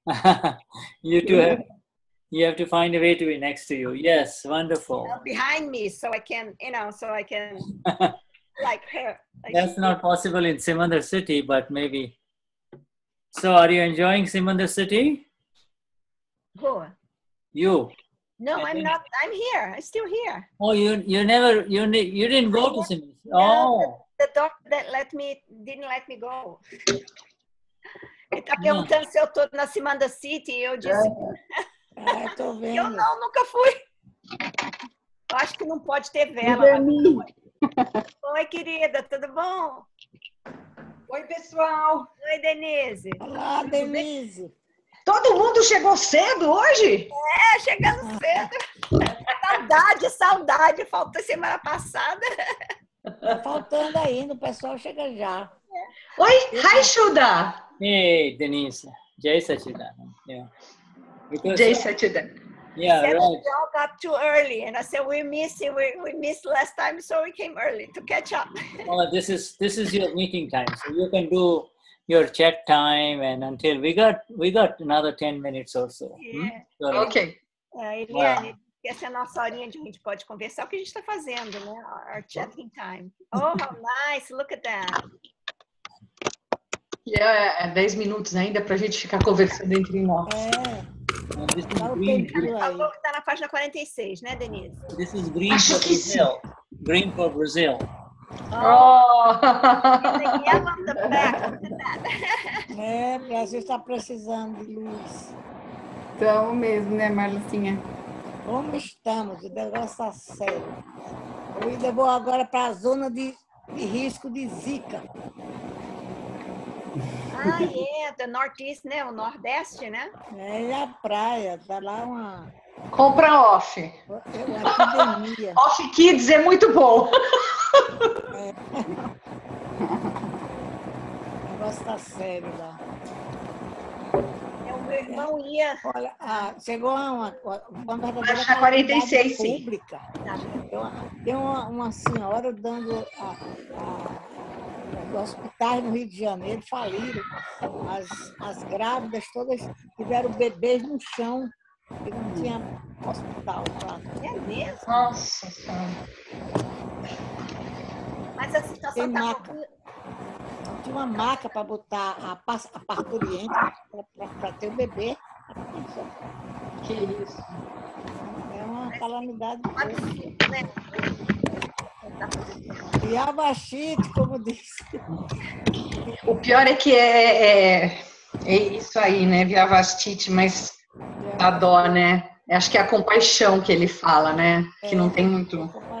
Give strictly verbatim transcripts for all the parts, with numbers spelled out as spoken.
You two have, you have to find a way to be next to you. Yes, wonderful. Behind me, so I can, you know, so I can like her. Like That's not possible in Simandar City, but maybe. So are you enjoying Simandar City? Who? You. No, I'm not. I'm here. I'm still here. Oh, you you never you you didn't go to Simandar. No, Oh. the, the doctor that let me didn't let me go. Ele tá perguntando se eu tô na Simandar City e eu disse É, tô vendo. eu não, nunca fui. Eu acho que não pode ter vela. Mas... Oi, querida, tudo bom? Oi, pessoal. Oi, Denise. Olá, Denise. Todo mundo chegou cedo hoje? É, chegando cedo. Saudade, saudade. Faltou semana passada. Tá faltando ainda, o pessoal chega já. Oi, hi, Shuda. Hey, Denise. Jai Sachidanand. Yeah. Because, Jai Sachidanand. Yeah, said right. we all got too early, and I said we missed it. We, we missed last time, so we came early to catch up. Oh, this is this is your meeting time, so you can do your chat time, and until we got we got another ten minutes or so. Yeah. Hmm? So, Ok. Uh, Eliane, essa é a nossa horinha onde a gente pode conversar o que a gente está fazendo, né? Our chatting time. Oh, how nice! Look at that. E é dez minutos ainda para a gente ficar conversando entre nós. É. and this is Dá um green. tempinho aí. Falou que está na página quarenta e seis, né, Denise? This is green for Brazil. Green for Brazil. Oh. The yellow on the back. Look at that. É, o Brasil está precisando de luz. Então mesmo, né, Marlucinha? Como estamos? O negócio está sério. Eu ainda vou agora para a zona de, de risco de Zika. Ah, é, do Northeast, né? O Nordeste, né? É a praia, tá lá uma, Compra off. uma epidemia. Off Kids é muito bom. O negócio está sério lá. É, o meu irmão ia. Olha, ah, chegou uma, uma verdadeira Acho que é quarenta e seis, calamidade sim. pública. Tem uma, tem uma, uma senhora dando a, a, os hospitais no Rio de Janeiro faliram. As, as grávidas todas tiveram bebês no chão e não tinha hospital. Pra... É mesmo? Nossa Senhora. Mas a situação Tem está maca. Não tinha uma maca para botar a, pas- a parturiente para ter o bebê. Que isso. É uma calamidade. absurdo, né? E a machite, como disse. O pior é que é, é, é isso aí, né? Viavastite, mas dá dó, né? Acho que é a compaixão que ele fala, né? Que não tem muito.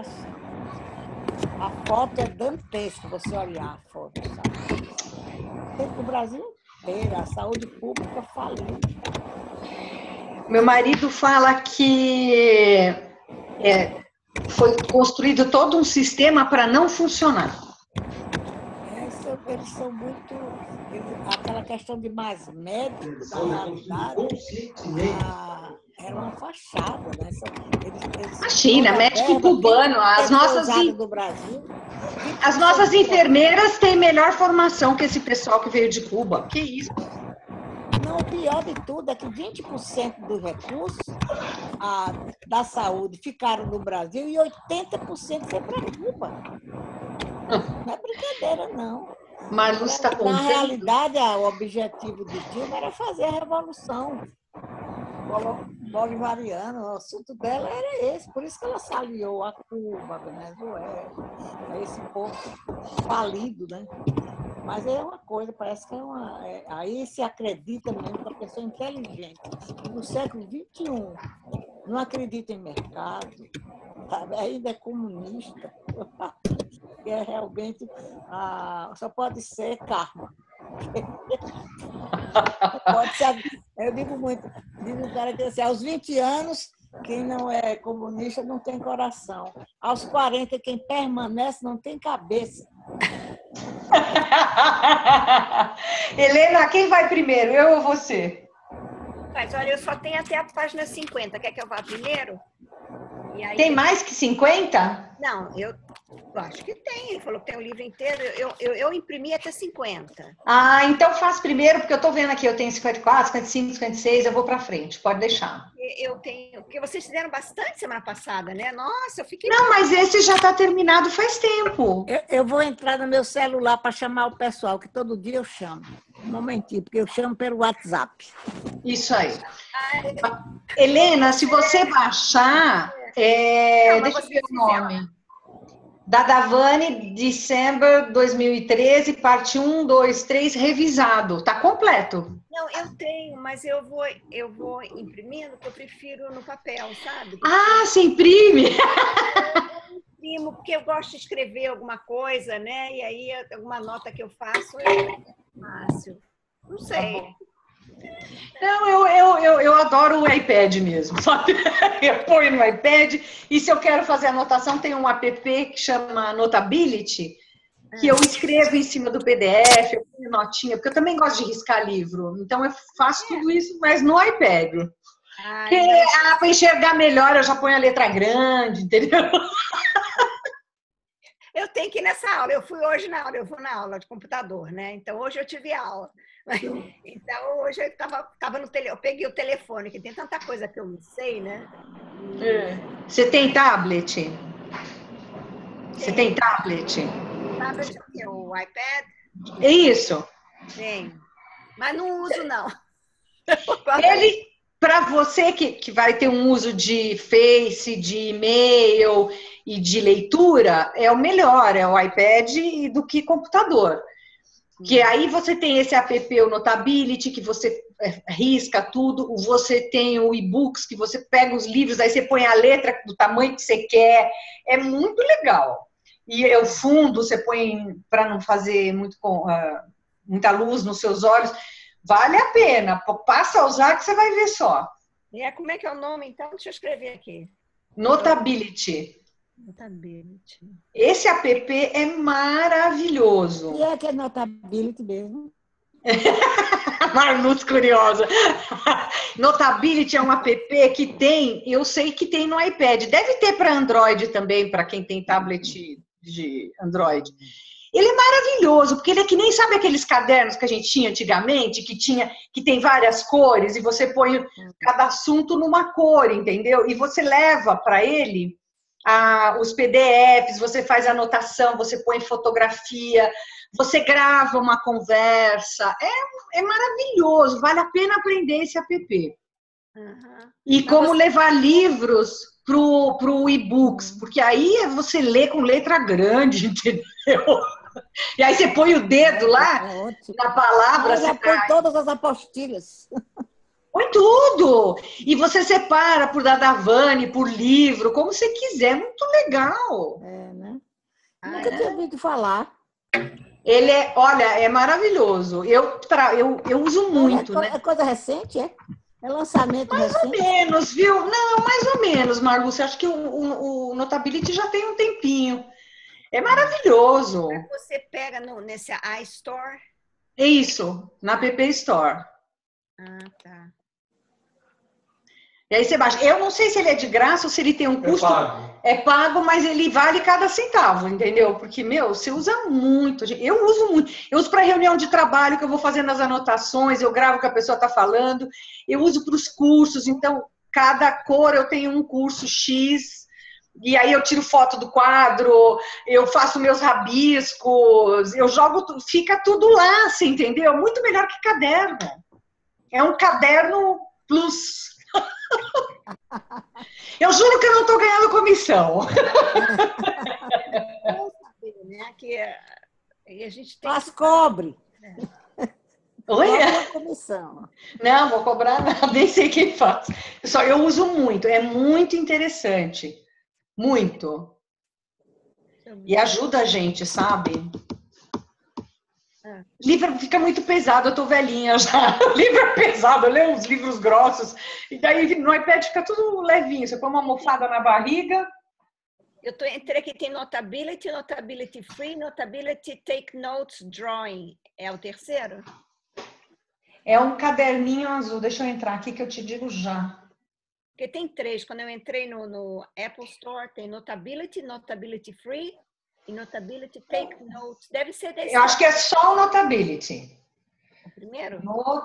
A foto é dantesca, você olhar a foto, sabe? Tem o Brasil inteiro, a saúde pública faliu. Meu marido fala que é, foi construído todo um sistema para não funcionar. É, são- eles são muito. eles- aquela questão de mais médicos, na realidade, a- era uma fachada, né? São- eles- eles- Imagina, toda a médico verba, cubano, vinte por as cento nossas usada in- do Brasil. As nossas enfermeiras têm melhor formação que esse pessoal que veio de Cuba. Que isso? Não, o pior de tudo é que vinte por cento dos recursos ah, da saúde ficaram no Brasil e oitenta por cento foi para Cuba. Não é brincadeira, não. Marluz está Na contando. realidade, ah, o objetivo de Dilma era fazer a revolução bolo- bolivariana. O assunto dela era esse. Por isso que ela se aliou a Cuba, a Venezuela, a esse povo falido, né? Mas é uma coisa, parece que é uma... é- aí se acredita mesmo que a pessoa é inteligente. E no século vinte e um, não acredita em mercado, sabe? Ainda é comunista. E é realmente... ah, só pode ser karma. Pode ser, eu digo muito, digo o cara que assim, aos vinte anos, quem não é comunista não tem coração. Aos quarenta, quem permanece não tem cabeça. Helena, quem vai primeiro? Eu ou você? Mas olha, eu só tenho até a página cinquenta. Quer que eu vá primeiro? E aí, Tem mais que cinquenta? Não, eu Eu acho que tem. Ele falou que tem o livro inteiro. Eu, eu, eu imprimi até cinquenta. Ah, então faz primeiro, porque eu tô vendo aqui, eu tenho cinquenta e quatro, cinquenta e cinco, cinquenta e seis, eu vou para frente, pode deixar. Eu tenho, porque vocês fizeram bastante semana passada, né? Nossa, eu fiquei... Não, mas esse já está terminado faz tempo. Eu, eu vou entrar no meu celular para chamar o pessoal, que todo dia eu chamo. Um momentinho, porque eu chamo pelo WhatsApp. Isso aí. Helena, se você baixar, é, Não, mas deixa eu ver vocês o nome. Dadavani, December dois mil e treze, parte um, dois, três, revisado. Tá completo. Não, eu tenho, mas eu vou, eu vou imprimindo, porque eu prefiro no papel, sabe? Ah, se imprime? Eu imprimo, porque eu gosto de escrever alguma coisa, né? E aí, alguma nota que eu faço, é fácil. Não sei. Não, eu, eu, eu, eu adoro o iPad mesmo, sabe? Eu ponho no iPad e se eu quero fazer anotação, tem um app que chama Notability, que eu escrevo em cima do P D F, eu ponho notinha, porque eu também gosto de riscar livro. Então eu faço tudo isso, mas no iPad. Porque ah, para enxergar melhor, eu já ponho a letra grande, entendeu? Eu tenho que ir nessa aula. Eu fui hoje na aula, eu vou na aula de computador, né? Então hoje eu tive aula. Então hoje eu tava, tava no tele, eu peguei o telefone, que tem tanta coisa que eu não sei, né? E... Você tem tablet? Você tem tablet? Tablet é o iPad? É isso. Tem. Mas não uso, não. Ele, para você que, que vai ter um uso de Face, de e-mail e de leitura, é o melhor, é o iPad do que computador. Que aí você tem esse app, o Notability, que você risca tudo, você tem o e-books, que você pega os livros, aí você põe a letra do tamanho que você quer, é muito legal. E o fundo você põe para não fazer muito com, uh, muita luz nos seus olhos, vale a pena, passa a usar que você vai ver só. E é, como é que é o nome, então? Deixa eu escrever aqui. Notability. Notability. Esse app é maravilhoso. E é que é Notability mesmo. Marluz curiosa. Notability é um app que tem, eu sei que tem no iPad. Deve ter para Android também, para quem tem tablet de Android. Ele é maravilhoso, porque ele é que nem, sabe aqueles cadernos que a gente tinha antigamente, que tinha, que tem várias cores, e você põe cada assunto numa cor, entendeu? E você leva para ele ah, os P D Fs, você faz anotação, você põe fotografia, você grava uma conversa. É, é maravilhoso, vale a pena aprender esse app. Uhum. E como você... levar livros pro, pro e-books, porque aí você lê com letra grande, entendeu? E aí você põe o dedo lá é na palavra. Eu já põe todas as apostilhas. Põe tudo! E você separa por Dadavani, por livro, como você quiser. Muito legal. É, né? Ah, Nunca é? tinha ouvido falar. Ele é, olha, é maravilhoso. Eu, eu, eu uso muito, é, né? É coisa recente, é? É lançamento mais recente? Mais ou menos, viu? Não, mais ou menos, Marlúcia. Acho que o, o, o Notability já tem um tempinho. É maravilhoso. Você pega no, nesse iStore? É isso, na App Store. Ah, tá. E aí você baixa. Eu não sei se ele é de graça ou se ele tem um custo. É pago, é pago, mas ele vale cada centavo, entendeu? Porque, meu, você usa muito. Eu uso muito. Eu uso para reunião de trabalho, que eu vou fazendo as anotações, eu gravo o que a pessoa está falando. Eu uso para os cursos, então, cada cor eu tenho um curso X. E aí eu tiro foto do quadro, eu faço meus rabiscos, eu jogo, fica tudo lá, assim, entendeu? Muito melhor que caderno. É um caderno plus. Eu juro que eu não estou ganhando comissão. Vamos saber, né? Que a gente tem. Mas cobre. Oi? Cobre comissão. Não, vou cobrar nada, nem sei quem faz. Só eu uso muito, é muito interessante. Muito. E ajuda a gente, sabe? É. Livro fica muito pesado, eu tô velhinha já. O livro é pesado, eu leio uns livros grossos. E daí no iPad fica tudo levinho. Você põe uma almofada na barriga. Eu tô, entrei aqui, tem Notability, Notability Free, Notability Take Notes Drawing. É o terceiro? É um caderninho azul. Deixa eu entrar aqui que eu te digo já. Porque tem três. Quando eu entrei no, no Apple Store, tem Notability, Notability Free E Notability, Take Notes. Deve ser desse. Eu acho que é só o Notability. O primeiro?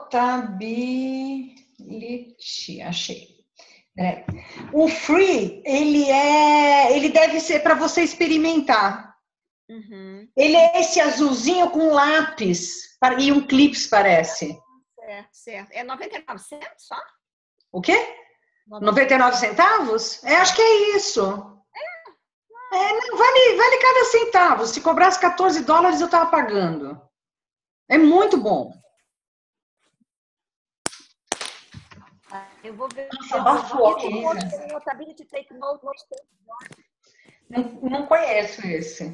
Notability, achei. É. O Free, ele é, ele deve ser para você experimentar. Uhum. Ele é esse azulzinho com lápis e um clips, parece. Certo, certo. É noventa e nove centos só? O quê? noventa e nove centavos? É, acho que é isso. É, não, vale, vale cada centavo. Se cobrasse quatorze dólares, eu estava pagando. É muito bom. Eu vou ver. Abafou aqui. Notability, Take Notes. Não, não conheço esse.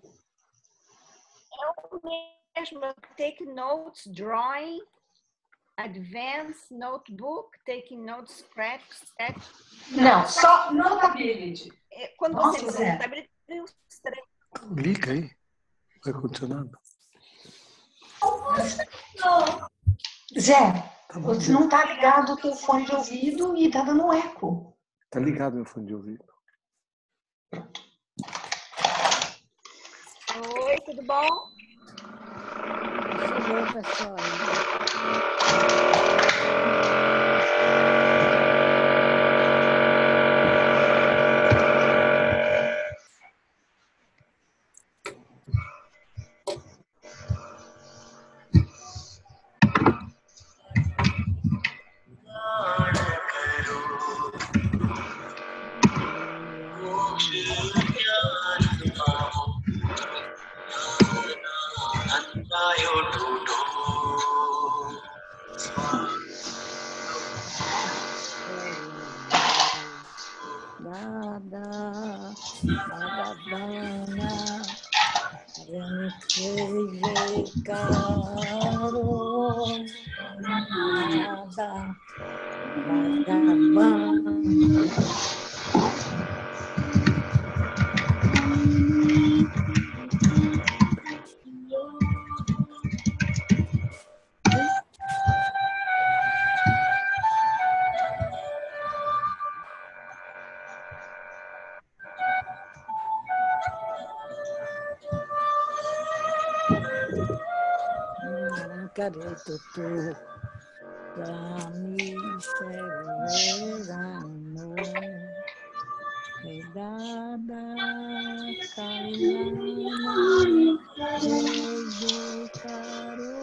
É o mesmo. Take Notes, Drawing, Advanced Notebook, Taking Notes, Scratch, Sketch. Não, só Notability. Quando Nossa, você diz Zé. Notability, tem uns três. Liga aí. Vai continuando. Zé, Tá bom, você não tá ligado o teu fone de ouvido e tá dando um eco. Tá ligado meu fone de ouvido. Oi, tudo bom? Chegou, pessoal. Nada, nada, nada, caro, nada, vagabundo. Careto tu, camiserano, medada, calana, jeje caro,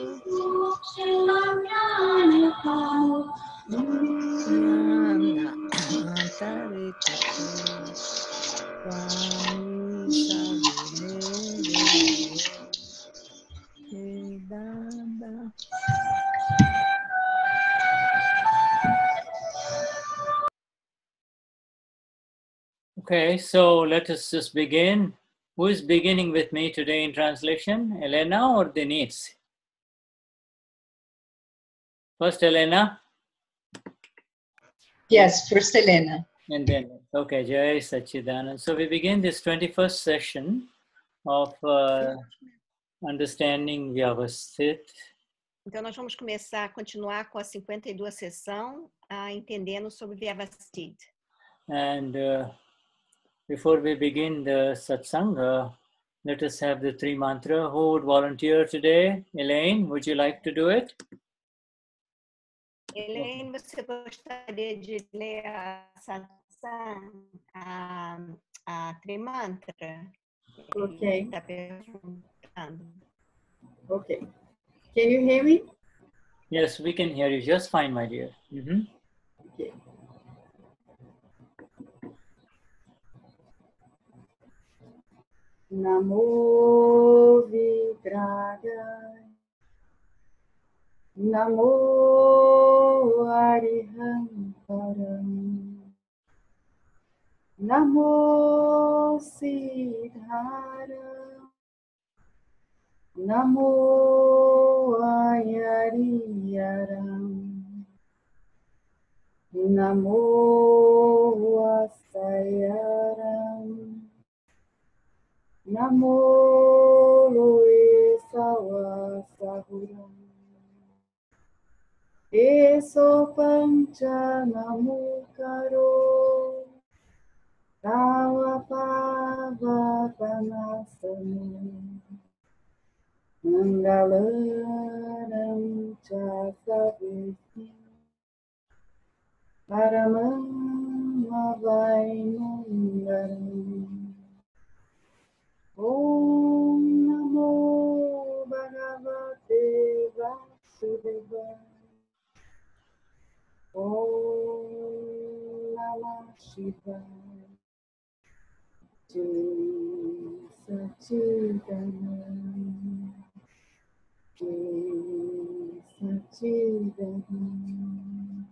yana, tareto tu, camiserano. Okay, so let us just begin. Who is beginning with me today in translation? Elena or Denise? First Elena. Yes, first Elena. And then, okay, Jai Sachidanand. So we begin this twenty-first session of uh, understanding Vyavasthit. Então, nós vamos começar, continuar com a cinquenta e duas sessão, uh, entendendo sobre Vyavasthit. And uh, before we begin the satsanga, let us have the three mantra. Who would volunteer today? Elaine, would you like to do it? Elaine, você gostaria de ler a satsang, a, a trimantra? Ok. Está perguntando. Okay. Can you hear me? Yes, we can hear you just fine, my dear. Mm-hmm. Okay. Namo Vigraya, Namo Arihamparam, Namo Siddhara, Namo Ayariyaram, Namo Vasayaram, Namo Loe Sahuram, Eso Pancha Namukaro, Tava Vavanasana Mangalaram Chakraviti Paramam Vainundaram Om Namo Bhagavate Vasudevaya Om Namah Shivaya Jai Sachidanand Jai Sachidanand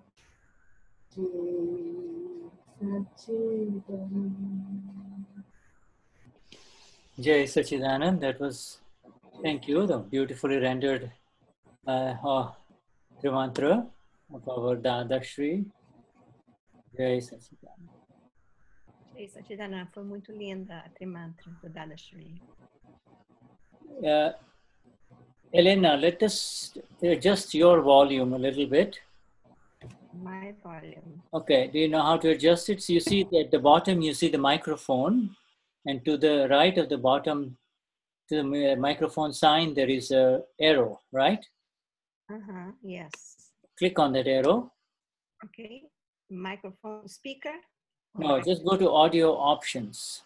Jai Sachidanand. Jai Sachidanand, that was, thank you, the beautifully rendered uh, uh, Trimantra of our Dadashri. Jai Sachidanand. Jai Sachidanand, foi muito linda a Trimantra do Dadashri. Uh, Elena, let us adjust your volume a little bit. My volume. Okay, do you know how to adjust it? So you see at the bottom, you see the microphone, and to the right of the bottom, to the mi- microphone sign, there is a arrow, right? Uh-huh, yes. Click on that arrow. Okay. Microphone speaker. No, just go to audio options.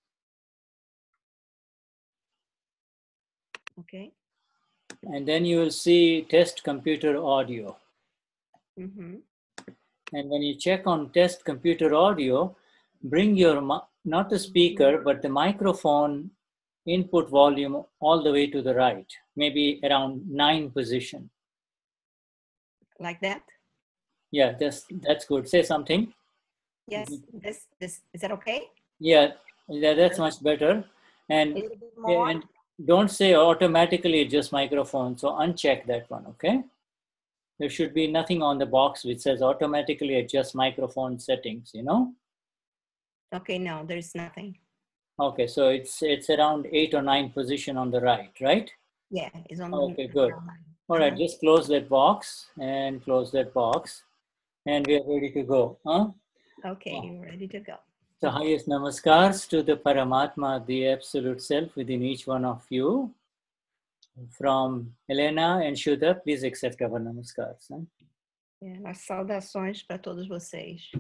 Okay. And then you will see test computer audio. Mm-hmm. And when you check on test computer audio, bring your, mi- not the speaker, but the microphone input volume all the way to the right, maybe around nine position. Like that? Yeah, that's, that's good. Say something. Yes. This, this, is that okay? Yeah, yeah, that's much better. And, A little bit more? and don't say automatically adjust microphone. So uncheck that one, okay? There should be nothing on the box which says automatically adjust microphone settings, you know? Okay, no, there's nothing. Okay, so it's it's around eight or nine position on the right, right? Yeah, it's on Okay, the good. line. All right, Uh-huh. just close that box and close that box. And we are ready to go, huh? Okay, you're ready to go. So highest namaskars to the Paramatma, the absolute self within each one of you. From Elena and Shuddha, please accept our namaskars. Huh? É, as saudações para todos vocês.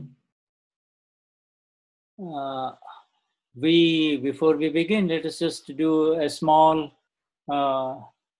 Uh, we, before we begin, let us just do a small uh,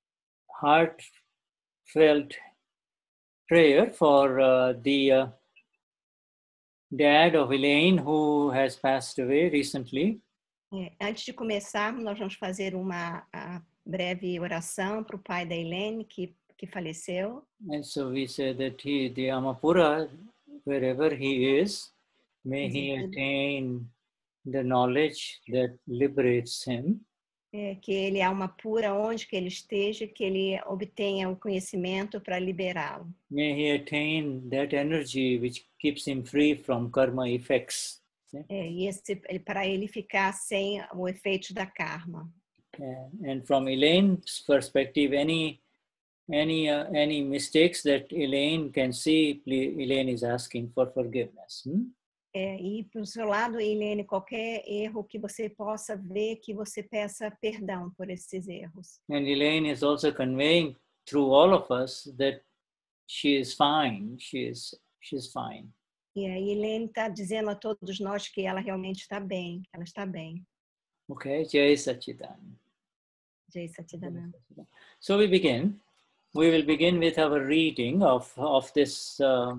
heartfelt prayer for uh, the uh, dad of Elaine who has passed away recently. É, antes de começarmos, nós vamos fazer uma a, breve oração para o pai da Helene, que, que faleceu. And so we say that he, the Amapura, wherever he is, may he attain the knowledge that liberates him. É, que ele é alma pura, onde que ele esteja, que ele obtenha o conhecimento para liberá-lo. May he attain that energy which keeps him free from karma effects. É, e esse, para ele ficar sem o efeito da karma. And, and from Elaine's perspective, any any uh, any mistakes that Elaine can see, Elaine is asking for forgiveness. Hmm? É, e para o seu lado, Helene, qualquer erro que você possa ver, que você peça perdão por esses erros. And Elaine is also conveying through all of us that she is fine. She is she's fine. E a Helene está dizendo a todos nós que ela realmente está bem, ela está bem. Okay, Jai Sachidanand. Jai Sachidanand. So we begin. We will begin with our reading of of this uh,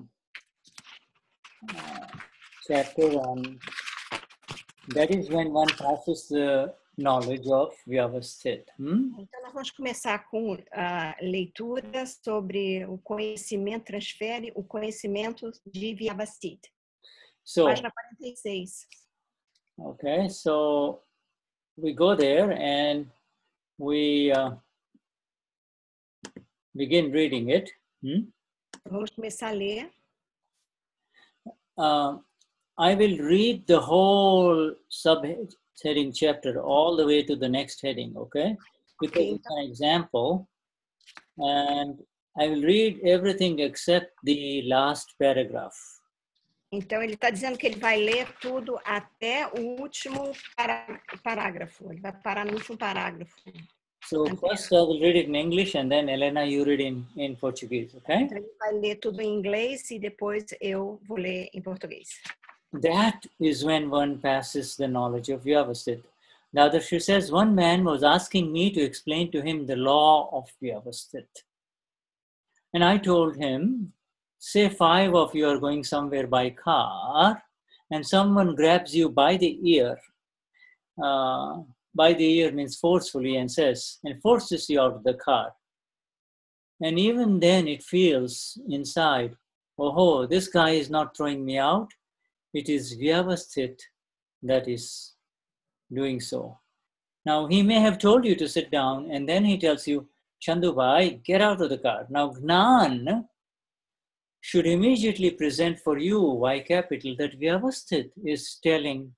uh, chapter on. That is when one passes the knowledge of Vyavasthit. Hmm? Então nós vamos começar com a leitura sobre o conhecimento, transfere o conhecimento de Vyavasthit. So, Página quarenta e seis. okay, so we go there and we uh, begin reading it. Hmm? Vamos começar a ler. Uh, I will read the whole subheading chapter all the way to the next heading, okay? Because Okay. it's an example, and I will read everything except the last paragraph. Então, ele está dizendo que ele vai ler tudo até o último pará- parágrafo. Ele vai parar no último parágrafo. So first I will read it in English and then Elena, you read in, in Portuguese, okay? Então, ele vai ler tudo em inglês e depois eu vou ler em português. That is when one passes the knowledge of Vyavasthit. The other, she says, one man was asking me to explain to him the law of Vyavasthit. And I told him, say five of you are going somewhere by car and someone grabs you by the ear. Uh, by the ear means forcefully and says, and forces you out of the car. And even then it feels inside, oh, this guy is not throwing me out. It is Vyavasthit that is doing so. Now, he may have told you to sit down and then he tells you, Chandubai, get out of the car. Now, Gnan should immediately present for you, Y capital, that Vyavasthit is telling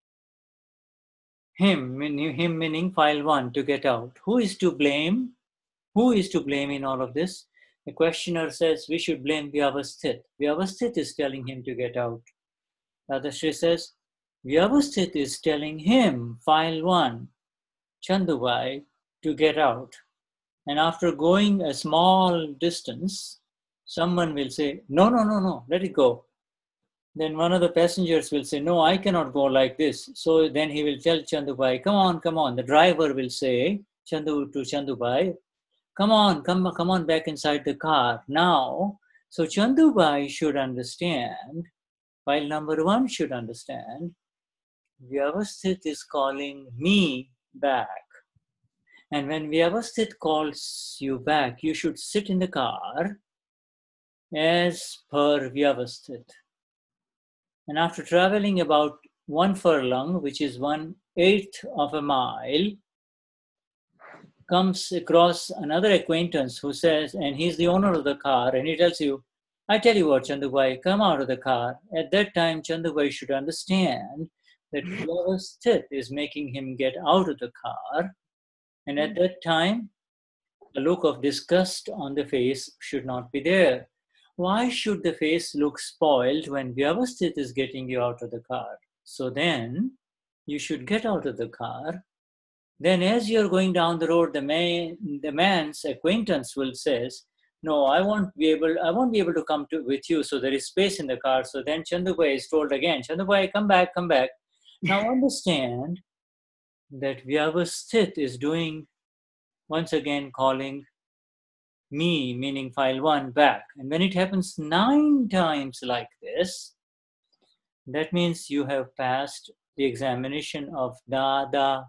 him, meaning, him meaning file one, to get out. Who is to blame? Who is to blame in all of this? The questioner says we should blame Vyavasthit. Vyavasthit is telling him to get out. Radhashri says, Vyavasthit is telling him, file one, Chandubai, to get out. And after going a small distance, someone will say, no, no, no, no, let it go. Then one of the passengers will say, no, I cannot go like this. So then he will tell Chandubai, come on, come on. The driver will say Chandu to Chandubai, come on, come, come on back inside the car now. So Chandubai should understand, while number one should understand, Vyavasthit is calling me back. And when Vyavasthit calls you back, you should sit in the car as per Vyavasthit. And after traveling about one furlong, which is one eighth of a mile, comes across another acquaintance who says, and he's the owner of the car, and he tells you, I tell you what, Chandubai, come out of the car. At that time, Chandubai should understand that Vyavasthit is making him get out of the car. And at that time, a look of disgust on the face should not be there. Why should the face look spoiled when Vyavasthit is getting you out of the car? So then, you should get out of the car. Then as you're going down the road, the man, the man's acquaintance will says, no, I won't be able, I won't be able to come to, with you. So there is space in the car. So then Chandubai is told again, Chandubai, come back, come back. Now understand that Vyavasthit is doing, once again calling me, meaning file one, back. And when it happens nine times like this, that means you have passed the examination of Dada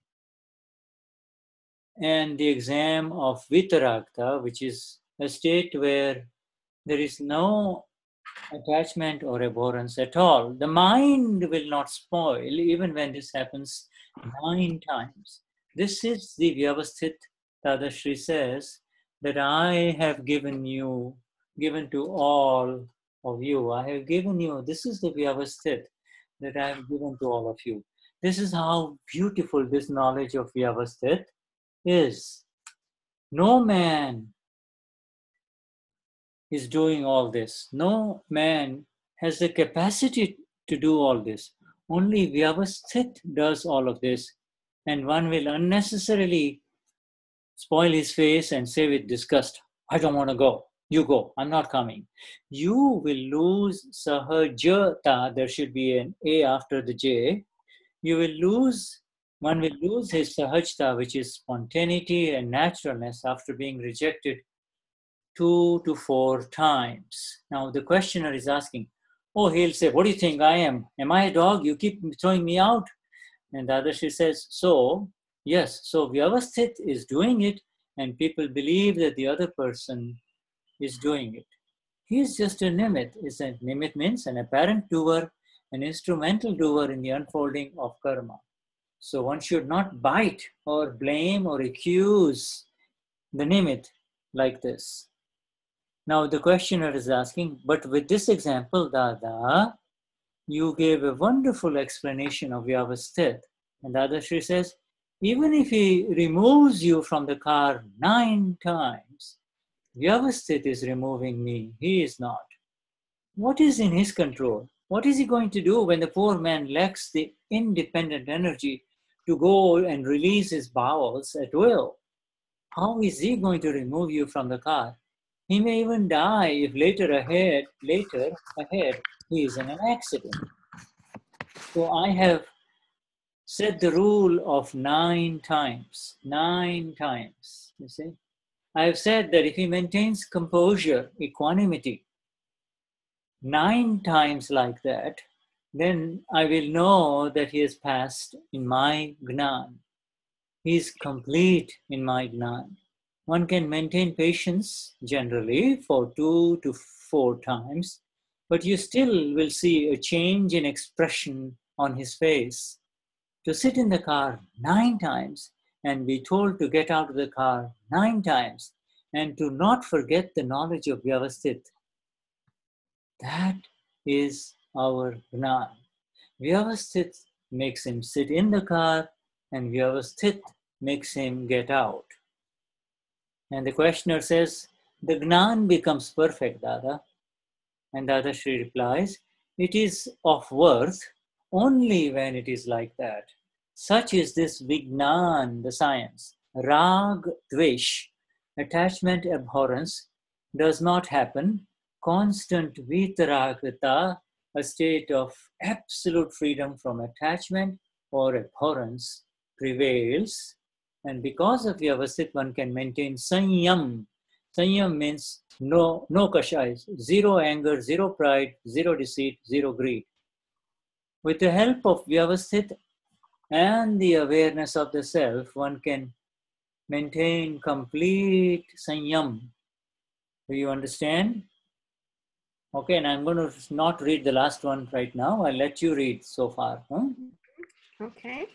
and the exam of Vitaragta, which is a state where there is no attachment or abhorrence at all. The mind will not spoil even when this happens nine times. This is the Vyavasthit, Tadashri says, that I have given you, given to all of you. I have given you, this is the Vyavasthit that I have given to all of you. This is how beautiful this knowledge of Vyavasthit is. No man is doing all this. No man has the capacity to do all this. Only Vyavasthit does all of this. And one will unnecessarily spoil his face and say with disgust, I don't want to go. You go. I'm not coming. You will lose sahajata. There should be an A after the J. You will lose, one will lose his sahajta, which is spontaneity and naturalness, after being rejected two to four times. Now the questioner is asking, oh, he'll say, what do you think I am? Am I a dog? You keep throwing me out. And the other, she says, so, yes, so Vyavasthit is doing it and people believe that the other person is doing it. He is just a nimit. Is a nimit means an apparent doer, an instrumental doer in the unfolding of karma. So one should not bite or blame or accuse the nimit like this. Now the questioner is asking, but with this example, Dada, you gave a wonderful explanation of Vyavasthit. And Dada Shri says, even if he removes you from the car nine times, Vyavasthit is removing me. He is not. what is in his control? What is he going to do when the poor man lacks the independent energy to go and release his bowels at will? How is he going to remove you from the car? He may even die if later ahead, later ahead, he is in an accident. So I have said the rule of nine times, nine times, you see. I have said that if he maintains composure, equanimity, nine times like that, then I will know that he has passed in my Gnan. He is complete in my Gnan. One can maintain patience generally for two to four times, but you still will see a change in expression on his face. To sit in the car nine times and be told to get out of the car nine times and to not forget the knowledge of Vyavasthit, that is our Gnan. Vyavasthit makes him sit in the car and Vyavasthit makes him get out. And the questioner says, the Gnan becomes perfect, Dada. And Dada Shri replies, it is of worth only when it is like that. Such is this Vignan, the science. Rag, Dvesh, attachment, abhorrence, does not happen. Constant Vitaragata, a state of absolute freedom from attachment or abhorrence, prevails. And because of Vyavasthit, one can maintain Sanyam. Sanyam means no, no kashais, zero anger, zero pride, zero deceit, zero greed. With the help of Vyavasthit and the awareness of the self, one can maintain complete Sanyam. Do you understand? Okay, and I'm going to not read the last one right now. I'll let you read so far. Huh? Ok.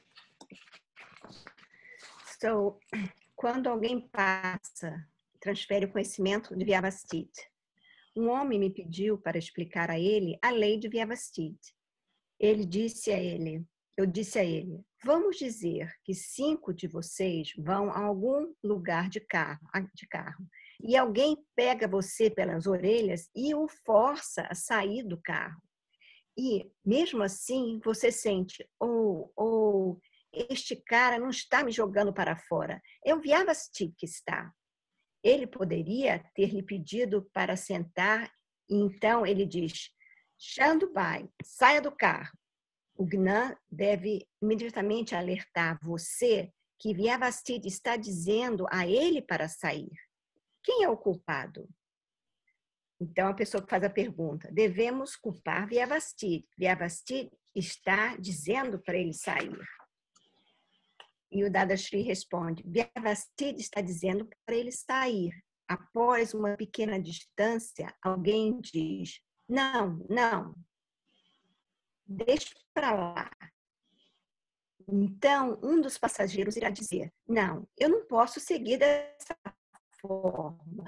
So, quando alguém passa, transfere o conhecimento de Vyavasthit. Um homem me pediu para explicar a ele a lei de Vyavasthit. Ele disse a ele, eu disse a ele, vamos dizer que cinco de vocês vão a algum lugar de carro, de carro e alguém pega você pelas orelhas e o força a sair do carro. E, mesmo assim, você sente, oh, oh, este cara não está me jogando para fora. É o Vyavasthit que está. Ele poderia ter lhe pedido para sentar, e então ele diz, Chandubai, saia do carro. O Gnan deve imediatamente alertar você que Vyavasthit está dizendo a ele para sair. Quem é o culpado? Então, a pessoa que faz a pergunta, devemos culpar Vyavasthit. Vyavasthit está dizendo para ele sair. E o Dada Shri responde, Vyavasthit está dizendo para ele sair. Após uma pequena distância, alguém diz, não, não, deixa para lá. Então, um dos passageiros irá dizer, não, eu não posso seguir dessa forma.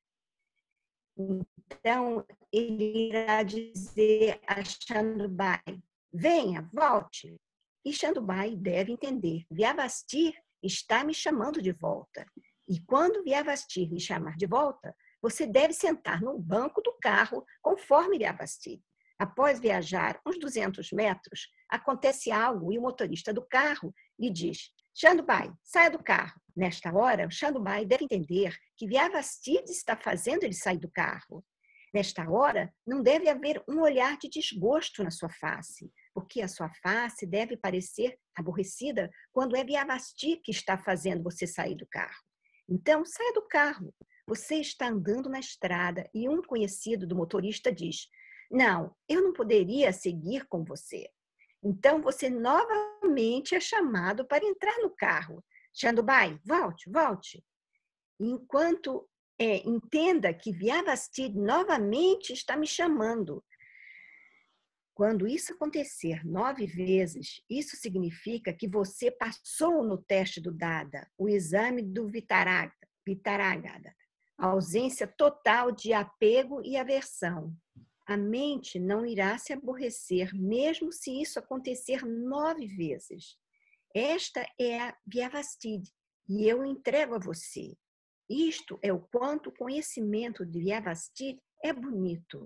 Então, ele irá dizer a Chandubai, venha, volte. E Chandubai deve entender, Vyavasthit está me chamando de volta. E quando Vyavasthit lhe chamar de volta, você deve sentar no banco do carro conforme Vyavasthit. Após viajar uns duzentos metros, acontece algo e o motorista do carro lhe diz, Chandubai, saia do carro. Nesta hora, o Chandubai deve entender que Vyavasthit está fazendo ele sair do carro. Nesta hora, não deve haver um olhar de desgosto na sua face, porque a sua face deve parecer aborrecida quando é Vyavasthit que está fazendo você sair do carro. Então, saia do carro. Você está andando na estrada e um conhecido do motorista diz, não, eu não poderia seguir com você. Então, você novamente é chamado para entrar no carro. Chandubai, volte, volte. Enquanto é, entenda que Vyavasthit novamente está me chamando. Quando isso acontecer nove vezes, isso significa que você passou no teste do Dada, o exame do Vitaragada, Vitaragada, a ausência total de apego e aversão. A mente não irá se aborrecer, mesmo se isso acontecer nove vezes. Esta é a Vyavasthit, e eu entrego a você. Isto é o quanto o conhecimento de Vyavasthit é bonito.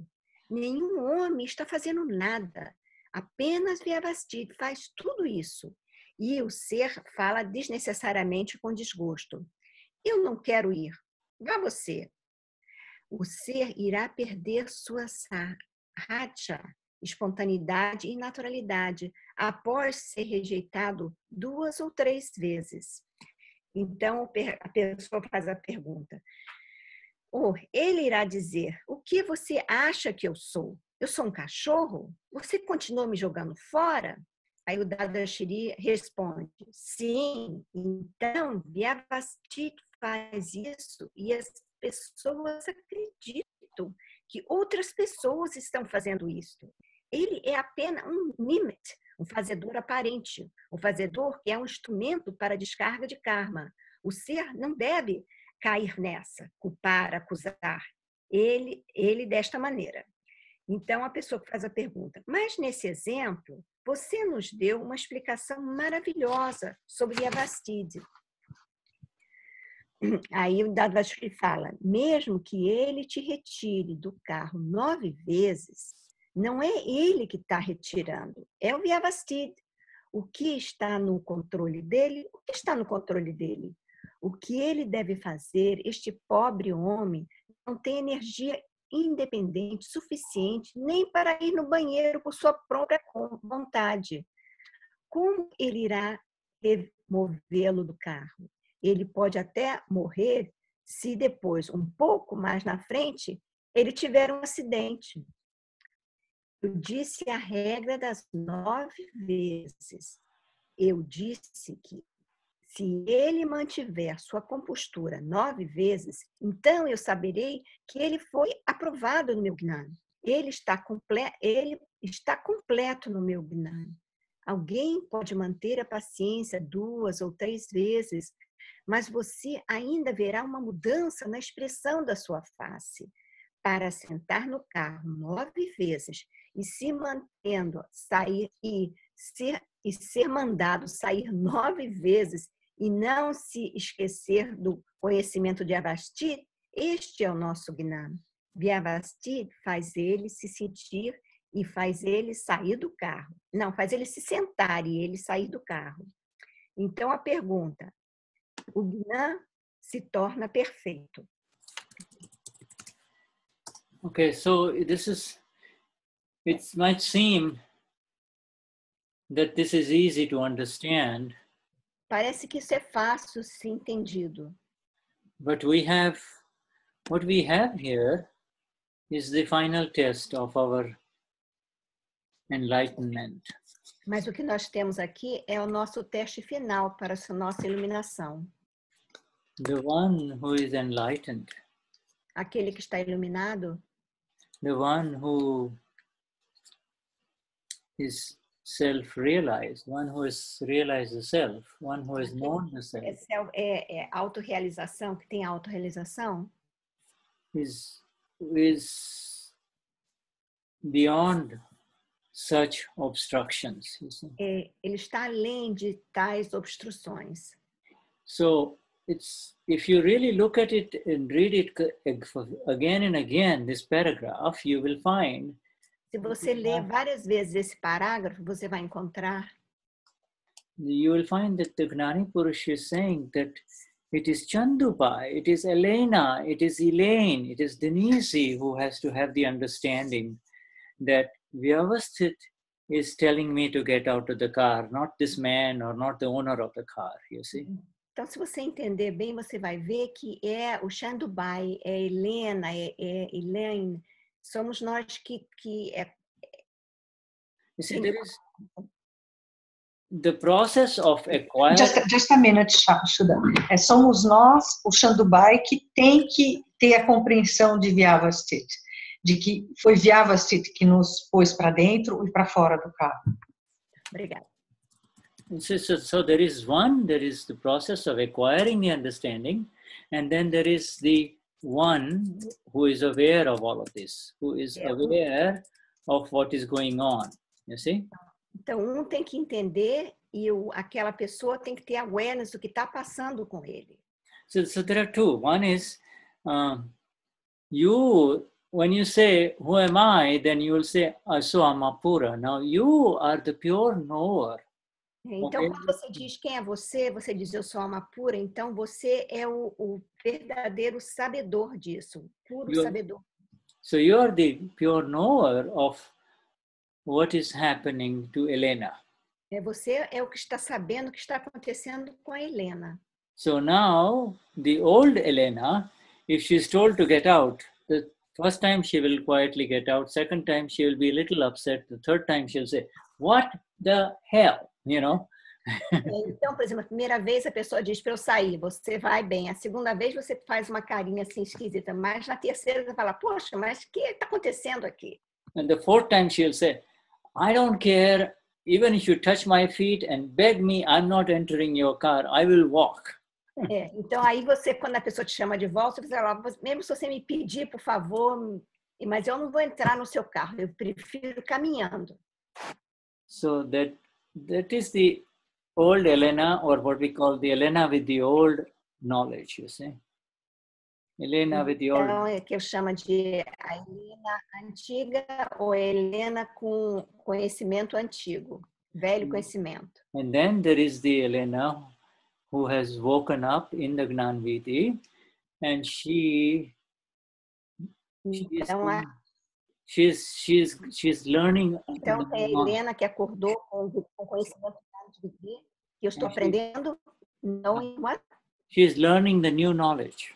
Nenhum homem está fazendo nada. Apenas Vyavastita faz tudo isso. E o ser fala desnecessariamente com desgosto. Eu não quero ir. Vá você. O ser irá perder sua sahaja, espontaneidade e naturalidade, após ser rejeitado duas ou três vezes. Então, a pessoa faz a pergunta. Ou ele irá dizer, o que você acha que eu sou? Eu sou um cachorro? Você continua me jogando fora? Aí o Dadashiri responde, sim, então Vyavastita faz isso e as pessoas acreditam que outras pessoas estão fazendo isso. Ele é apenas um nimit, um fazedor aparente, um fazedor que é um instrumento para descarga de karma. O ser não deve cair nessa, culpar, acusar. Ele, ele desta maneira. Então, a pessoa que faz a pergunta, mas nesse exemplo, você nos deu uma explicação maravilhosa sobre Vyavastita. Aí o Dadashiri fala, mesmo que ele te retire do carro nove vezes, não é ele que está retirando, é o Vyavastita. O que está no controle dele? O que está no controle dele? O que ele deve fazer, este pobre homem não tem energia independente suficiente nem para ir no banheiro por sua própria vontade. Como ele irá removê-lo do carro? Ele pode até morrer se depois, um pouco mais na frente, ele tiver um acidente. Eu disse a regra das nove vezes. Eu disse que se ele mantiver sua compostura nove vezes, então eu saberei que ele foi aprovado no meu Gnana. Ele está, comple- ele está completo no meu Gnana. Alguém pode manter a paciência duas ou três vezes, mas você ainda verá uma mudança na expressão da sua face. Para sentar no carro nove vezes e se mantendo sair e ser, e ser mandado sair nove vezes e não se esquecer do conhecimento de Vyavastita, este é o nosso Gnana. Vyavastita faz ele se sentir e faz ele sair do carro. Não, faz ele se sentar e ele sair do carro. Então, a pergunta, o Gnana se torna perfeito. Okay, so this is, it might seem that this is easy to understand. Parece que isso é fácil ser entendido. But we have, what we have here is the final test of our enlightenment. Mas o que nós temos aqui é o nosso teste final para a nossa iluminação. The one who is enlightened, Aquele que está iluminado, the one who is self-realized, one who has realized the self, one who has known the self, é, self- é, é autorrealização, que tem autorrealização, is, is beyond such obstructions. You see? é, ele está além de tais obstruções. So it's, if you really look at it and read it again and again, this paragraph, you will find Se você ler várias vezes esse parágrafo, você vai encontrar you will find that the Gnani Purush is saying that it is Chandubai, it is Elena, it is Elaine, it is Denise who has to have the understanding that Vyavasthit is telling me to get out of the car, not this man or not the owner of the car, you see. Então, se você entender bem, você vai ver que é o Chandubai, é Helena, é, é Elaine, somos nós que, que é, You see, there is the process of acquiring... Just, just a minute, Shuda. É, somos nós, o Chandubai, que tem que ter a compreensão de Vyavastita, de que foi Vyavastita que nos pôs para dentro e para fora do carro. Obrigada. So, so, so there is one, there is the process of acquiring the understanding, and then there is the one who is aware of all of this, who is aware of what is going on, you see? Então, um tem que entender e o, aquela pessoa tem que ter awareness do que está passando com ele. So, so there are two. One is um, you when you say, who am I? Then you will say, Aso Amapura. Now you are the pure knower. Então, quando você diz quem é você, você diz eu sou alma pura, então você é o, o verdadeiro sabedor disso, puro You- sabedor. So you are the pure knower of what is happening to Elena. É, você é o que está sabendo o que está acontecendo com a Helena. So now the old Elena, if she's told to get out, the first time she will quietly get out, second time she will be a little upset, the third time she'll say, what the hell, you know? Então, por exemplo, a primeira vez a pessoa diz para eu sair, você vai bem. A segunda vez você faz uma carinha assim esquisita, mas na terceira você fala, poxa, mas o que está acontecendo aqui? And the fourth time she'll say, I don't care, even if you touch my feet and beg me, I'm not entering your car, I will walk. É, então aí você, quando a pessoa te chama de volta, você fala, mesmo se você me pedir, por favor, mas eu não vou entrar no seu carro, eu prefiro caminhando. So that that is the old Elena, or what we call the Elena with the old knowledge, you see. Elena with the old. Então, é que eu chamo de a Helena antiga ou Helena com conhecimento antigo, velho conhecimento. And then there is the Elena who has woken up in the Gnan Vidhi, and she, she is, Então, a, she's, she's, she's learning. então tem a Helena que acordou com, com conhecimento antigo, que eu estou aprendendo, knowing what? She's learning the new knowledge.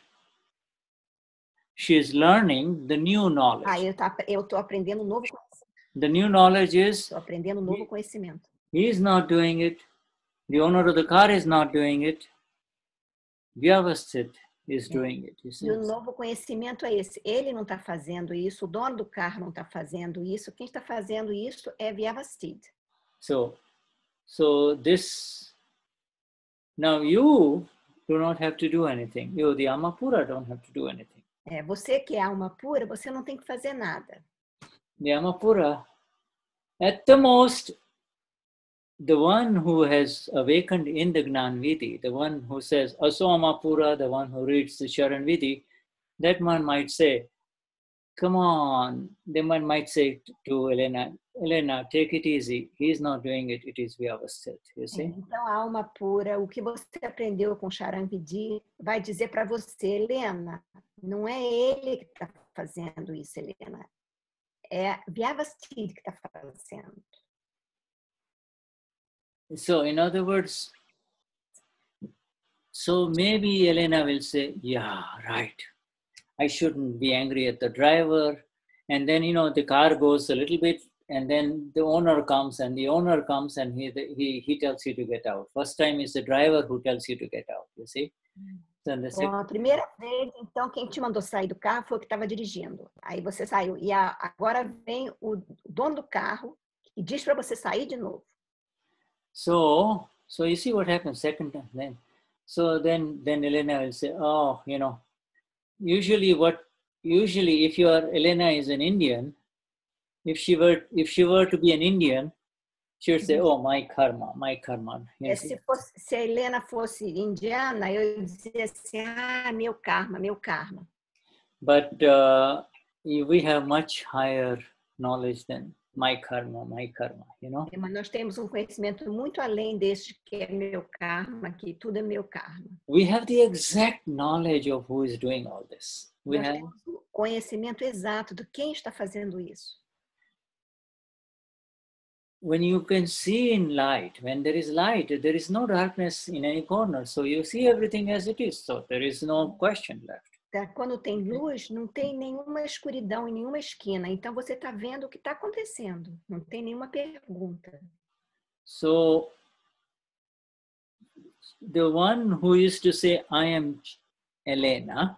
She is learning the new knowledge. Ah, eu tá, eu estou aprendendo novo conhecimento. The new knowledge is Estou aprendendo novo conhecimento. he is not doing it. The owner of the car is not doing it. Vyavasthit is doing it. You see? E o novo conhecimento é esse. Ele não está fazendo isso, o dono do carro não está fazendo isso. Quem está fazendo isso é Vyavasthit. So, so this, now you do not have to do anything. You, the Amapura, don't have to do anything. É, você que é alma pura, você não tem que fazer nada. The Amapura, at the most, the one who has awakened in the Gnan Vidhi, the one who says, Aso Amapura, the one who reads the Charan Vidhi, that one might say, come on, the one might say to Elena, Elena, take it easy. He's not doing it, it is Vyavasthit, you see? Então, a alma pura, o que você aprendeu com Charan Vidhi, vai dizer para você, Helena, não é ele que está fazendo isso, Helena. É Vyavasthit que está fazendo. So, in other words, so maybe Elena will say, yeah, right. I shouldn't be angry at the driver. And then, you know, the car goes a little bit, and then the owner comes, and the owner comes, and he, he, he tells you to get out. First time is the driver who tells you to get out, you see? So the Bom, a primeira vez, então, quem te mandou sair do carro foi o que estava dirigindo. Aí você saiu. E a, agora vem o dono do carro e diz para você sair de novo. So, so you see what happens second time then. So then, then Elena will say, oh, you know, usually what, usually if your Elena is an Indian, if she were, if she were to be an Indian, she would say, oh, my karma, my karma. You know, É, se, fosse, se a Helena fosse indiana, eu dizia assim, ah, meu karma, meu karma. but uh, we have much higher knowledge than my karma, my karma, you know. É, mas nós temos um conhecimento muito além deste que é meu karma, que tudo é meu karma. We have the exact knowledge of who is doing all this. We Nós have, temos o conhecimento exato de quem está fazendo isso. when you can see in light, when there is light, there is no darkness in any corner. So you see everything as it is. So there is no question left. Tá? Quando tem luz, não tem nenhuma escuridão em nenhuma esquina. Então você está vendo o que está acontecendo. Não tem nenhuma pergunta. So the one who used to say, I am Elena,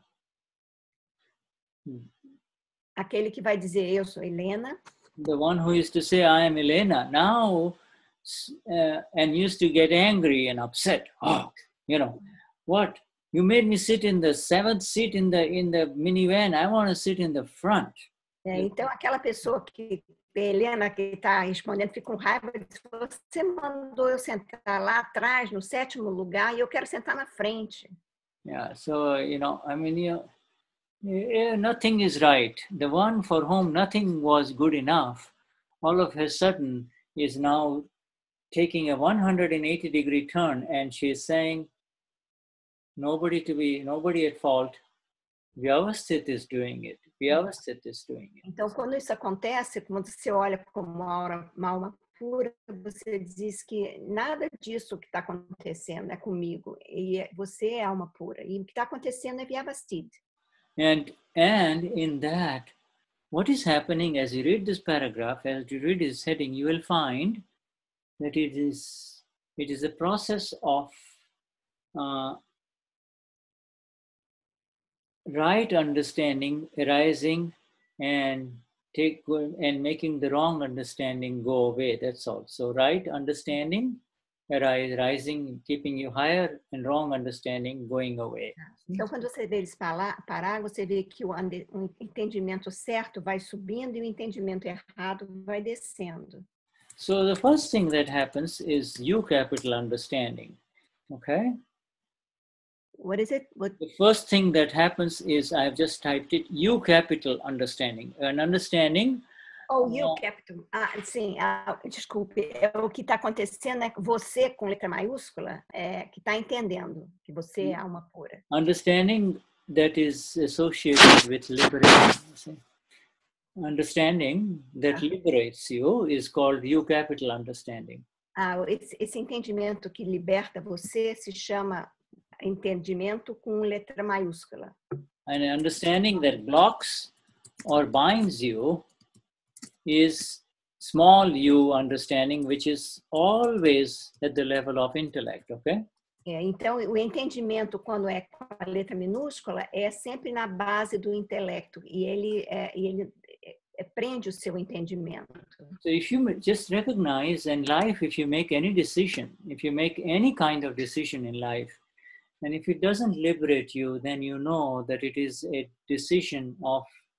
Aquele que vai dizer, eu sou Helena, the one who used to say, I am Elena, now, uh, and used to get angry and upset. Oh, you know, what? You made me sit in the seventh seat in the in the minivan. I want to sit in the front. É, então, aquela pessoa que, Helena, que está respondendo, fica com raiva, diz, você mandou eu sentar lá atrás, no sétimo lugar, e eu quero sentar na frente. Yeah, so, you know, I mean, you, eh, nothing is right. The one for whom nothing was good enough, all of a sudden is now taking a one hundred eighty degree turn, and she is saying, nobody to be, nobody at fault. Vyavasthit is doing it. Vyavasthit is doing it. Então, quando isso acontece, quando você olha como uma aura- uma alma pura, você diz que nada disso que está acontecendo é comigo. E é- você é alma pura. E o que está acontecendo é Vyavasthit. And, and in that, what is happening as you read this paragraph, as you read this heading, you will find that it is, it is a process of uh, right understanding arising and take and making the wrong understanding go away. That's all. So right understanding arise, rising, keeping you higher, and wrong understanding going away. Então, quando você vê eles parar, parar, você vê que o ande- o entendimento certo vai subindo e o entendimento errado vai descendo. So the first thing that happens is U capital understanding. Okay. What is it? What, The first thing that happens is I've just typed it U capital understanding. An understanding. oh, you uh, capital. Ah, sim, ah, desculpe. É, o que está acontecendo é que você, com letra maiúscula, é, que está entendendo que você é alma pura. Understanding that is associated with liberation. you see. Understanding that Ah. liberates you is called U capital understanding. Ah, esse, esse entendimento que liberta você se chama entendimento com letra maiúscula. And understanding that blocks or binds you is small u understanding, which is always at the level of intellect, okay? É, então, o entendimento, quando é com a letra minúscula, é sempre na base do intelecto. E ele, é, e ele é, é, prende o seu entendimento. So if you just recognize in life, if you make any decision, if you make any kind of decision in life, and if it doesn't liberate you, then you know that it is a decision of,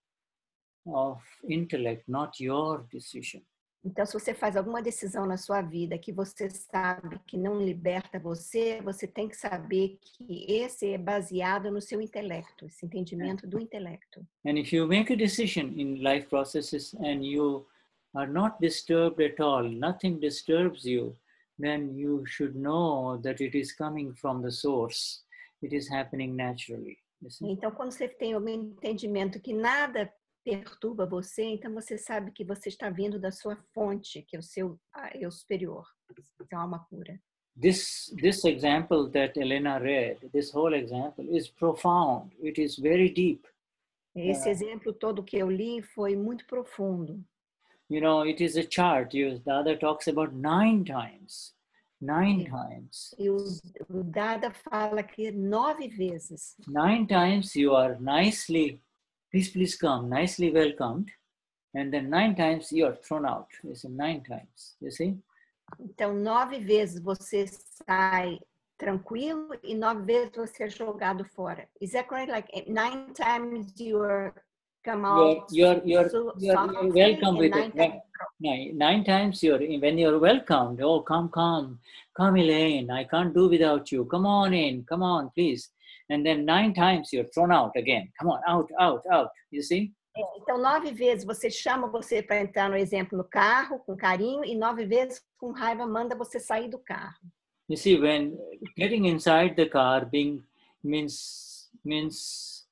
of intellect, not your decision. Então, se você faz alguma decisão na sua vida que você sabe que não liberta você, você tem que saber que esse é baseado no seu intelecto, esse entendimento do intelecto. And if you make a decision in life processes and you are not disturbed at all, nothing disturbs you, then you should know that it is coming from the source. It is happening naturally. you see. Então, quando você tem o entendimento que nada perturba você, então você sabe que você está vindo da sua fonte, que é o seu ah, eu superior, então alma pura. This, this example that Elena read, this whole example is profound. It is very deep. Esse exemplo todo que eu li foi muito profundo. You know, it is a chart. You, the other talks about nine times. Nine times. E o, o Dada fala que nove vezes. Nine times you are nicely, please, please come, nicely welcomed. And then nine times you are thrown out. You see, nine times, you see? Então, nove vezes você sai tranquilo e nove vezes você é jogado fora. Is that correct? Like nine times you are come out You're, you're, so- you're, you're softly welcome and with nine it. times- Nine, nine times you're, when you're welcomed, oh, come, come, come Elaine, I can't do without you. Come on in, come on, please. And then nine times you're thrown out again. Come on, out, out, out, you see? É, então, nove vezes você chama você para entrar, no exemplo, no carro, com carinho, e nove vezes, com raiva, manda você sair do carro. You see, when getting inside the car being means, means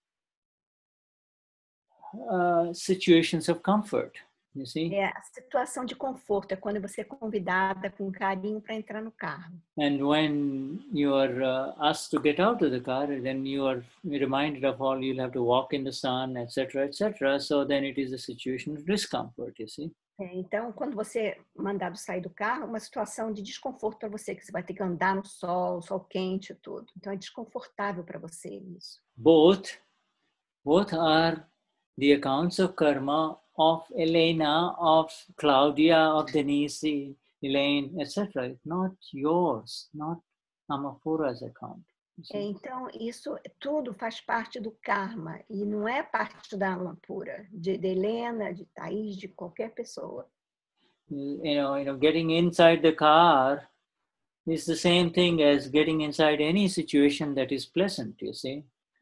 uh, situations of comfort, you see? É a situação de conforto, é quando você é convidada com carinho para entrar no carro. And when you are uh, asked to get out of the car, then you are reminded of all you'll have to walk in the sun, et cetera, et cetera. So then it is a situation of discomfort, you see. É, então, quando você é mandado sair do carro, uma situação de desconforto para você, que você vai ter que andar no sol, sol quente e tudo. Então, é desconfortável para você isso. Both, both are the accounts of karma of Elena, of Claudia, of Denise, Elaine, et cetera. It's not yours, not Amapura's account. you see. É, então, isso tudo faz parte do karma e não é parte da alma pura, de, de Helena, de Thaís, de qualquer pessoa. You know, you know, getting inside the car is the same thing as getting inside any situation that is pleasant, you see.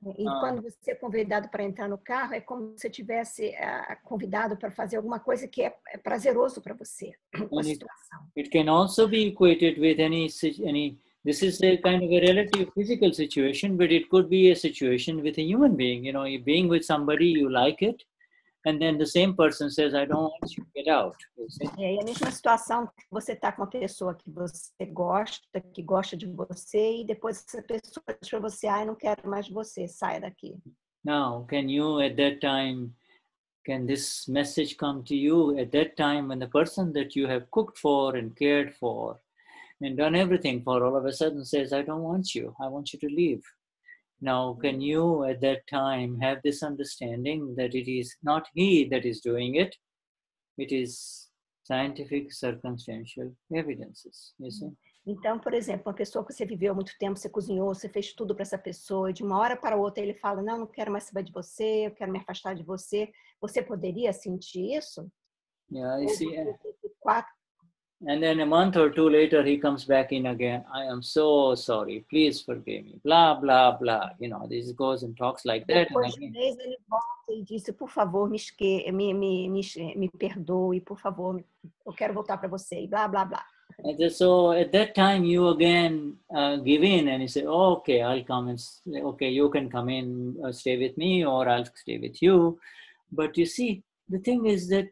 E Ah. quando você é convidado para entrar no carro, é como se você tivesse ah, convidado para fazer alguma coisa que é, é prazeroso para você, com a And it, situação. it can also be equated with any, si- any, this is a kind of a relative physical situation, but it could be a situation with a human being. You know, you're being with somebody, you like it, and then the same person says, I don't want you to get out. You see? É, e a mesma situação que você está com uma pessoa que você gosta, que gosta de você, e depois essa pessoa diz para você, ah, eu não quero mais você, saia daqui. Now, can you at that time, can this message come to you at that time when the person that you have cooked for and cared for and done everything for all of a sudden says, I don't want you, I want you to leave. Now, can you at that time have this understanding that it is not he that is doing it, it is scientific circumstantial evidences, you see? Então, por exemplo, uma pessoa que você viveu muito tempo, você cozinhou, você fez tudo para essa pessoa, e de uma hora para outra ele fala, não, não quero mais saber de você, eu quero me afastar de você. Você poderia sentir isso? Yeah, you Ou see. você teve quatro- And then a month or two later, he comes back in again. I am so sorry. Please forgive me. Blah, blah, blah. You know, this goes and talks like that. And Depois de um again, mês ele volta e disse, por favor, me, esque... me, me, me, me perdoe, por favor, eu quero voltar para você, e blá, blá, blá. and then so at that time, you again uh, give in and you say, oh, okay, I'll come and, s- okay, you can come in, uh, stay with me, or I'll stay with you. But you see, the thing is that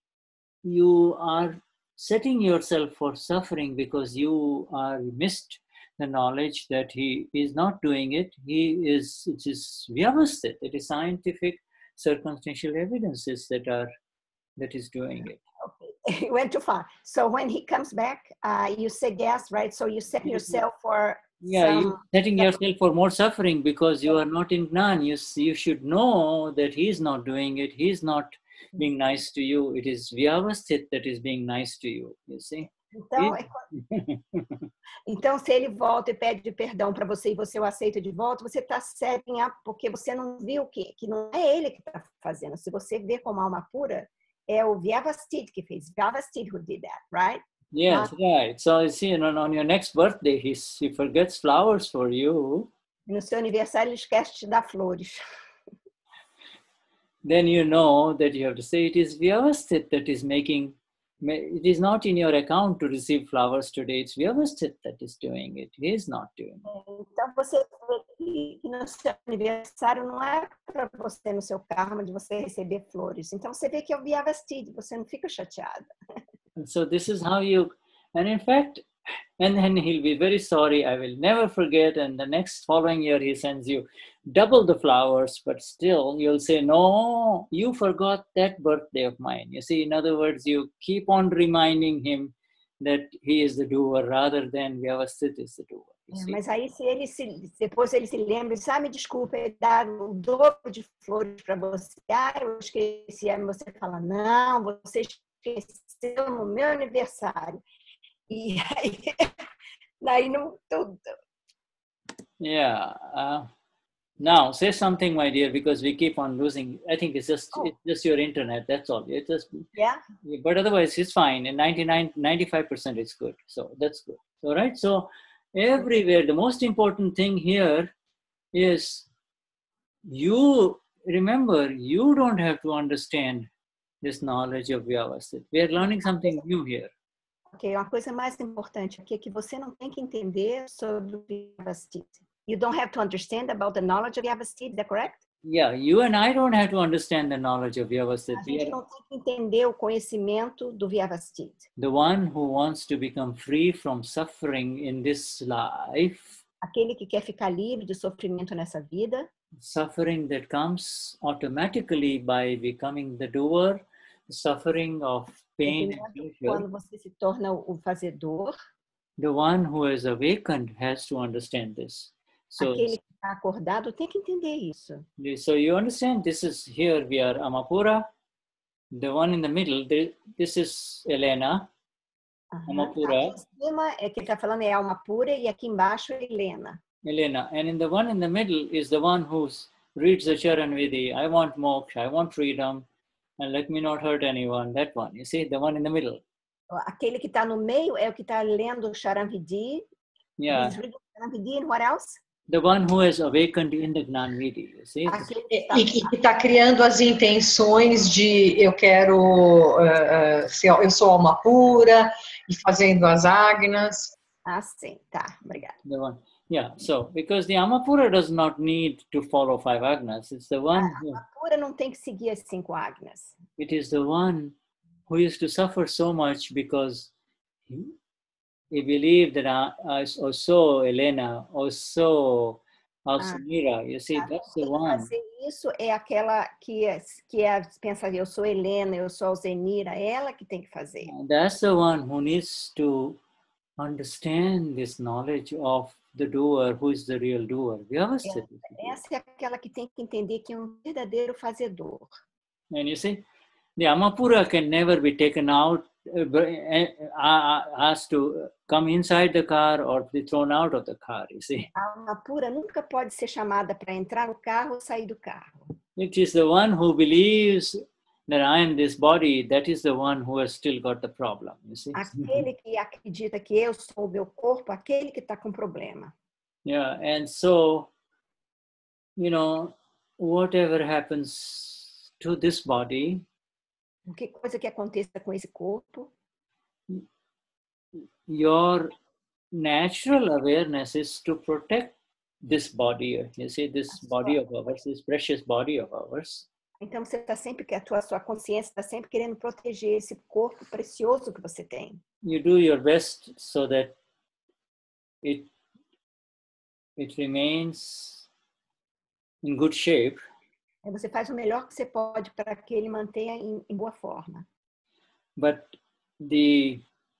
you are setting yourself for suffering because you are missed the knowledge that he is not doing it. He is, it is vyavasthit. It is scientific circumstantial evidences that are, that is doing it. He went too far. So when he comes back, uh, you say yes, right? So you set yourself for Yeah, some... you setting yourself for more suffering because you are not in Gnan. You, s- you should know that he is not doing it. He is not being nice to you. It is vyavasthit that is being nice to you, you see. Então, é quando- então, se ele volta e pede perdão para você e você o aceita de volta, você está setting up porque você não viu que, que não é ele que está fazendo. Se você vê como alma pura, é o Vyavasthit que fez. Vyavasthit who did that, right? Yes, right. So you see, on, on your next birthday, he, s- he forgets flowers for you. No seu aniversário, ele esquece de te dar flores. Then you know that you have to say it is Vyavasthit that is making, ma- it is not in your account to receive flowers today. It's Vyavasthit that is doing it. He is not doing it. Então, você vê que, que no seu aniversário não é para você, no seu karma, de você receber flores. Então, você vê que é o Vyavasthit, você não fica chateada. And so this is how you, and in fact, and then he'll be very sorry. I will never forget. And the next following year, he sends you double the flowers, but still you'll say, no, you forgot that birthday of mine. You see, in other words, you keep on reminding him that he is the doer rather than Vyavasthit is the doer. You É, see? mas aí, se ele se, depois ele se lembra e diz, ah, me desculpa, ele dá o dobro de flores para você. Ah, eu esqueci. Aí você fala, não, você esqueceu no meu aniversário. E aí, daí não tudo. Yeah. Uh, now say something, my dear, because we keep on losing. I think it's just Oh. it's just your internet. That's all. It's just, Yeah? but otherwise it's fine. And ninety-nine, ninety-five percent is good. So that's good. All right. So everywhere, the most important thing here is you remember you don't have to understand this knowledge of Vyavasthit. We are learning something new here. Ok, uma coisa mais importante aqui é que você não tem que entender sobre o Vyavasthit. You don't have to understand about the knowledge of Vyavasthit, is that correct? Yeah, you and I don't have to understand the knowledge of Vyavasthit. A We gente are não tem que entender o conhecimento do Vyavasthit. the one who wants to become free from suffering in this life, Aquele que quer ficar livre de sofrimento nessa vida, suffering that comes automatically by becoming the doer, suffering of pain and sofrimento pleasure. quando você se torna o fazedor, The one who is awakened has to understand this. So, aquele que está acordado tem que entender isso. so you understand this is here we are Amapura, the one in the middle, the- this is Elena, Aham. Amapura. Aqui em cima é que ele está falando é alma pura e aqui embaixo é Helena. Elena, and in the one in the middle is the one who reads the Charan Vidhi. I want moksha, I want freedom, and let me not hurt anyone. That one, you see, the one in the middle. Aquele que está no meio é o que está lendo o Charan Vidhi. Yeah, He's reading Charan Vidhi and what else? The one who has awakened in the Gnan Vidhi, you see? Aquele que está, E que está criando as intenções de eu quero, uh, uh, ser, eu sou alma pura, e fazendo as agnas. ah, sim, tá, obrigada. The one, yeah. So because the Amapura does not need to follow five agnas, it's the one. Who, A pura não tem que seguir as cinco agnas. it is the one who used to suffer so much because he, he believed that I, I also Elena, also Alcimira. You see, that's the Quem one. fazer isso é aquela que, é- que é, pensa, eu sou Helena, eu sou Alzenira, é ela que tem que fazer. And that's the one who needs to understand this knowledge of the doer, who is the real doer. Vyavasthita. Essa é aquela que tem que entender que é um verdadeiro fazedor. And you see, the Amapura can never be taken out, uh, uh, has to come inside the car or be thrown out of the car, you see. A alma pura nunca pode ser chamada para entrar no carro ou sair do carro. It is the one who believes that I am this body, that is the one who has still got the problem, you see. Aquele que acredita que eu sou o meu corpo, aquele que está com problema. Yeah, and so, you know, whatever happens to this body, Qualquer coisa que aconteça com esse corpo, your natural awareness is to protect this body, you see, this body of ours, this precious body of ours. então você está sempre que a tua sua consciência está sempre querendo proteger esse corpo precioso que você tem. You do your best so that it it remains in good shape, Aí você faz o melhor que você pode para que ele mantenha em, em boa forma. but the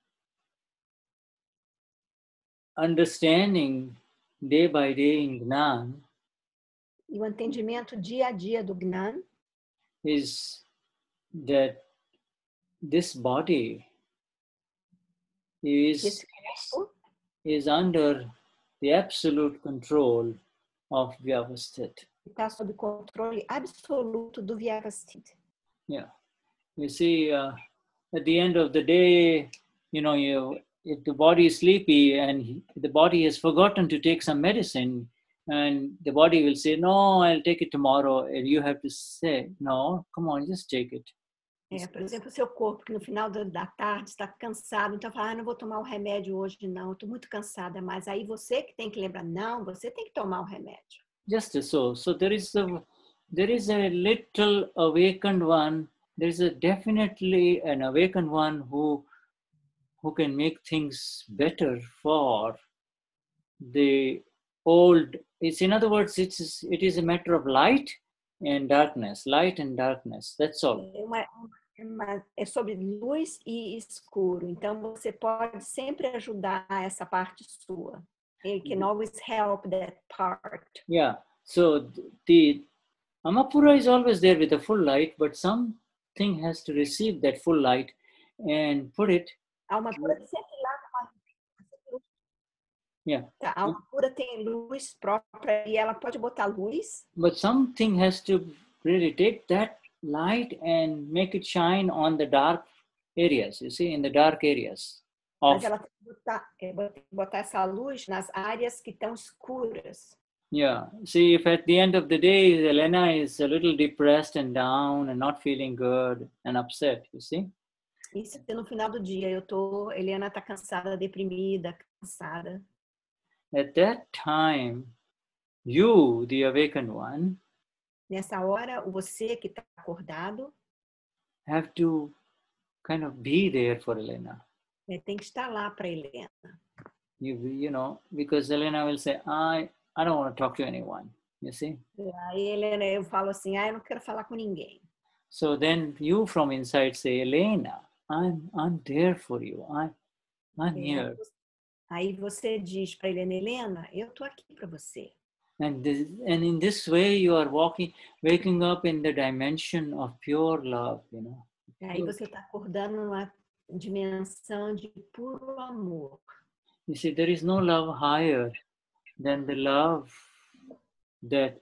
understanding day by day in Gnan E o entendimento dia a dia do Gnan is that this body is esse corpo is under the absolute control of Vyavasthit. está sob controle absoluto do Vyavasthita. Yeah. You see, uh, at the end of the day, you know, you if the body is sleepy and he- the body has forgotten to take some medicine, and the body will say, "No, I'll take it tomorrow," and you have to say, "No, come on, just take it." É, por exemplo, o seu corpo, que no final da, da tarde está cansado, então fala, ah, não vou tomar o remédio hoje, não, estou muito cansada. Mas aí você que tem que lembrar, não, você tem que tomar o remédio. Just so. So there is a there is a little awakened one. There is a definitely an awakened one who who can make things better for the old. It's in other words, it's it is a matter of light and darkness, light and darkness. That's all. É, uma, é uma- é sobre luz e escuro. Então você pode sempre ajudar essa parte sua. You can always help that part. Yeah. So th- the Amapura is always there with the full light, but something has to receive that full light and put it. A alma pura sempre lá com a- Yeah. a alma pura tem luz própria e ela pode botar luz, But something has to really take that light and make it shine on the dark areas, you see, in the dark areas mas of, ela tem que botar, é, bot- botar essa luz nas áreas que estão escuras. yeah. See, if at the end of the day, Elena is a little depressed and down and not feeling good and upset, you see, E se no final do dia eu tô, Helena tá cansada, deprimida, cansada. at that time, you, the awakened one, Nessa hora, você que está acordado, have to kind of be there for Elena. né, tem que estar lá para Helena. You, you know, because Elena will say, I, I don't want to talk to anyone, you see. Aí, Helena, eu falo assim, ah, eu não quero falar com ninguém. So then you from inside say, Elena, I'm, I'm there for you. I, I'm É, here. Aí você diz para Helena, Helena, eu tô aqui para você. And, this, and in this way, you are walking, waking up in the dimension of pure love, you know. Aí você está acordando numa dimensão de puro amor. You see, there is no love higher than the love that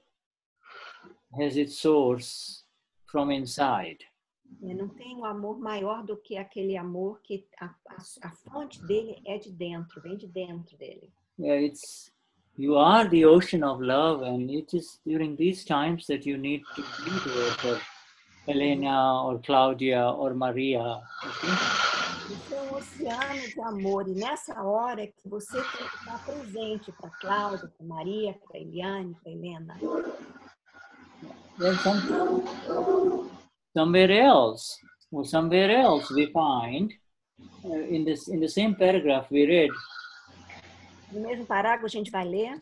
has its source from inside. Né, não tem um amor maior do que aquele amor que a, a, a fonte dele é de dentro, vem de dentro dele. Yeah, it's You are the ocean of love, and it is during these times that you need to be there for Elena or Claudia or Maria. Okay? Você é um oceano de amor e nessa hora é que você tem que estar presente para Cláudia, para Maria, para Eliane, para Helena. Then some, somewhere else, or somewhere else, we find uh, in this in the same paragraph we read. No mesmo parágrafo a gente vai ler.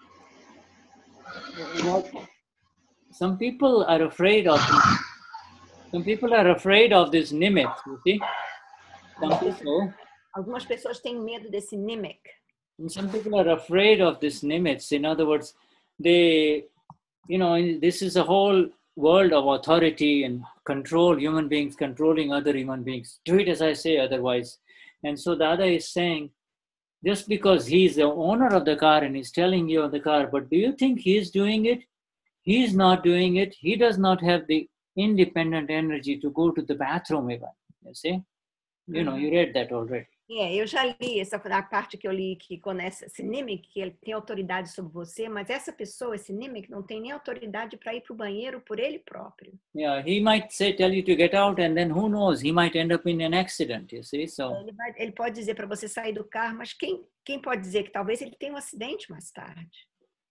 What some people are afraid of. Some people are afraid of this nimit. You see, some people. Algumas pessoas têm medo desse nimic. And some people are afraid of this nimits. In other words, they, you know, this is a whole world of authority and control, human beings controlling other human beings. Do it as I say, otherwise. And so Dada is saying, just because he's the owner of the car and he's telling you of the car, but do you think he's doing it? He's not doing it. He does not have the independent energy to go to the bathroom even. You see? You know, you read that already. É, eu já li essa a parte que eu li que conhece esse nimic, que ele tem autoridade sobre você, mas essa pessoa, esse nimic, não tem nem autoridade para ir para o banheiro por ele próprio. Yeah, he might say, tell you to get out, and then who knows, he might end up in an accident, you see, so. Ele, vai, ele pode dizer para você sair do carro, mas quem, quem pode dizer que talvez ele tenha um acidente mais tarde?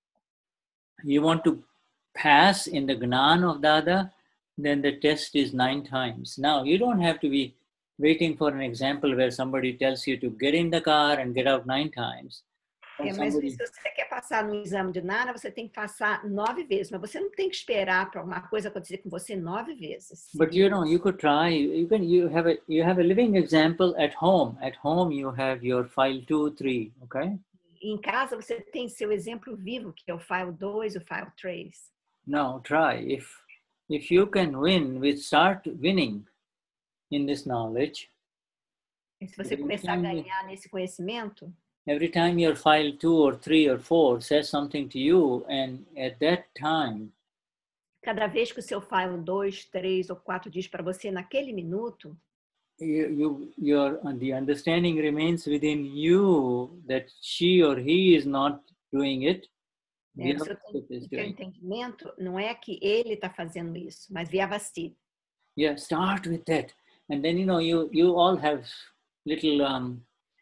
You want to pass in the Gnan of Dada, then the test is nine times. Now, you don't have to be waiting for an example where somebody tells you to get in the car and get out nine times. É, mas somebody... se você quer passar no exame de Nana, você tem que passar nove vezes, mas você não tem que esperar para alguma coisa acontecer com você nove vezes. But you know, you could try. You can. You have a. You have a living example at home. At home, you have your file two, three. Okay. Em casa você tem seu exemplo vivo, que é o file dois, o file três. Now try. If if you can win, we start winning in this knowledge. E se você começar a ganhar nesse conhecimento, every time your file two or three or four says something to you, and at that time, cada vez que o seu file dois, três ou quatro diz para você naquele minuto, you, you your the understanding remains within you that she or he is not doing it. É, o seu, seu entendimento não é que ele está fazendo isso, mas Vyavastita. Yeah, start with that, and then you know you you all have little um,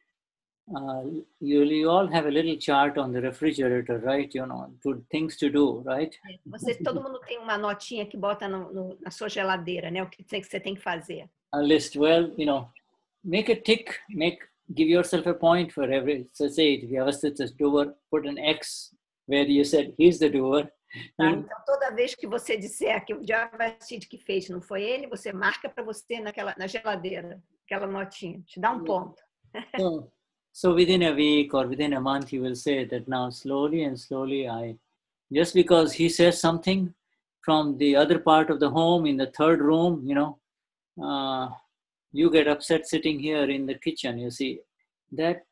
uh, you you all have a little chart on the refrigerator, right? You know, to, things to do, right? Você, todo mundo tem uma notinha que bota no, no, na sua geladeira, né? O que você tem que fazer. A list. Well, you know, make a tick. Make give yourself a point for every. So say if you have a doer, put an X where you said he's the doer. Tá? Então, toda vez que você disser que o Vyavastita que fez não foi ele, você marca para você naquela, na geladeira, aquela notinha, te dá um ponto. so, so within a week or within a month, you will say that now slowly and slowly, I, just because he says something from the other part of the home in the third room, you know, uh, you get upset sitting here in the kitchen, you see, that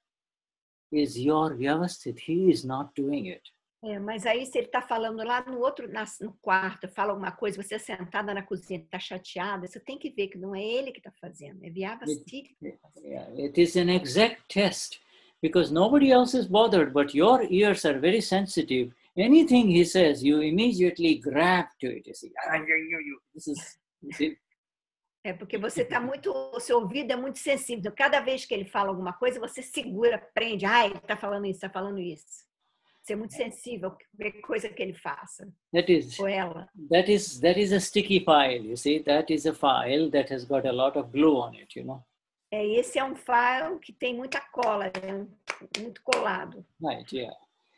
is your Vyavasthit. He is not doing it. É, mas aí se ele está falando lá no outro, na, no quarto, fala alguma coisa, você é sentada na cozinha, está chateada, você tem que ver que não é ele que está fazendo, é Vyavastita que está fazendo. Yeah, it is an exact test because nobody else is bothered, but your ears are very sensitive. Anything he says, you immediately grab to it. You see, this is, you see. É porque você está muito, o seu ouvido é muito sensível. Cada vez que ele fala alguma coisa, você segura, prende. Ah, ele está falando isso, está falando isso. Você é muito sensível a qualquer coisa que ele faça. That is, ou ela. That is, that is a sticky file, you see. That is a file that has got a lot of glue on it, you know. É, esse é um file que tem muita cola, é um, muito colado. Right, yeah.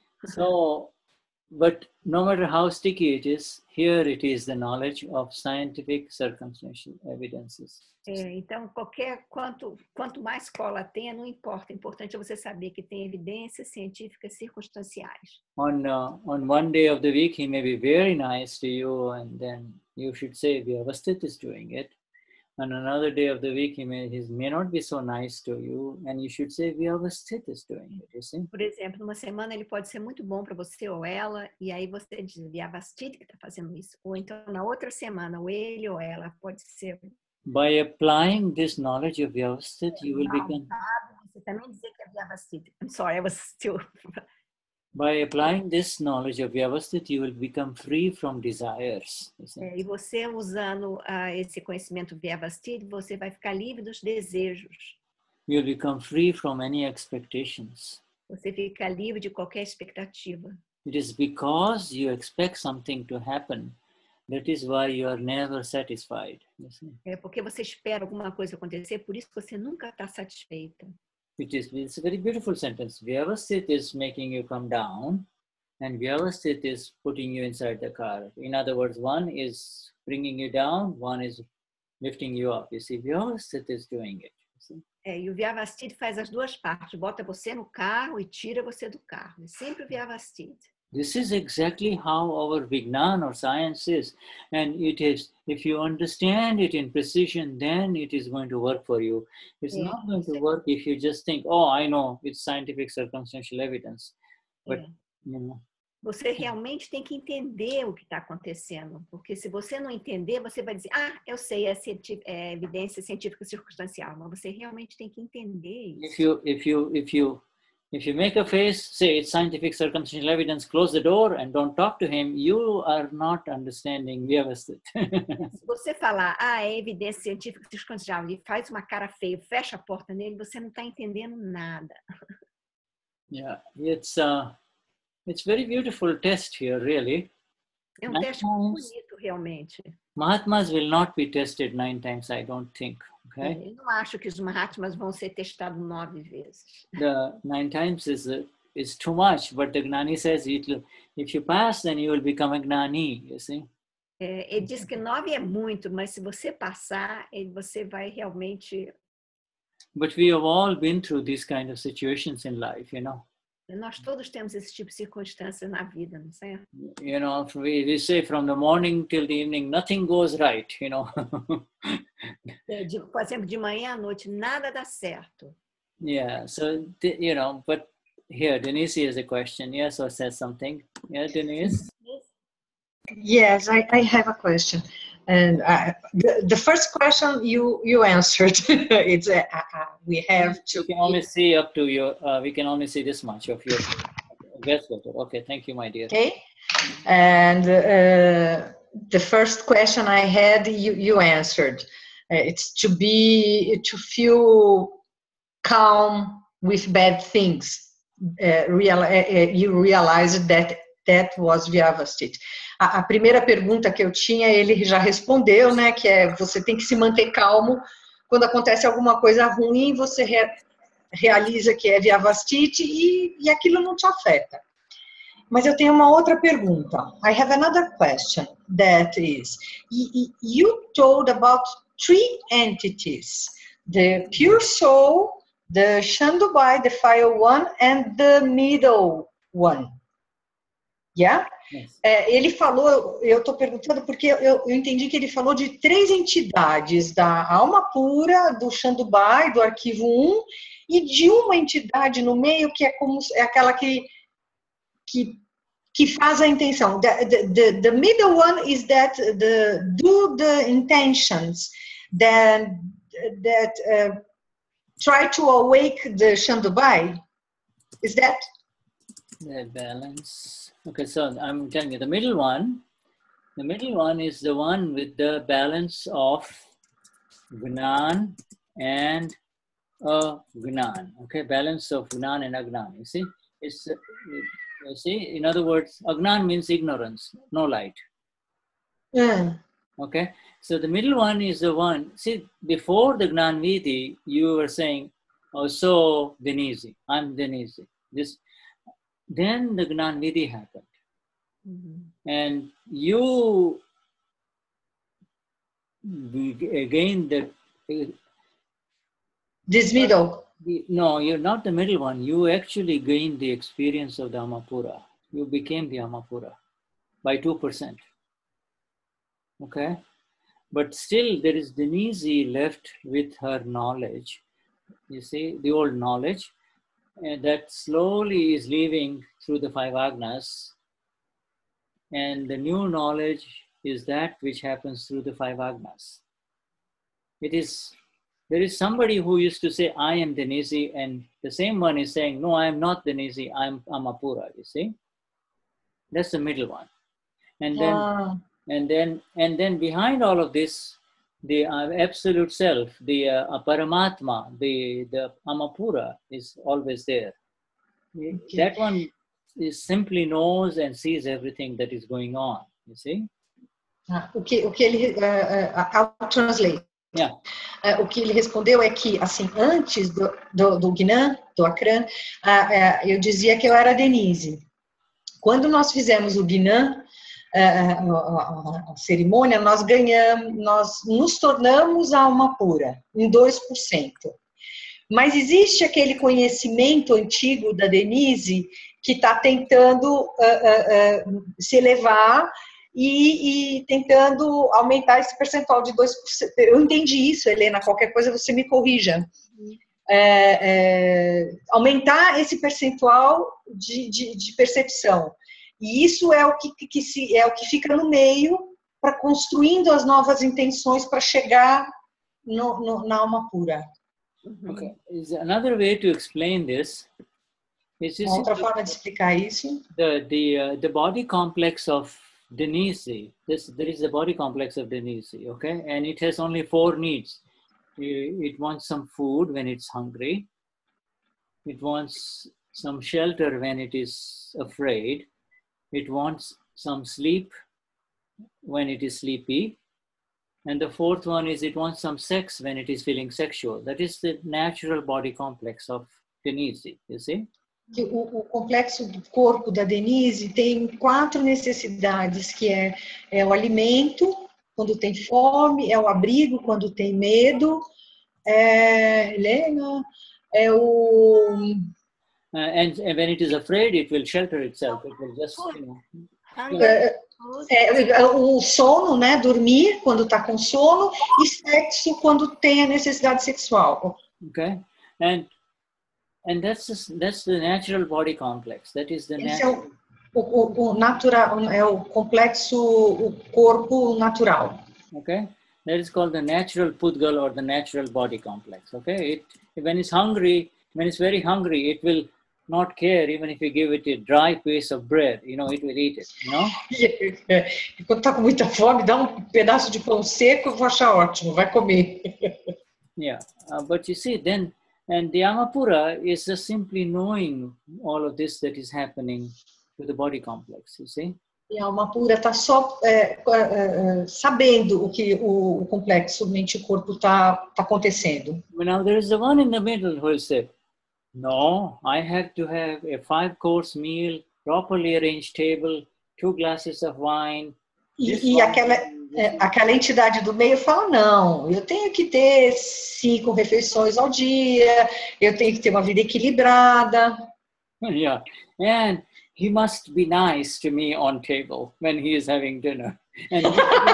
So, but no matter how sticky it is, here it is the knowledge of scientific circumstantial evidences. É, então, qualquer quanto quanto mais cola tenha, não importa. O importante é você saber que tem evidências científicas circunstanciais. On uh, on one day of the week, he may be very nice to you, and then you should say Vyavasthita is doing it. On another day of the week, he may he may not be so nice to you, and you should say Vyavasthita is doing it. You see? Por exemplo, numa semana ele pode ser muito bom para você ou ela, e aí você diz Vyavasthita que está fazendo isso. Ou então na outra semana, ou ele ou ela pode ser. By applying this knowledge of Vyavasthita, you will become. Você também dizer que é Vyavasthita. I'm sorry, I was still. By applying this knowledge of Vyavasthit, you will become free from desires. You see. É, e você usando ah, esse conhecimento Vyavasthit, você vai ficar livre dos desejos. You'll become free from any expectations. Você fica livre de qualquer expectativa. It is because you expect something to happen, that is why you are never satisfied. You see. É porque você espera alguma coisa acontecer, por isso que você nunca está satisfeita. It is, it's a very beautiful sentence. Vyavasthit is making you come down, and Vyavasthit is putting you inside the car. In other words, one is bringing you down, one is lifting you up. You see, Vyavasthit is doing it. You see? É, e o Vyavasthit faz as duas partes, bota você no carro e tira você do carro. É sempre o Vyavasthit. This is exactly how our Vignan or science is. And it is, if you understand it in precision, then it is going to work for you. It's Yeah. not going to work if you just think, oh, I know, it's scientific circumstantial evidence. But, É. you know, Você realmente tem que entender o que está acontecendo, porque se você não entender, você vai dizer, ah, eu sei, é, cienti- é evidência científica circunstancial, mas você realmente tem que entender if isso. you, if you, if you, if you make a face, say it's scientific circumstantial evidence, close the door and don't talk to him, you are not understanding Vyavasthit. Se você falar, ah, é evidência científica circunstancial, e faz uma cara feia, fecha a porta nele, você não está entendendo nada. Yeah, it's uh, it's very beautiful test here, really. É um Nine teste muito times. bonito, realmente. Mahatmas will not be tested nine times, I don't think. Okay, Eu não acho que os Mahatmas vão ser testados nove vezes. the nine times is uh, is too much, but the Gnani says it will, if you pass, then you will become a Gnani. You see. É, ele diz que nove é muito, mas se você passar, ele- você vai realmente... But we have all been through these kind of situations in life, you know. Nós todos temos esse tipo de circunstância na vida, não é? You know, we, we say from the morning till the evening, nothing goes right, you know. É, de- por exemplo, de manhã à noite, nada dá certo. Yeah, so, the- you know, but here, Denise has a question, yes, or says something. Yeah, Denise? Yes, I, I have a question. And uh, the, the first question you, you answered, it's uh, uh, we have to... You can only see up to your, uh, we can only see this much of your guest letter. Okay, thank you, my dear. Okay. And uh, the first question I had, you, you answered. Uh, it's to be, to feel calm with bad things. Uh, real, uh, uh, you realized that that was Vyavasthit. A, a primeira pergunta que eu tinha, ele já respondeu, né? Que é, você tem que se manter calmo. Quando acontece alguma coisa ruim, você re, realiza que é Vyavasthit e, e aquilo não te afeta. Mas eu tenho uma outra pergunta. I have another question that is, you told about three entities, the pure soul, the Shandubai, the fire one, and the middle one. Yeah? Yes. É, ele falou, eu estou perguntando porque eu, eu entendi que ele falou de três entidades, da alma pura, do Shandubai, do arquivo um, e de uma entidade no meio que é como é aquela que que, que faz a intenção. The, the, the middle one is that the do the intentions that that uh, try to awake the Shandubai. Is that? The balance. Okay, so I'm telling you, the middle one, the middle one is the one with the balance of Gnan and uh, Gnan. Okay, balance of Gnan and Agnan. You see, it's uh, you see. In other words, Agnan means ignorance, no light. Yeah. Okay, so the middle one is the one. See, before the Gnan Vidhi, you were saying, "Oh, so Denise, I'm Denise." This. Then the Gnan Vidhi happened. Uhum. And you gained the, This middle. the, no, you're not the middle one. You actually gained the experience of the Amapura. You became the Amapura by two percent. Okay? But still there is Denise left with her knowledge. You see, the old knowledge. And that slowly is leaving through the five agnas, and the new knowledge is that which happens through the five agnas. It is there is somebody who used to say, I am Denisi, and the same one is saying, no, I am not Denisi, I am Amapura, you see? That's the middle one. And then, Ah. and then, and then behind all of this, the uh, absolute self, the uh, Paramatma, the, the Amapura is always there. Okay. That one is simply knows and sees everything that is going on, you see? Ah, o que, o que ele, uh, uh, I'll translate. Yeah. Uh, o que ele respondeu é que, assim, antes do, do, do Gnã, do Akran, uh, uh, eu dizia que eu era Denise. Quando nós fizemos o Gnã, uh, a, a cerimônia, nós ganhamos, nós nos tornamos a alma pura, em dois por cento. Mas existe aquele conhecimento antigo da Denise que está tentando uh, uh, uh, se elevar e, e tentando aumentar esse percentual de dois por cento. Eu entendi isso, Helena, qualquer coisa você me corrija. É, é, aumentar esse percentual de, de, de percepção. E isso é o que, que, se, é o que fica no meio para construindo as novas intenções para chegar no, no, na alma pura. Okay. Is another way to explain this is this Uma outra forma de explicar isso. the the uh, the body complex of Denise. This there is the body complex of Denise, okay, and it has only four needs. It wants some food when it's hungry. It wants some shelter when it is afraid. It wants some sleep when it is sleepy. And the fourth one is it wants some sex when it is feeling sexual. That is the natural body complex of Denise, you see? O, o complexo do corpo da Denise tem quatro necessidades, que é, é o alimento, quando tem fome, é o abrigo, quando tem medo, é, Helena, é o... Uh, and, and when it is afraid, it will shelter itself. It will just, you know... É, é, o sono, né, dormir quando está com sono, e sexo quando tem a necessidade sexual. Okay, and and that's the, that's the natural body complex. That is the Esse é natural. o, o, o natural, é o complexo, o corpo natural. Okay, that is called the natural Pudgal or the natural body complex. Okay, it when it's hungry, when it's very hungry, it will not care even if you give it a dry piece of bread. You know, it will eat it. You know. E, e quando está com muita fome, dá um pedaço de pão seco, eu vou achar ótimo, vai comer. Yeah, uh, but you see, then, and the Amapura is just simply knowing all of this that is happening to the body complex, you see. E a alma pura está só é, é, sabendo o que o, o complexo mente e corpo está tá acontecendo. But now there is the one in the middle who will say, no, I have to have a five-course meal, properly arranged table, two glasses of wine. E, e aquela, é, aquela entidade do meio fala, não, eu tenho que ter cinco refeições ao dia, eu tenho que ter uma vida equilibrada. Yeah, and he must be nice to me on table when he is having dinner. And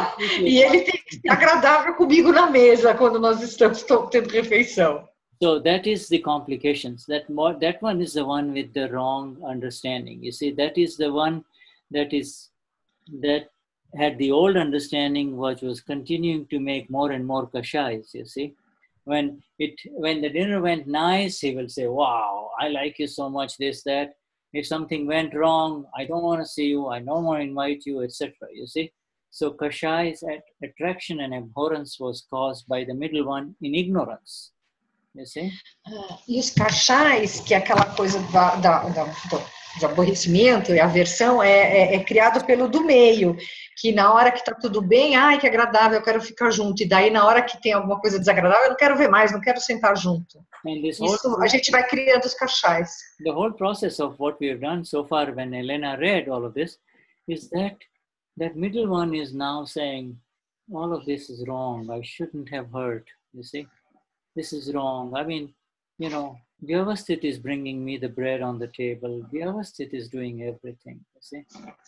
e ele tem que ser agradável comigo na mesa quando nós estamos tendo refeição. So that is the complications. That more, that one is the one with the wrong understanding. You see, that is the one that is that had the old understanding, which was continuing to make more and more kashais. You see, when it when the dinner went nice, he will say, "Wow, I like you so much." This that. If something went wrong, I don't want to see you. I don't want to invite you, et cetera. You see, so kashai's attraction and abhorrence was caused by the middle one in ignorance. You see? Uh, e os cachais, que é aquela coisa da, da, da, do, do aborrecimento e aversão, é, é, é criado pelo do meio, que na hora que está tudo bem, ai, que agradável, eu quero ficar junto, e daí na hora que tem alguma coisa desagradável, eu não quero ver mais, não quero sentar junto. Isso, whole, a gente vai criando os cachais. The whole process of what we have done so far, when Elena read all of this, is that that middle one is now saying, all of this is wrong, I shouldn't have heard, you see? This is wrong. I mean, you know, Vyavasthit is bringing me the bread on the table. Vyavasthit is doing everything, you see?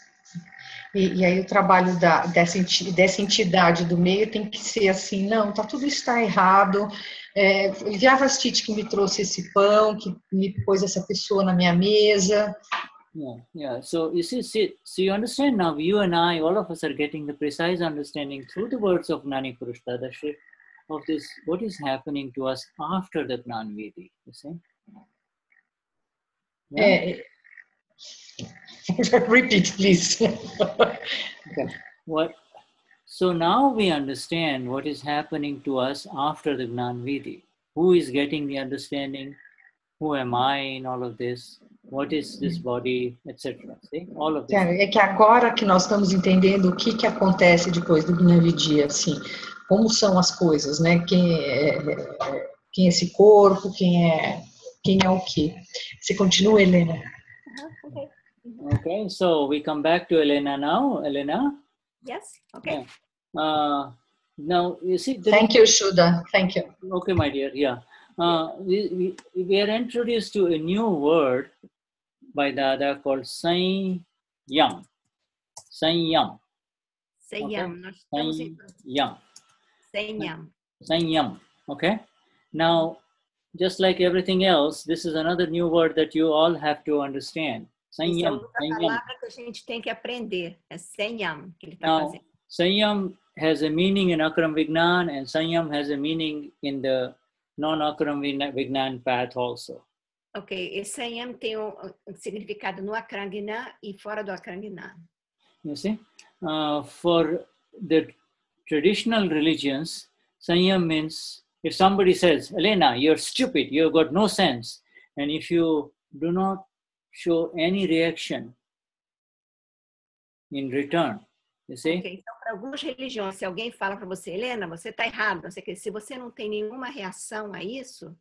E, e aí o trabalho da, dessa, dessa entidade do meio tem que ser assim, não, tá, tudo está errado, é, Vyavasthit que me trouxe esse pão, que me pôs essa pessoa na minha mesa. Yeah, yeah. So you see, see, so you understand now, you and I, all of us are getting the precise understanding through the words of Nani Purush Tadashi of this, what is happening to us after the Gnan Vidi, you see? Yeah? É, repeat, please. Okay. What? So now we understand what is happening to us after the Gnan Vidi. Who is getting the understanding? Who am I in all of this? What is this body, et cetera. See, all of this. É que agora que nós estamos entendendo o que, que acontece depois do Gnan Vidya, assim, como são as coisas, né? Quem é, quem é esse corpo, quem é, quem é o quê? Você continua, Helena? Uh-huh, okay. Okay, so we come back to Elena now. Elena? Yes, okay. Yeah. Uh, now, you see... there Thank you, Shuddha. Thank you. Okay, my dear, yeah. Uh, we, we, we are introduced to a new word by Dada called Sanyam. Sanyam. Sanyam. Nós estamos em Sanyam. Sanyam. Sanyam. Okay. Now, just like everything else, this is another new word that you all have to understand. Essa é Sanyam. outra Sanyam. palavra que a gente tem que aprender. É Sanyam que ele está Now, fazendo. Sanyam has a meaning in Akram Vignan, and Sanyam has a meaning in the non-Akram Vignan path also. Ok, esse Sanyam tem um, um significado no Akranginan e fora do Akranginan. You see, uh, for the traditional religions, Sanyam means if somebody says, Elena, you're stupid, you've got no sense, and if you do not show any reaction in return, you see. Ok, então para algumas religiões, se alguém fala para você, Helena, você está errado, não sei o quê, se você não tem nenhuma reação a isso,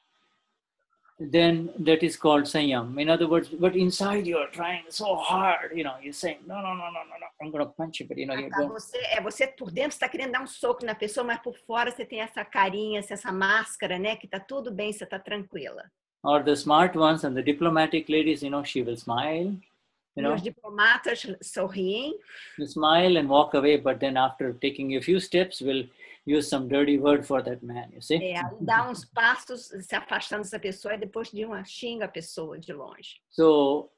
then that is called Sanyam. In other words, but inside you're trying so hard, you know, you're saying, no, no, no, no, no, no, I'm going to punch you, but you know, you're tá, going... você, é, você por dentro está querendo dar um soco na pessoa, mas por fora você tem essa carinha, essa máscara, né, que tá tudo bem, você tá tranquila. Or the smart ones and the diplomatic ladies, you know, she will smile, you E know, os diplomatas sorriem, you smile and walk away, but then after taking a few steps, will use some dirty word for that man, you see. é, aí dá uns passos se afastando dessa pessoa e depois de uma xinga a pessoa de longe. So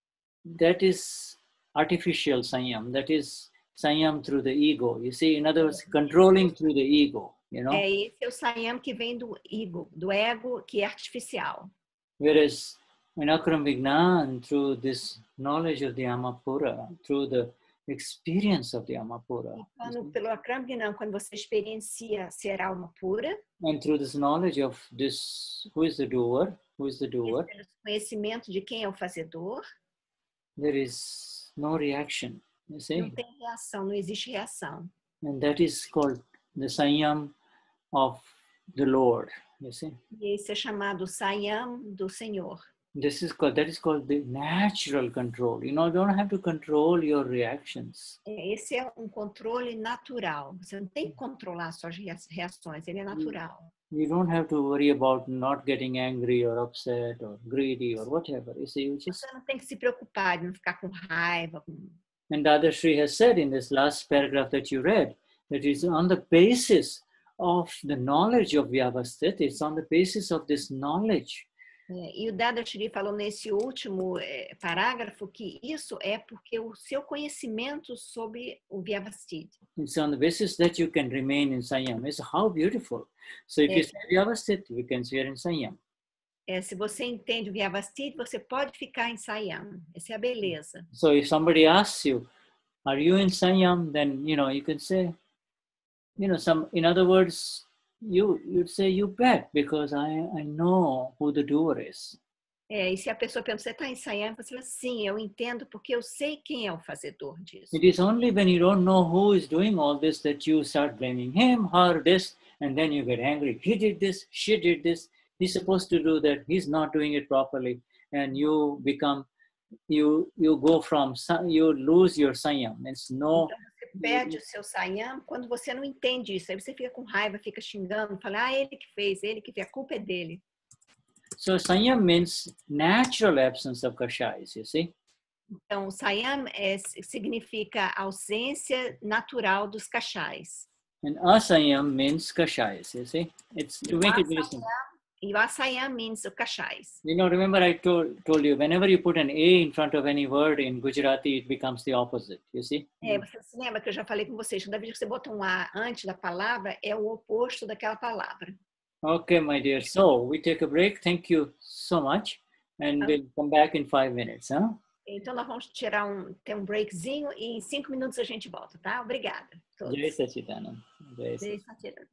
that is artificial Sanyam. That is Sanyam through the ego. You see, in other words, controlling through the ego, you know. É, esse é o Sanyam que vem do ego, do ego que é artificial. Whereas in Akram Vignan, through this knowledge of the Amapura, through the experience of the Amapura, Quando, pelo Akramgnam, quando você experiencia ser alma pura, and through this knowledge of this, who is the doer, who is the doer, pelo conhecimento de quem é o fazedor, there is no reaction, you não see. tem reação, não existe reação. And that is called the Sanyam of the Lord, you see. E esse é chamado Sanyam do Senhor. This is called, that is called the natural control. You know, you don't have to control your reactions. É, esse é um controle natural. Você não tem que controlar suas reações, ele é natural. You don't have to worry about not getting angry or upset or greedy or whatever. You see, you just... Você não tem que se preocupar de não ficar com raiva. Com... And Dada Shri has said in this last paragraph that you read, that it's on the basis of the knowledge of Vyavasthit, it's on the basis of this knowledge. É, e o Dada Shri falou nesse último é, parágrafo que isso é porque o seu conhecimento sobre o Vyavasthit. It's on the basis that you can remain in Sanyam. It's how beautiful. So if É. you say Vyavasthit, we can see it in Sanyam. É, se você entende o Vyavasthit, você pode ficar em Sanyam. Essa é a beleza. So if somebody asks you, are you in Sanyam? Then, you know, you can say, you know, some, in other words, you, you'd say, you bet, because I, I know who the doer is. É, e se a pessoa pergunta, você está em Sanyam? Você fala, sim, eu entendo porque eu sei quem é o fazedor disso. It is only when you don't know who is doing all this that you start blaming him, her, this, and then you get angry. He did this, she did this, he's supposed to do that, he's not doing it properly. And you become, you you go from, you lose your Sanyam. It's no... Então, você perde o seu Sanyam quando você não entende isso. Aí você fica com raiva, fica xingando, fala, ah, ele que fez, ele que fez, a culpa é dele. So Sanyam means natural absence of kashais, you see. Então, Sanyam é, significa ausência natural dos kashais. And asayam means kashais, you see. It's to make it very simple. E o açayan means o cachais. You know, remember I told, told you, whenever you put an A in front of any word in Gujarati, it becomes the opposite, you see? É, você se lembra que eu já falei com vocês, toda vez que você bota um A antes da palavra, é o oposto daquela palavra. Okay, my dear. So we take a break. Thank you so much. And we'll come back in five minutes, huh? Então, nós vamos tirar um, ter um breakzinho e em cinco minutos a gente volta, tá? Obrigada. Todos. Jai Sachidanand. Jai Jai Sachidanand.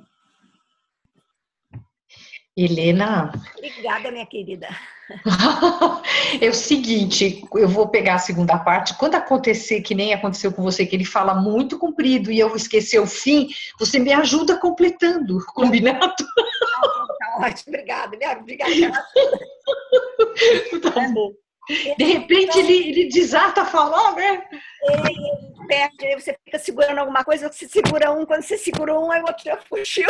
Helena. Obrigada, minha querida. É o seguinte, eu vou pegar a segunda parte. Quando acontecer, que nem aconteceu com você, que ele fala muito comprido e eu esquecer o fim, você me ajuda completando, combinado? Tá ótimo, obrigada. Obrigada pela ajuda. Tá bom. De repente ele, ele desata a falar, né? Ele perde, aí você fica segurando alguma coisa, você segura um, quando você segura um, aí o outro já fugiu.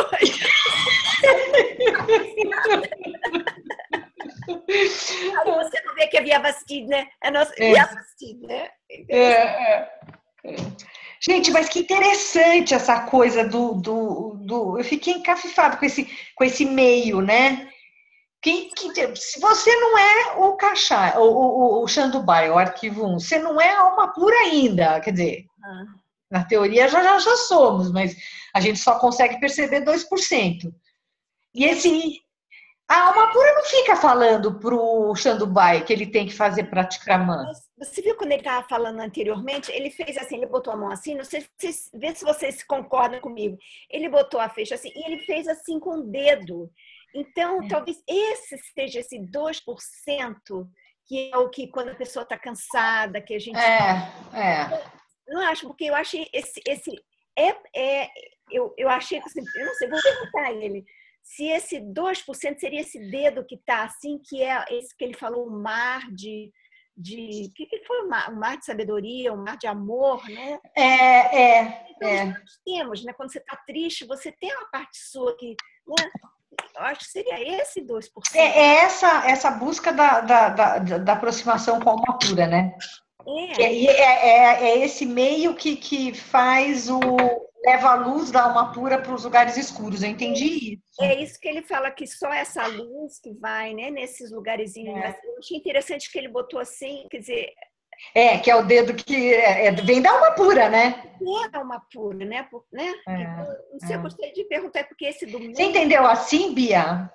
Aí você não vê que é via Bastide, né? É nossa É. via Bastide, né? É, é, é. Gente, mas que interessante essa coisa do, do, do... Eu fiquei encafifado com esse, com esse meio, né? Que, que, se você não é o Cachai, o, o, o Xandubai, o arquivo um, você não é alma pura ainda, quer dizer, Ah. na teoria já, já, já somos, mas a gente só consegue perceber dois por cento. E esse... A alma pura não fica falando pro Xandubai que ele tem que fazer Pratkraman. Mas você viu quando ele estava falando anteriormente? Ele fez assim, ele botou a mão assim, não sei se, vê se vocês concordam comigo. Ele botou a feixa assim e ele fez assim com o dedo. Então, talvez esse seja esse dois por cento que é o que quando a pessoa está cansada, que a gente... É, é. Não acho, porque eu achei esse... esse é, é, eu, eu achei que... Assim, eu não sei, vou perguntar a ele. Se esse dois por cento seria esse dedo que está assim, que é esse que ele falou, o mar de... de o que, que foi o mar? O mar de sabedoria, o mar de amor, né? É, é, então, é. nós temos, né? Quando você está triste, você tem uma parte sua que... Né? Eu acho que seria esse dois por cento. É, é essa, essa busca da, da, da, da aproximação com a alma pura, né? É. É, é, é, é esse meio que, que faz o... leva a luz da alma pura para os lugares escuros. Eu entendi isso. É isso que ele fala, que só essa luz que vai, né, nesses lugarzinhos. É. Eu achei interessante que ele botou assim, quer dizer... É, que é o dedo que é, é, vem da alma pura, né? É uma pura, né? Por, né? É, Então, não sei, é. eu gostaria de perguntar, porque esse do meio... Você entendeu assim, Bia?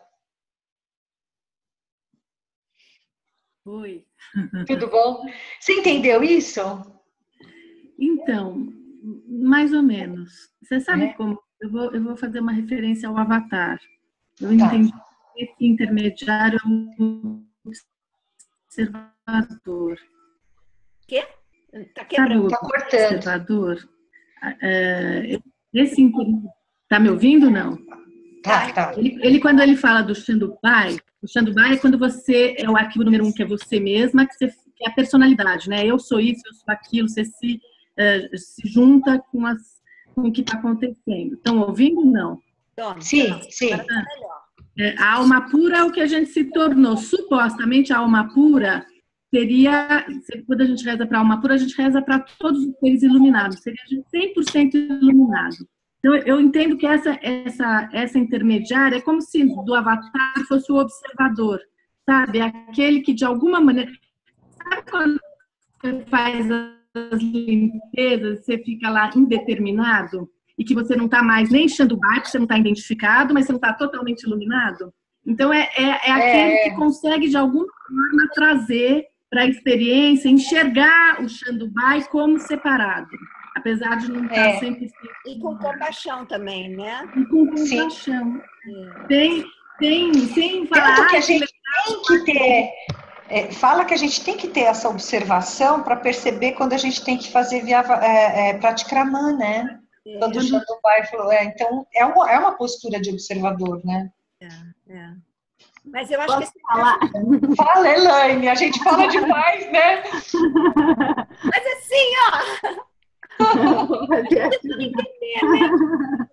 Oi. Tudo bom? Você entendeu isso? Então, mais ou menos. Você sabe É. como? Eu vou, eu vou fazer uma referência ao Avatar. Eu Tá. entendi que esse intermediário é um observador. Quê? Tá Sabe quebrando. o Tá cortando. observador? É, esse inter- tá me ouvindo, não? Tá, tá. Ele, ele, quando ele fala do Xandubai, o Xandubai é quando você, é o arquivo número um, que é você mesma, que, você, que é a personalidade, né? Eu sou isso, eu sou aquilo, você se, uh, se junta com, as, com o que está acontecendo. Estão ouvindo? Não. Toma, Sim, toma. sim. Agora tá melhor. É, a alma pura é o que a gente se tornou. Supostamente, a alma pura seria, quando a gente reza para a alma pura, a gente reza para todos os seres iluminados. Seria a gente cem por cento iluminado. Então, eu entendo que essa, essa, essa intermediária é como se do Avatar fosse o observador, sabe? Aquele que, de alguma maneira... Sabe quando você faz as limpezas, você fica lá indeterminado e que você não está mais nem Xandubai, porque você não está identificado, mas você não está totalmente iluminado? Então, é, é, é aquele É. que consegue, de alguma forma, trazer para a experiência, enxergar o Xandubai como separado. Apesar de não estar É. sempre... E com compaixão também, né? E com Sim. compaixão. É. Tem, tem, sem falar... Tanto que a "Ah, gente tem que ter... é, fala que a gente tem que ter essa observação para perceber quando a gente tem que fazer via é, é, Pratkraman, né? É. Quando o Xandubai falou... É, então, é uma, é uma postura de observador, né? É. Mas eu acho Posso que esse... falar? Fala, Elaine, a gente fala demais, né? Mas assim, ó, tudo entender, né?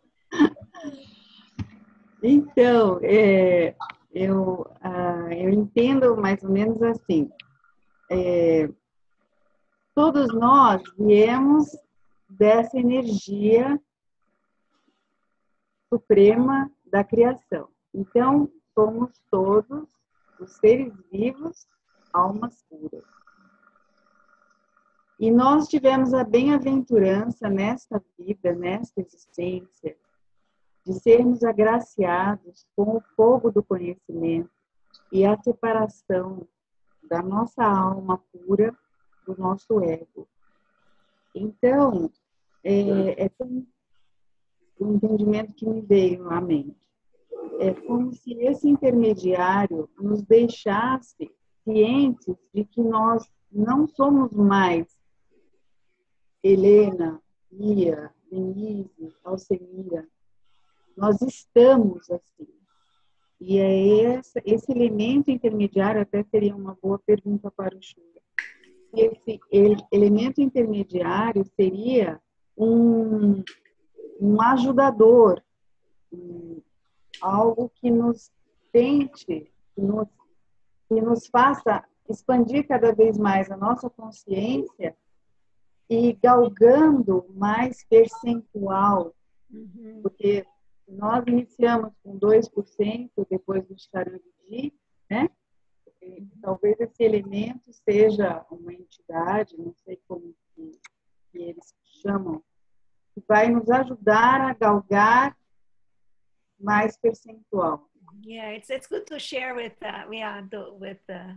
Então, é, eu, ah, eu entendo mais ou menos assim. É, todos nós viemos dessa energia suprema da criação. Então, somos todos, os seres vivos, almas puras. E nós tivemos a bem-aventurança nesta vida, nesta existência, de sermos agraciados com o fogo do conhecimento e a separação da nossa alma pura do nosso ego. Então, é, é um entendimento que me veio à mente. É como se esse intermediário nos deixasse cientes de que nós não somos mais Helena, Ia, Denise, Alcemira. Nós estamos assim. E é esse, esse elemento intermediário, até seria uma boa pergunta para o Shura. Esse ele, elemento intermediário seria um, um ajudador, um, algo que nos tente, que nos, que nos faça expandir cada vez mais a nossa consciência e galgando mais percentual, uhum. Porque nós iniciamos com dois por cento depois do Charudi, né? E talvez esse elemento seja uma entidade, não sei como que, que eles chamam, que vai nos ajudar a galgar mais percentual. Yeah, it's it's good to share with uh, yeah, with uh...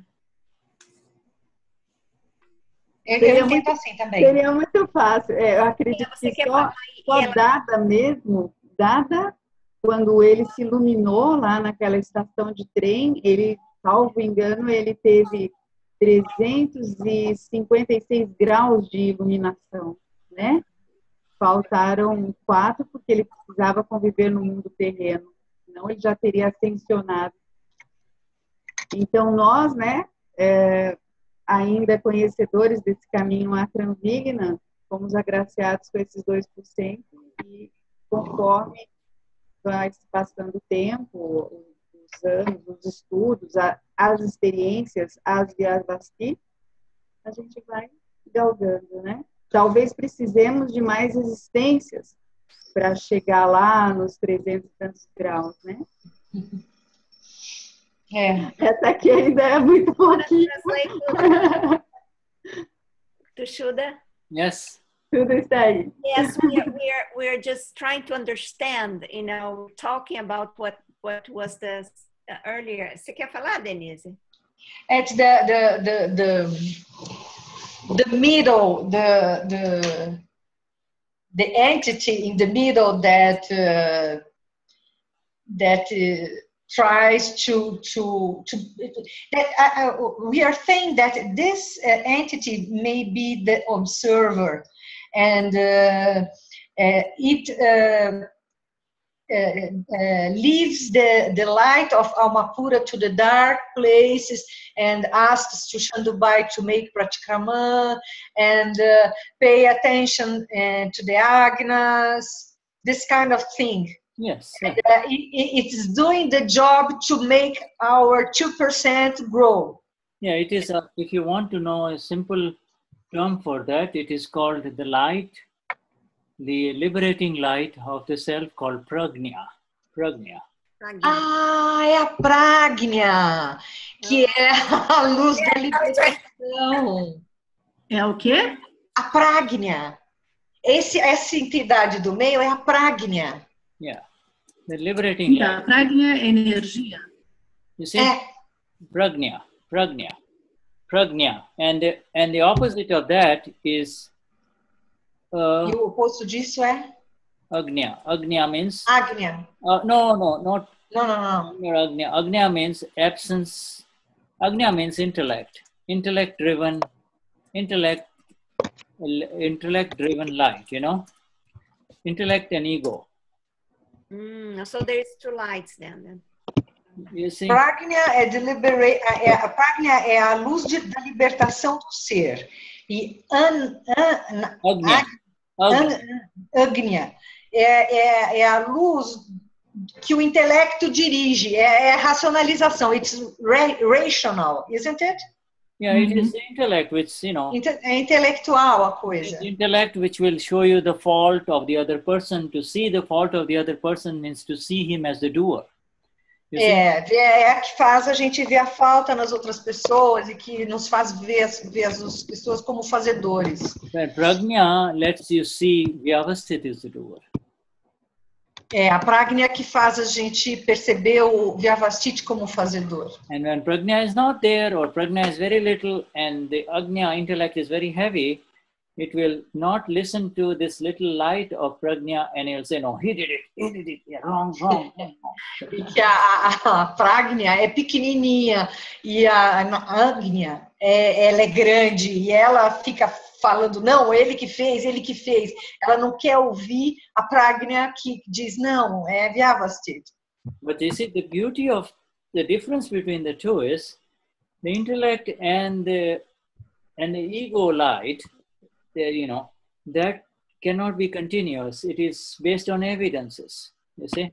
Eu, seria eu muito assim também. Seria muito fácil. É, eu acredito Você que só, só ela... dada mesmo, dada quando ele se iluminou lá naquela estação de trem, ele, salvo engano, ele teve trezentos e cinquenta e seis graus de iluminação, né? Faltaram quatro porque ele precisava conviver no mundo terreno, senão ele já teria ascensionado. Então nós, né, é, ainda conhecedores desse caminho a Transvigna, fomos agraciados com esses dois por cento e conforme vai se passando o tempo, os anos, os estudos, as experiências, as Vyasvasti, a gente vai galgando, né? Talvez precisemos de mais existências para chegar lá nos trezentos e tantos graus, né? É. Essa aqui ainda é muito pouquinho. Tushuda? Yes. Tudo está aí. Yes, we are, we are we are just trying to understand, you know, talking about what what was the uh, earlier. Você quer falar, Denise? It's the the the the, the middle, the the the entity in the middle that uh, that uh, tries to to to that uh, we are saying that this uh, entity may be the observer, and uh, uh, it uh, uh, uh, leaves the the light of Alma Pura to the dark places and asks to Shandubai to make Pratikraman and uh, pay attention uh, to the Agnas, this kind of thing. Yes. And, uh, it, it's doing the job to make our two percent grow. Yeah, it is. A, if you want to know a simple term for that, it is called the light, the liberating light of the self called Pragnya. Pragnya. Ah, é a Pragnya, que é a luz da liberação. É o quê? A Pragnya. Esse, essa entidade do meio é a Pragnya. Yeah, the liberating então, light. Pragnya é energia. You see, É. Pragnya, Pragnya, Pragnya, and the, and the opposite of that is uh, E o oposto disso é Agnya. Agnya means Agnya. uh, no, no, not Não, não, não. Agnya. Agnya means absence. Agnya means intellect, intellect-driven, intellect, intellect-driven light. You know, intellect and ego. Mm, so there's two lights then. then. You see? Pragnya é, de libera... é a Pragnya é a luz de, da libertação do ser. E an, an, Agnya. an, Agnya é, é, é a luz que o intelecto dirige, é, é a racionalização. It's ra rational, isn't it? Yeah, it is the intellect which, you know, Inte é intelectual a coisa. the intellect which will show you the fault of the other person. To see the fault of the other person means to see him as the doer. You see? É, é a que faz a gente ver a falta nas outras pessoas e que nos faz ver, ver as pessoas como fazedores. When prajna lets you see Vyavasthit is the doer. É a pragna que faz a gente perceber o Vyavastiti como fazedor. And when prajna is not there, or prajna is very little, and the ajna intellect is very heavy, it will not listen to this little light of prajna, and it will say, no, he did it, he did it, yeah, wrong, wrong, wrong. E que a, a, a pragna é pequenininha e a, a ajna é, ela é grande e ela fica falando, não, ele que fez, ele que fez. Ela não quer ouvir a pragna que diz, não, é Vyavasthit. But you see, the beauty of the difference between the two is the intellect and the and the ego light. The, you know, that cannot be continuous. It is based on evidences. You see,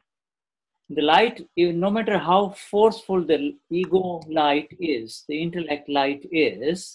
the light, no matter how forceful the ego light is, the intellect light is,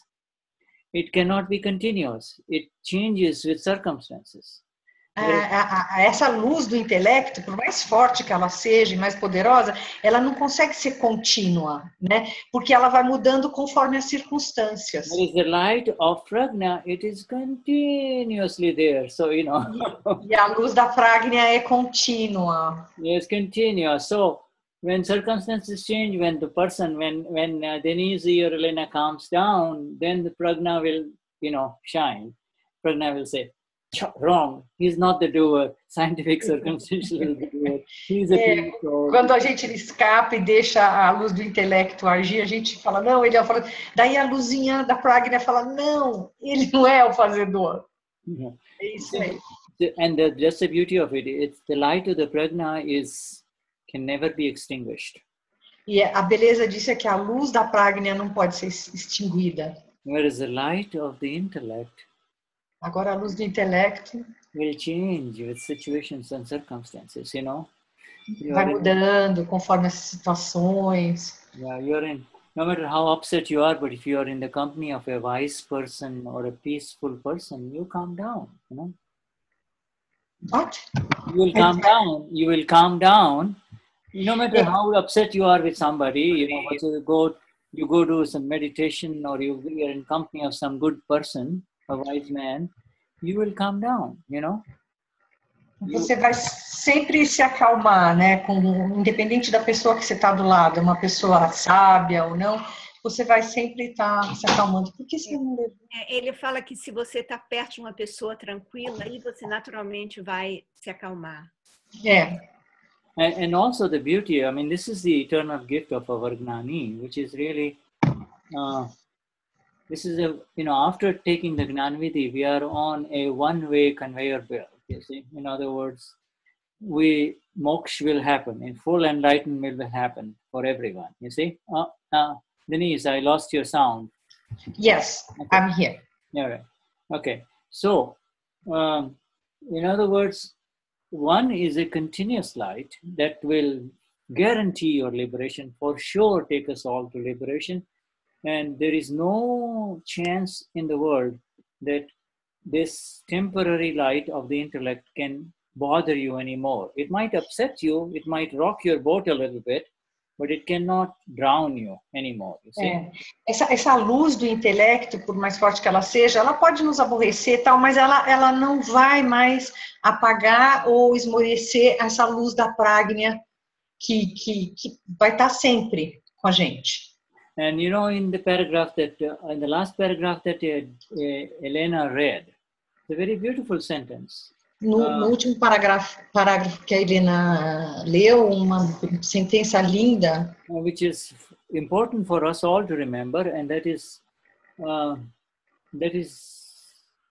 it cannot be continuous. It changes with circumstances. A, a, a, essa luz do intelecto, por mais forte que ela seja e mais poderosa, ela não consegue ser contínua, né? Porque ela vai mudando conforme as circunstâncias. There is the light of prajna, it is continuously there. So, you know. E a luz da pragna é contínua. Yes, continuous. So, when circumstances change, when the person, when when uh, Denise or Elena calms down, then the prajna will, you know, shine. Prajna will say, wrong, he's not the doer. Scientific circumstances will be doer. He's a é, quando a gente escapa e deixa a luz do intelecto agir, a gente fala, não, ele é o fazedor. Daí a luzinha da pragna fala, não, ele não é o fazedor. Yeah. É isso aí. And the, just the beauty of it, it's the light of the prajna is can never be extinguished. E a beleza disso é que a luz da pragna não pode ser extinguida. Whereas the light of the intellect Agora a luz do intelecto will change with situations and circumstances, you know. Vai mudando conforme as situações. Yeah, you're in, no matter how upset you are, but if you are in the company of a wise person or a peaceful person, you calm down, you know. What? You will calm down. You will calm down. No matter how upset you are with somebody, you know, but you go, you go do some meditation, or you are in company of some good person, a wise man, you will calm down, you know. Você vai sempre se acalmar, né? Com, independente da pessoa que você está do lado, uma pessoa sábia ou não, você vai sempre estar tá se acalmando. Por que você não... Ele fala que se você está perto de uma pessoa tranquila, aí você naturalmente vai se acalmar. É. And, and also the beauty, I mean, this is the eternal gift of our Gnani, which is really, uh, this is a, you know, after taking the Gnanvidhi, we are on a one-way conveyor belt, you see. In other words, we, moksha will happen, in full enlightenment will happen for everyone, you see. Uh, uh, Denise, I lost your sound. Yes, okay. I'm here. Yeah, right. Okay. So, um, in other words, one is a continuous light that will guarantee your liberation, for sure take us all to liberation. And there is no chance in the world that this temporary light of the intellect can bother you anymore. It might upset you, it might rock your boat a little bit, but it cannot drown you anymore. You see? É. Essa, essa luz do intelecto, por mais forte que ela seja, ela pode nos aborrecer, tal, mas ela, ela não vai mais apagar ou esmorecer essa luz da pragna que, que, que vai estar sempre com a gente. And you know, in the paragraph that, uh, in the last paragraph that uh, uh, Elena read, it's a very beautiful sentence. No, uh, no último parágrafo, parágrafo que a Helena leu, uma sentença linda. Which is important for us all to remember, and that is, uh, that is,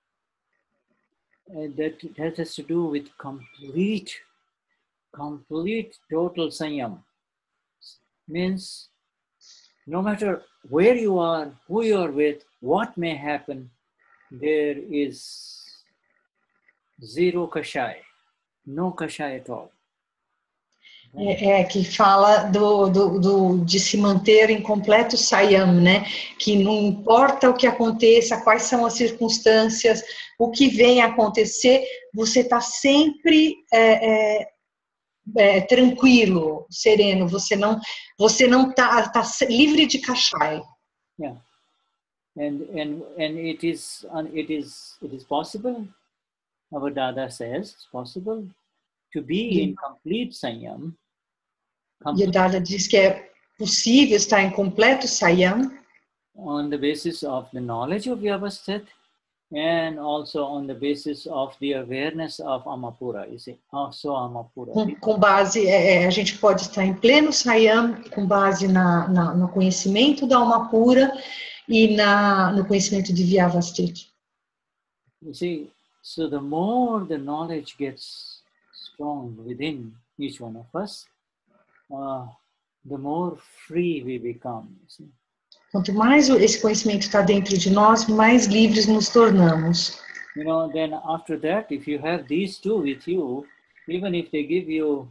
uh, that, that has to do with complete, complete total sanyam. Means, no matter where you are, who you are with, what may happen, there is zero kashaya, no kashaya at all. É, é, que fala do, do, do, de se manter em completo sayam, né? Que não importa o que aconteça, quais são as circunstâncias, o que vem a acontecer, você está sempre é, é, é, tranquilo, sereno, você não você não tá, tá livre de Kashai. Yeah. And and and it is it is it is possible, our Dada says, it's possible to be in complete Sanyam. E o Dada diz que é possível estar em completo Sanyam on the basis of the knowledge of Vyavasthit and also on the basis of the awareness of Amapura, you see, also Amapura. Com, com base, é, a gente pode estar em pleno Sanyam com base na, na, no conhecimento da Amapura e na, no conhecimento de Vyavasthit. You see, so the more the knowledge gets strong within each one of us, uh, the more free we become. You see. Quanto mais esse conhecimento está dentro de nós, mais livres nos tornamos. You know, then after that, if you have these two with you, even if they give you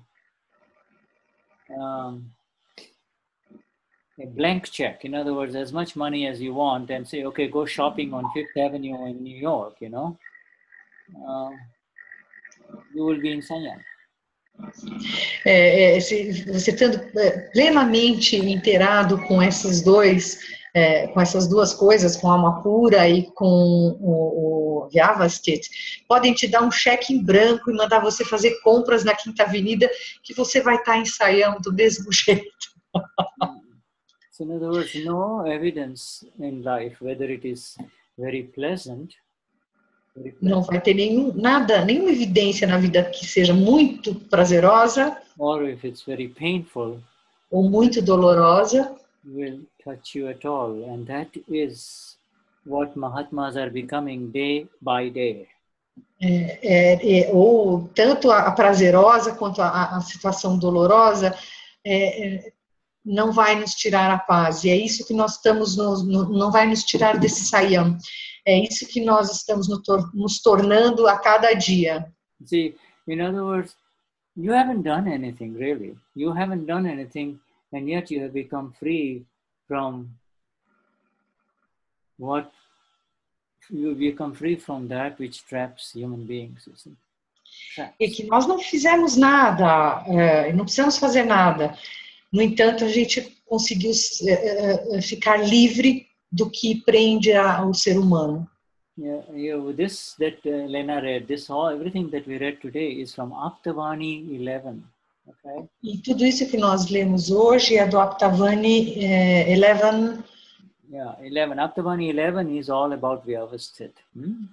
um, a blank check, in other words, as much money as you want, and say, okay, go shopping on Fifth Avenue in New York, you know, uh, you will be in Sanyam. É, é, se, você estando plenamente inteirado com esses dois, é, com essas duas coisas, com a Amapura e com o, o Vyavasthit, podem te dar um cheque em branco e mandar você fazer compras na Quinta Avenida, que você vai estar ensaiando do mesmo jeito. So in other words, no evidence in life, whether it is very pleasant. Não vai ter nenhum, nada, nenhuma evidência na vida que seja muito prazerosa or if it's very painful, ou muito dolorosa, will touch you at all. And that is what Mahatmas are becoming day by day. É, é, é, ou tanto a, a prazerosa quanto a, a situação dolorosa é, é, não vai nos tirar a paz. E é isso que nós estamos, no, no, não vai nos tirar desse Sanyam. É isso que nós estamos no tor nos tornando a cada dia. See, in other words, you haven't done anything really. You haven't done anything, and yet you have become free from what you become free from that which traps human beings. You see? Traps. E que nós não fizemos nada, é, não precisamos fazer nada. No entanto, a gente conseguiu é, é, ficar livre do que prende a, o ser humano. Yeah, yeah, this that uh, Lena read, this all everything that we read today is from Aptavani eleven. Okay. E tudo isso que nós lemos hoje é do Aptavani eh, eleven. Yeah, eleven. Aptavani eleven is all about Vyavasthit. Hmm?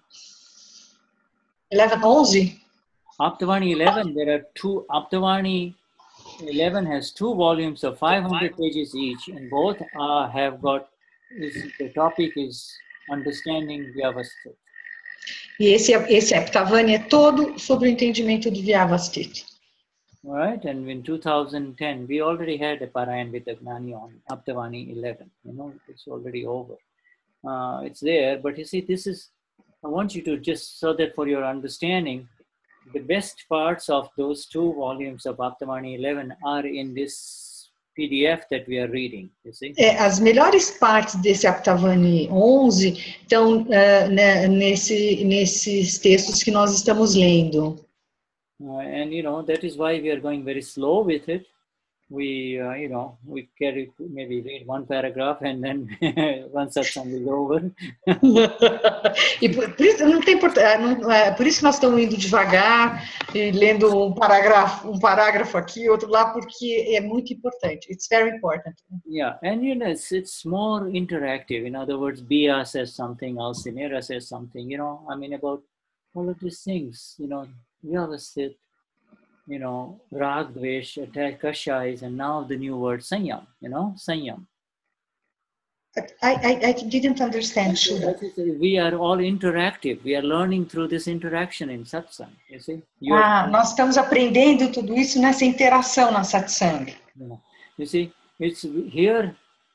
eleven, eleven? Aptavani eleven, there are two. Aptavani eleven has two volumes of five hundred pages each, and both uh, have got. Is, the topic is understanding Vyavasthit. E esse, esse Aptavani é todo sobre o entendimento de Vyavasthit. All right, and in two thousand ten, we already had a Parayan with Agnani on Aptavani eleven. You know, it's already over. Uh, it's there, but you see, this is, I want you to just, so that for your understanding, the best parts of those two volumes of Aptavani eleven are in this P D F that we are reading, you see? É, as melhores partes desse Aptavani eleven estão uh, né, nesse, nesses textos que nós estamos lendo. Uh, and you know, that is why we are going very slow with it. We, uh, you know, we carry, maybe read one paragraph and then one satsang is over. E por, por, isso, não tem, por, não, é, por isso que nós estamos indo devagar e lendo um parágrafo, um parágrafo aqui, outro lá, porque é muito importante. It's very important. Yeah, and you know, it's, it's more interactive. In other words, Bia says something, Alcinera says something, you know, I mean, about all of these things, you know, Vyavasthit, you know, Rag, Dvesh, attack, Kashais, and now the new word Sanyam, you know, Sanyam. I, I, I didn't understand. We are all interactive. We are learning through this interaction in satsang, you see. You ah, nós estamos aprendendo tudo isso nessa interação na satsang. You see, it's here,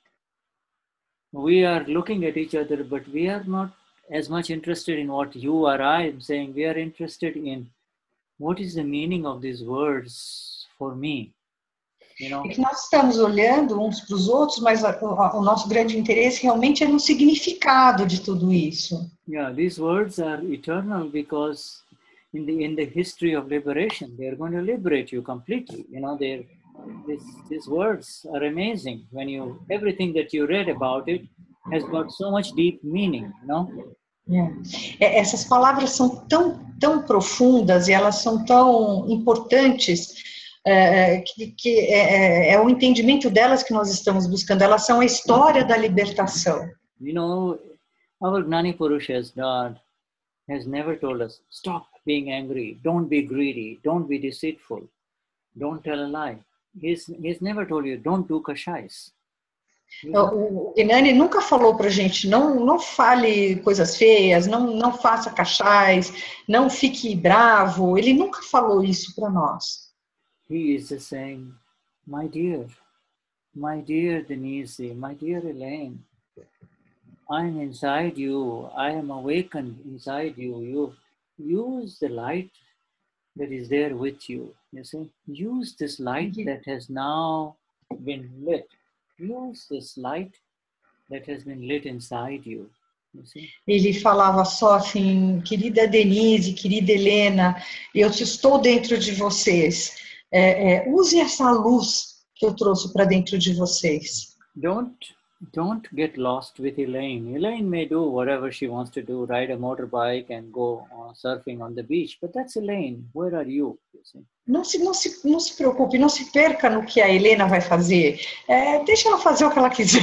we are looking at each other, but we are not as much interested in what you or I am saying. We are interested in what is the meaning of these words for me? You know? É que nós estamos olhando uns para os outros, mas a, a, o nosso grande interesse realmente é no significado de tudo isso. Yeah, these words are eternal because in the in the history of liberation. They are going to liberate you completely. You know, they're this, these words are amazing. When you everything that you read about it has got so much deep meaning. You know. É. Essas palavras são tão tão profundas e elas são tão importantes. É, que, que é, é o entendimento delas que nós estamos buscando. Elas são a história da libertação. You know, our Gnani Purushas, God, has never told us, stop being angry, don't be greedy, don't be deceitful, don't tell a lie. He's, he's never told you, don't do kashais. O Gnani nunca falou pra gente, não, não fale coisas feias, não, não faça kashais, não fique bravo. Ele nunca falou isso para nós. He is just saying, my dear, my dear Denise, my dear Elaine, I'm inside you, I am awakened inside you. You use the light that is there with you, you see. Use this light that has now been lit. Use this light that has been lit inside you. Ele falava só assim, querida Denise, querida Helena, eu estou dentro de vocês. É, é, use essa luz que eu trouxe para dentro de vocês. Don't, don't get lost with Elaine. Elaine may do whatever she wants to do, ride a motorbike and go uh, surfing on the beach, but that's Elaine. Where are you? You see? Não se, não, se, não se preocupe, não se perca no que a Helena vai fazer. É, deixa ela fazer o que ela quiser.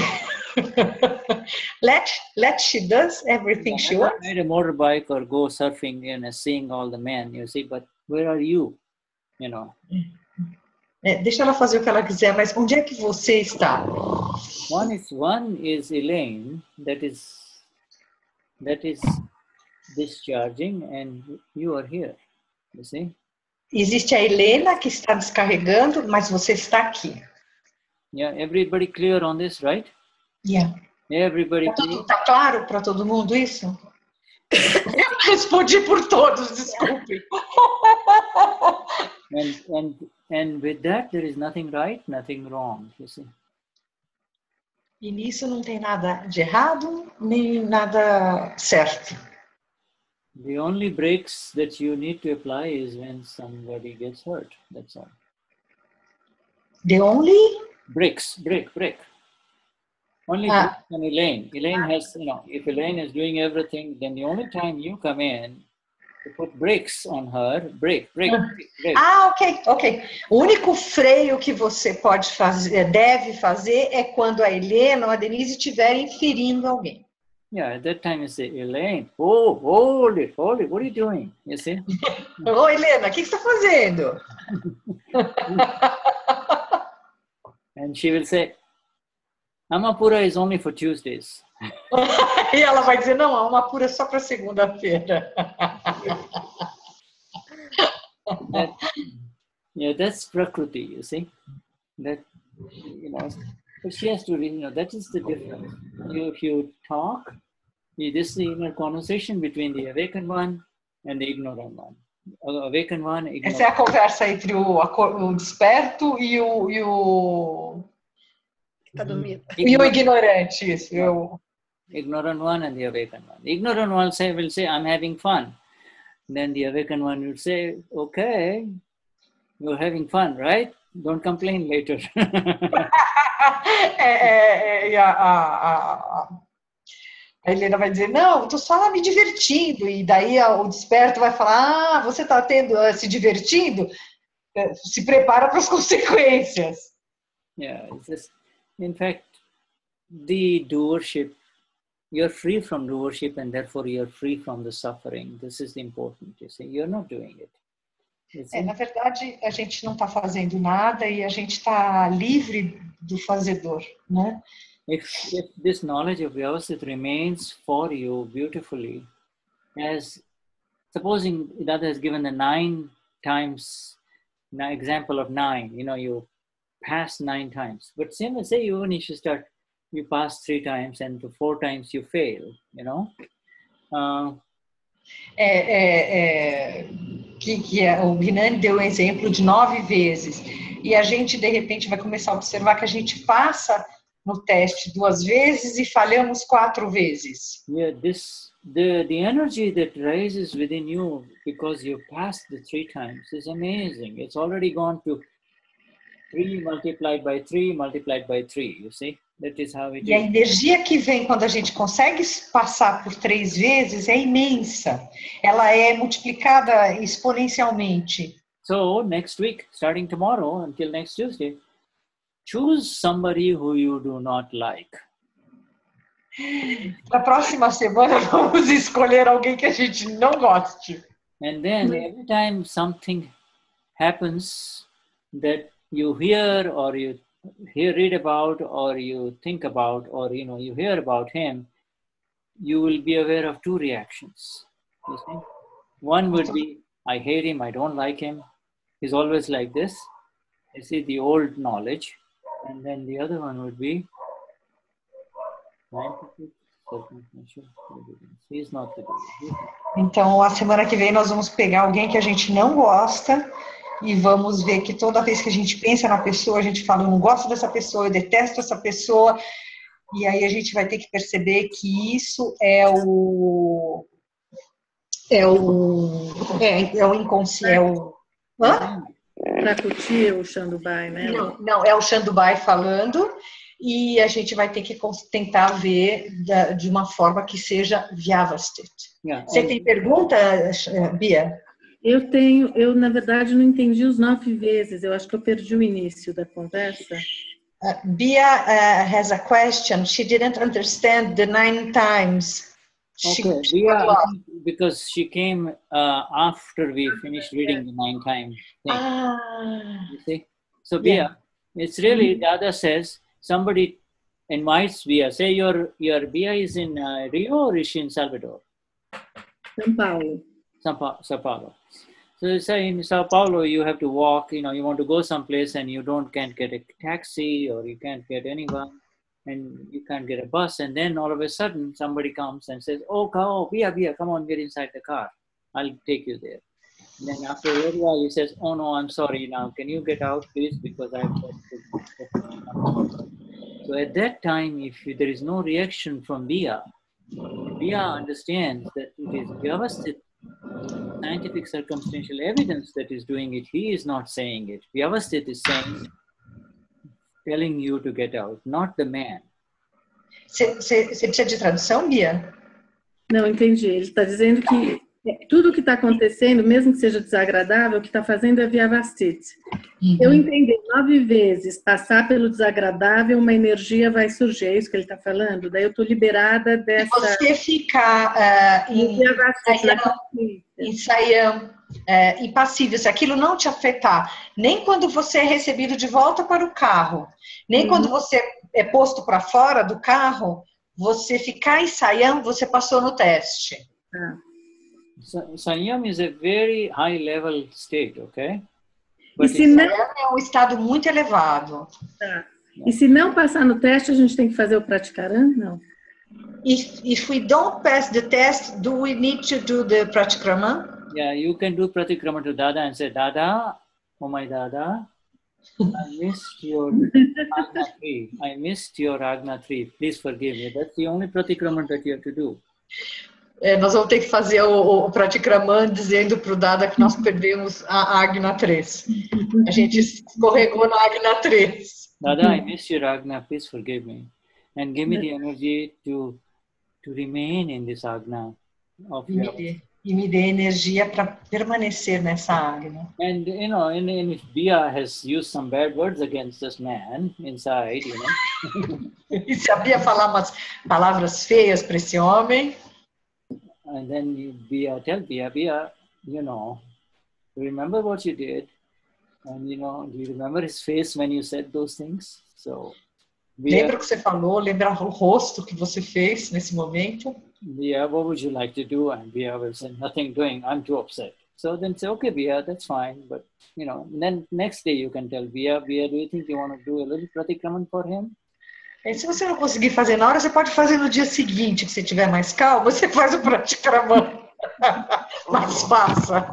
let, let she does everything yeah, she wants. Ride a motorbike or go surfing, you know, seeing all the men, you see, but where are you? You know. É, deixa ela fazer o que ela quiser, mas onde é que você está? One is one is Elaine that is that is discharging, and you are here. You see? Existe a Helena que está descarregando, mas você está aqui. Yeah, everybody clear on this, right? Yeah. Everybody Tá, clear. tudo, tá claro para todo mundo isso? Eu respondi por todos, desculpe. And and and with that there is nothing right, nothing wrong. You see? E nisso não tem nada de errado, nem nada certo. The only breaks that you need to apply is when somebody gets hurt. That's all. The only Breaks, break, break. Only Ah. breaks on Elaine. Elaine has, you know, if Elaine is doing everything, then the only time you come in to put brakes on her, break, break, break, break. Ah, ok, ok. O único freio que você pode fazer, deve fazer, é quando a Helena ou a Denise estiverem ferindo alguém. Yeah, at that time you say, Elaine, oh, hold it, hold it, what are you doing? You see? Ô, Helena, o que você está fazendo? And she will say, Amapura is only for Tuesdays. E ela vai dizer, não, há uma pura só para segunda-feira. That, yeah, that's Prakriti, you see? That, you know, but she has to, you know, that is the difference. You, if you talk, you, this is the inner conversation between the awakened one and the ignorant one. Awakened one, ignorant. Essa é a conversa entre o, o desperto e o, e o, Tá dormindo. e o ignorante. Isso, eu... Ignorant one and the awakened one. The ignorant one say, will say, I'm having fun. Then the awakened one will say, okay, you're having fun, right? Don't complain later. é, é, é, a, a, a, a Helena vai dizer, não, estou só me divertindo. E daí o desperto vai falar, ah, você está tendo, se divertindo? Se prepara para as consequências. Yeah, it's just, in fact, the doership, you're free from doership and therefore you're free from the suffering. This is the important, you see. You're not doing it. É, na verdade, a gente não está fazendo nada e a gente está livre do fazedor, né? If, if this knowledge of Vyavasthit remains for you beautifully, as supposing Dada has given the nine times, an example of nine, you know, you pass nine times. But same as say, even if you start, you pass three times and to four times you fail, you know. Uh, É, é, é, que, que é, o Gnani deu um exemplo de nove vezes. E a gente, de repente, vai começar a observar que a gente passa no teste duas vezes e falhamos quatro vezes. Yeah, this the the energy that rises within you because you passed the three times is amazing. It's already gone to three multiplied by three multiplied by three. You see, that is how it E a is. energia que vem quando a gente consegue passar por três vezes é imensa. Ela é multiplicada exponencialmente. So next week, starting tomorrow until next Tuesday, choose somebody who you do not like. Na próxima semana vamos escolher alguém que a gente não goste. And then every time something happens that you hear or you hear read about or you think about or you know you hear about him, you will be aware of two reactions. You see? One would be, I hate him, I don't like him. He's always like this. You see the old knowledge. And then the other one would be, he's not the good. Então, a semana que vem nós vamos pegar alguém que a gente não gosta e vamos ver que toda vez que a gente pensa na pessoa, a gente fala, eu não gosto dessa pessoa, eu detesto essa pessoa, e aí a gente vai ter que perceber que isso é o é o é, é o inconsciente, é o hã? Para curtir o Shandubai, né? Não, não, é o Shandubai falando, e a gente vai ter que tentar ver da, de uma forma que seja Vyavastit. Yeah. Você tem pergunta, Bia? Eu tenho, eu na verdade não entendi os nove vezes, eu acho que eu perdi o início da conversa. Uh, Bia uh, has a question. She didn't understand the nine times. She, Okay, she Bia, got I lost. think because she came uh, after we finished reading the nine times thing. Ah, You see? So Bia, Yeah. it's really, Dada says, somebody invites Bia. Say your, your Bia is in uh, Rio or is she in Salvador? São Paulo. Sao Pa- Sao Paulo. So say in Sao Paulo, you have to walk, you know, you want to go someplace and you don't can't get a taxi or you can't get anyone and you can't get a bus. And then all of a sudden somebody comes and says, oh, go, Bia, Bia, come on, get inside the car. I'll take you there. And then after a little while, he says, oh, no, I'm sorry now. Can you get out, please? Because I've got to. So at that time, if there is no reaction from Bia, Bia understands that it is Vyavastit, scientific circumstantial evidence that is doing it. He is not saying it. Vyavastit is saying, telling you to get out, not the man. você precisa de tradução, Bia? Não, entendi. Ele está dizendo que tudo que está acontecendo, mesmo que seja desagradável, o que está fazendo é Vyavastit. Uhum. Eu entendi nove vezes, passar pelo desagradável, uma energia vai surgir, é isso que ele está falando? Daí eu estou liberada dessa... Você ficar uh, em, Vyavastit, na em Sayam, uh, impassível, se aquilo não te afetar, nem quando você é recebido de volta para o carro, nem Uhum. quando você é posto para fora do carro, você ficar em Sayam, você passou no teste. Ah. So, Sanyam is a very high level state, okay? E But se it's- não, É um estado muito elevado. tá. E se não passar no teste, a gente tem que fazer o praticaran? Não. If, if we don't pass the test, do we need to do the pratikrama? yeah, you can do pratikrama to Dada and say, Dada, oh my Dada, I missed your Agna tree. I missed your Agna tree. Please forgive me. That's the only pratikrama that you have to do. É, nós vamos ter que fazer o, o pratikraman dizendo para o Dada que nós perdemos a Agna três. A gente escorregou na Agna três. Dada, I missed your Agna. Please forgive me. And give me the energy to, to remain in this Agna of E me love. dê, e me dê energia para permanecer nessa Agna. And, you know, and, and if Bia has used some bad words against this man inside, you know, E sabia falar umas palavras feias para esse homem. and then you Bia, tell Bia, Bia, you know, remember what you did. And, you know, do you remember his face when you said those things? So, Bia, Lembra o que você falou, lembra o rosto que você fez nesse momento. Bia, what would you like to do? And Bia will say, nothing doing, I'm too upset. So then say, okay, Bia, that's fine. But, you know, then next day you can tell Bia, Bia, do you think you want to do a little pratikraman for him? E se você não conseguir fazer na hora, você pode fazer no dia seguinte, que você estiver mais calmo, você faz o pratikraman. Mas faça.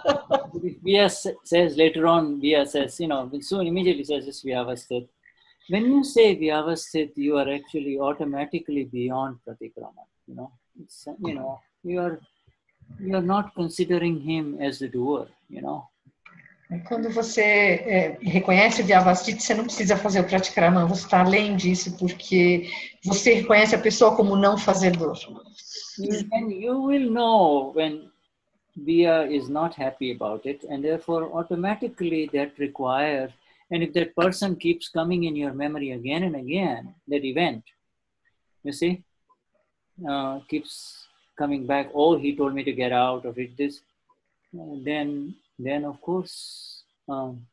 If Bia says later on, Bia says, you know, soon immediately says, yes, we have a state. when you say Vyavasthit, you are actually automatically beyond Pratikrama. You know, it's, you know, you are you are not considering him as the doer. You know. Quando você é, reconhece o Vyavasthit, você não precisa fazer o Pratikrama, você está além disso, porque você reconhece a pessoa como não fazedor. And you will know when Vya is not happy about it, and therefore automatically that requires, and if that person keeps coming in your memory again and again, that event, you see, uh, keeps coming back, oh, he told me to get out of it, this, uh, then, then of course, um,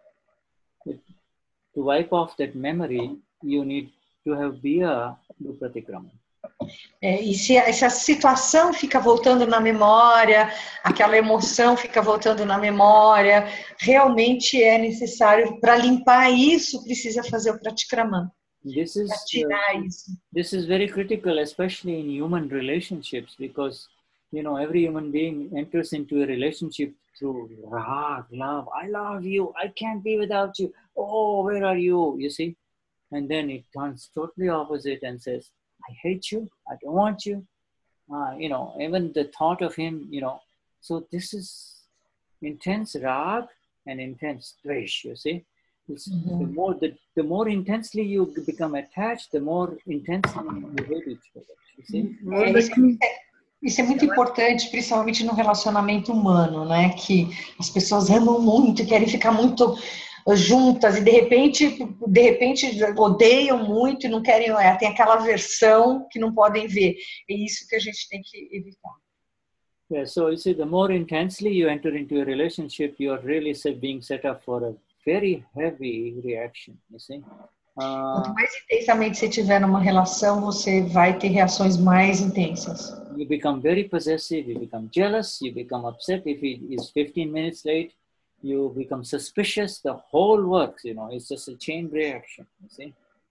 it, to wipe off that memory, you need to have Vya do Pratikrama. É, e se essa situação fica voltando na memória, aquela emoção fica voltando na memória, realmente é necessário, para limpar isso, precisa fazer o Pratikrama. This is, tirar uh, isso. This is very critical, especially in human relationships, because, you know, every human being enters into a relationship through rag, love. I love you. I can't be without you. Oh, where are you? You see? And then it turns totally opposite and says, I hate you. I don't want you. Uh, you know, even the thought of him, you know. So this is intense rag and intense dvesh, you see. It's, Mm-hmm. the more the, the more intensely you become attached, the more intensely you hate each other. You see? É, isso, é, isso é muito importante, principalmente no relacionamento humano, né? Que as pessoas amam muito, querem ficar muito juntas e de repente, de repente odeiam muito e não querem, é, tem aquela aversão que não podem ver. É isso que a gente tem que evitar. Yeah, so you see, the more intensely you enter into a relationship, you are really set, being set up for a very heavy reaction, you see. Uh, Quanto mais intensamente você tiver numa relação, você vai ter reações mais intensas. you become very possessive, you become jealous, you become upset if he is fifteen minutes late, you become suspicious, the whole works, you know, it's just a chain reaction, you see.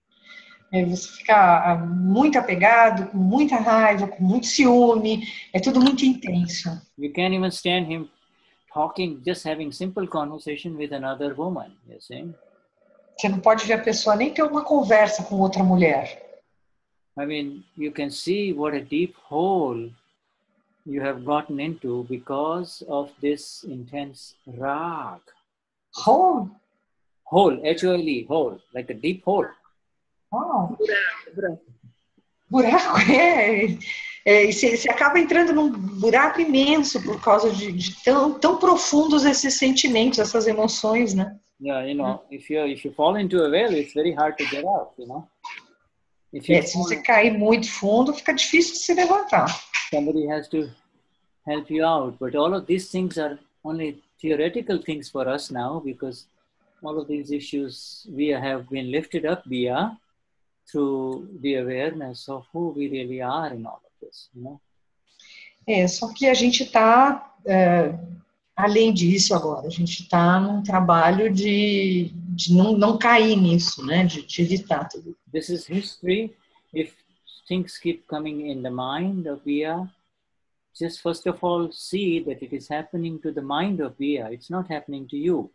É, você fica muito apegado, com muita raiva, com muito ciúme, é tudo muito intenso. You can't even stand him talking, just having simple conversation with another woman, you see. Você não pode ver a pessoa nem ter uma conversa com outra mulher. I mean, you can see what a deep hole you have gotten into because of this intense rag. Oh, Hole, H O L E, hole, like a deep hole. oh. Buraco, é. é e você, você acaba entrando num buraco imenso por causa de, de tão, tão profundos esses sentimentos, essas emoções, né? Yeah, you know, if you if you fall into a well, it's very hard to get out, you know. If you É, se você cair muito fundo, fica difícil de se levantar. somebody has to help you out. But all of these things are only theoretical things for us now, because all of these issues we have been lifted up via through the awareness of who we really are in all of this, you know. É, só que a gente está, é, além disso agora, a gente está num trabalho de, de não, não cair nisso, né? De, de evitar tudo. This is history. If things keep coming in the mind of Via, just first of all see that it is happening to the mind of Via. It's not happening to you.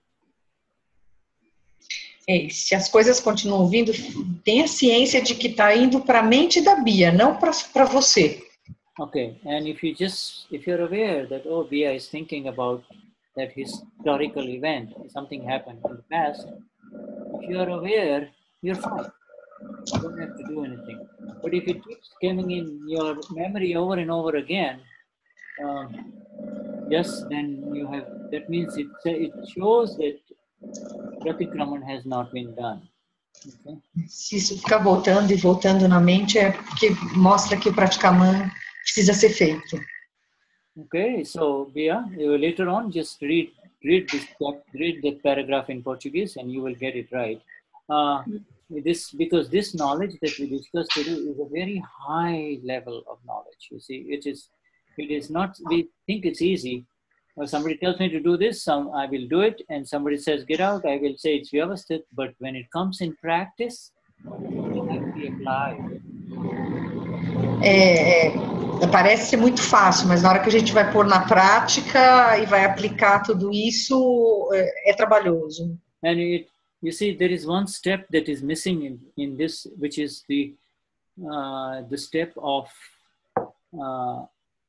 É, se as coisas continuam vindo, tenha ciência de que está indo para a mente da Bia, não para você. Okay, and if you just, if you're aware that, oh, Via is thinking about that historical event, something happened in the past, if you're aware, you're fine. You don't have to do anything. But if it keeps coming in your memory over and over again, um, yes, then you have, that means it, it shows that Pratikraman has not been done. Okay? Se isso ficar voltando e voltando na mente, é porque mostra que o Pratikraman precisa ser feito. Okay, so Bia, you will later on just read read this read that paragraph in Portuguese, and you will get it right. Uh, this because this knowledge that we discussed today is a very high level of knowledge. You see, it is it is not. We think it's easy. Or somebody tells me to do this, some I will do it, and somebody says get out, I will say it's Vyavasthit. But when it comes in practice, it has to be applied. É, é, parece ser muito fácil, mas na hora que a gente vai pôr na prática e vai aplicar tudo isso, é, é trabalhoso. And it you see, there is one step that is missing in, in this, which is the uh, the step of uh,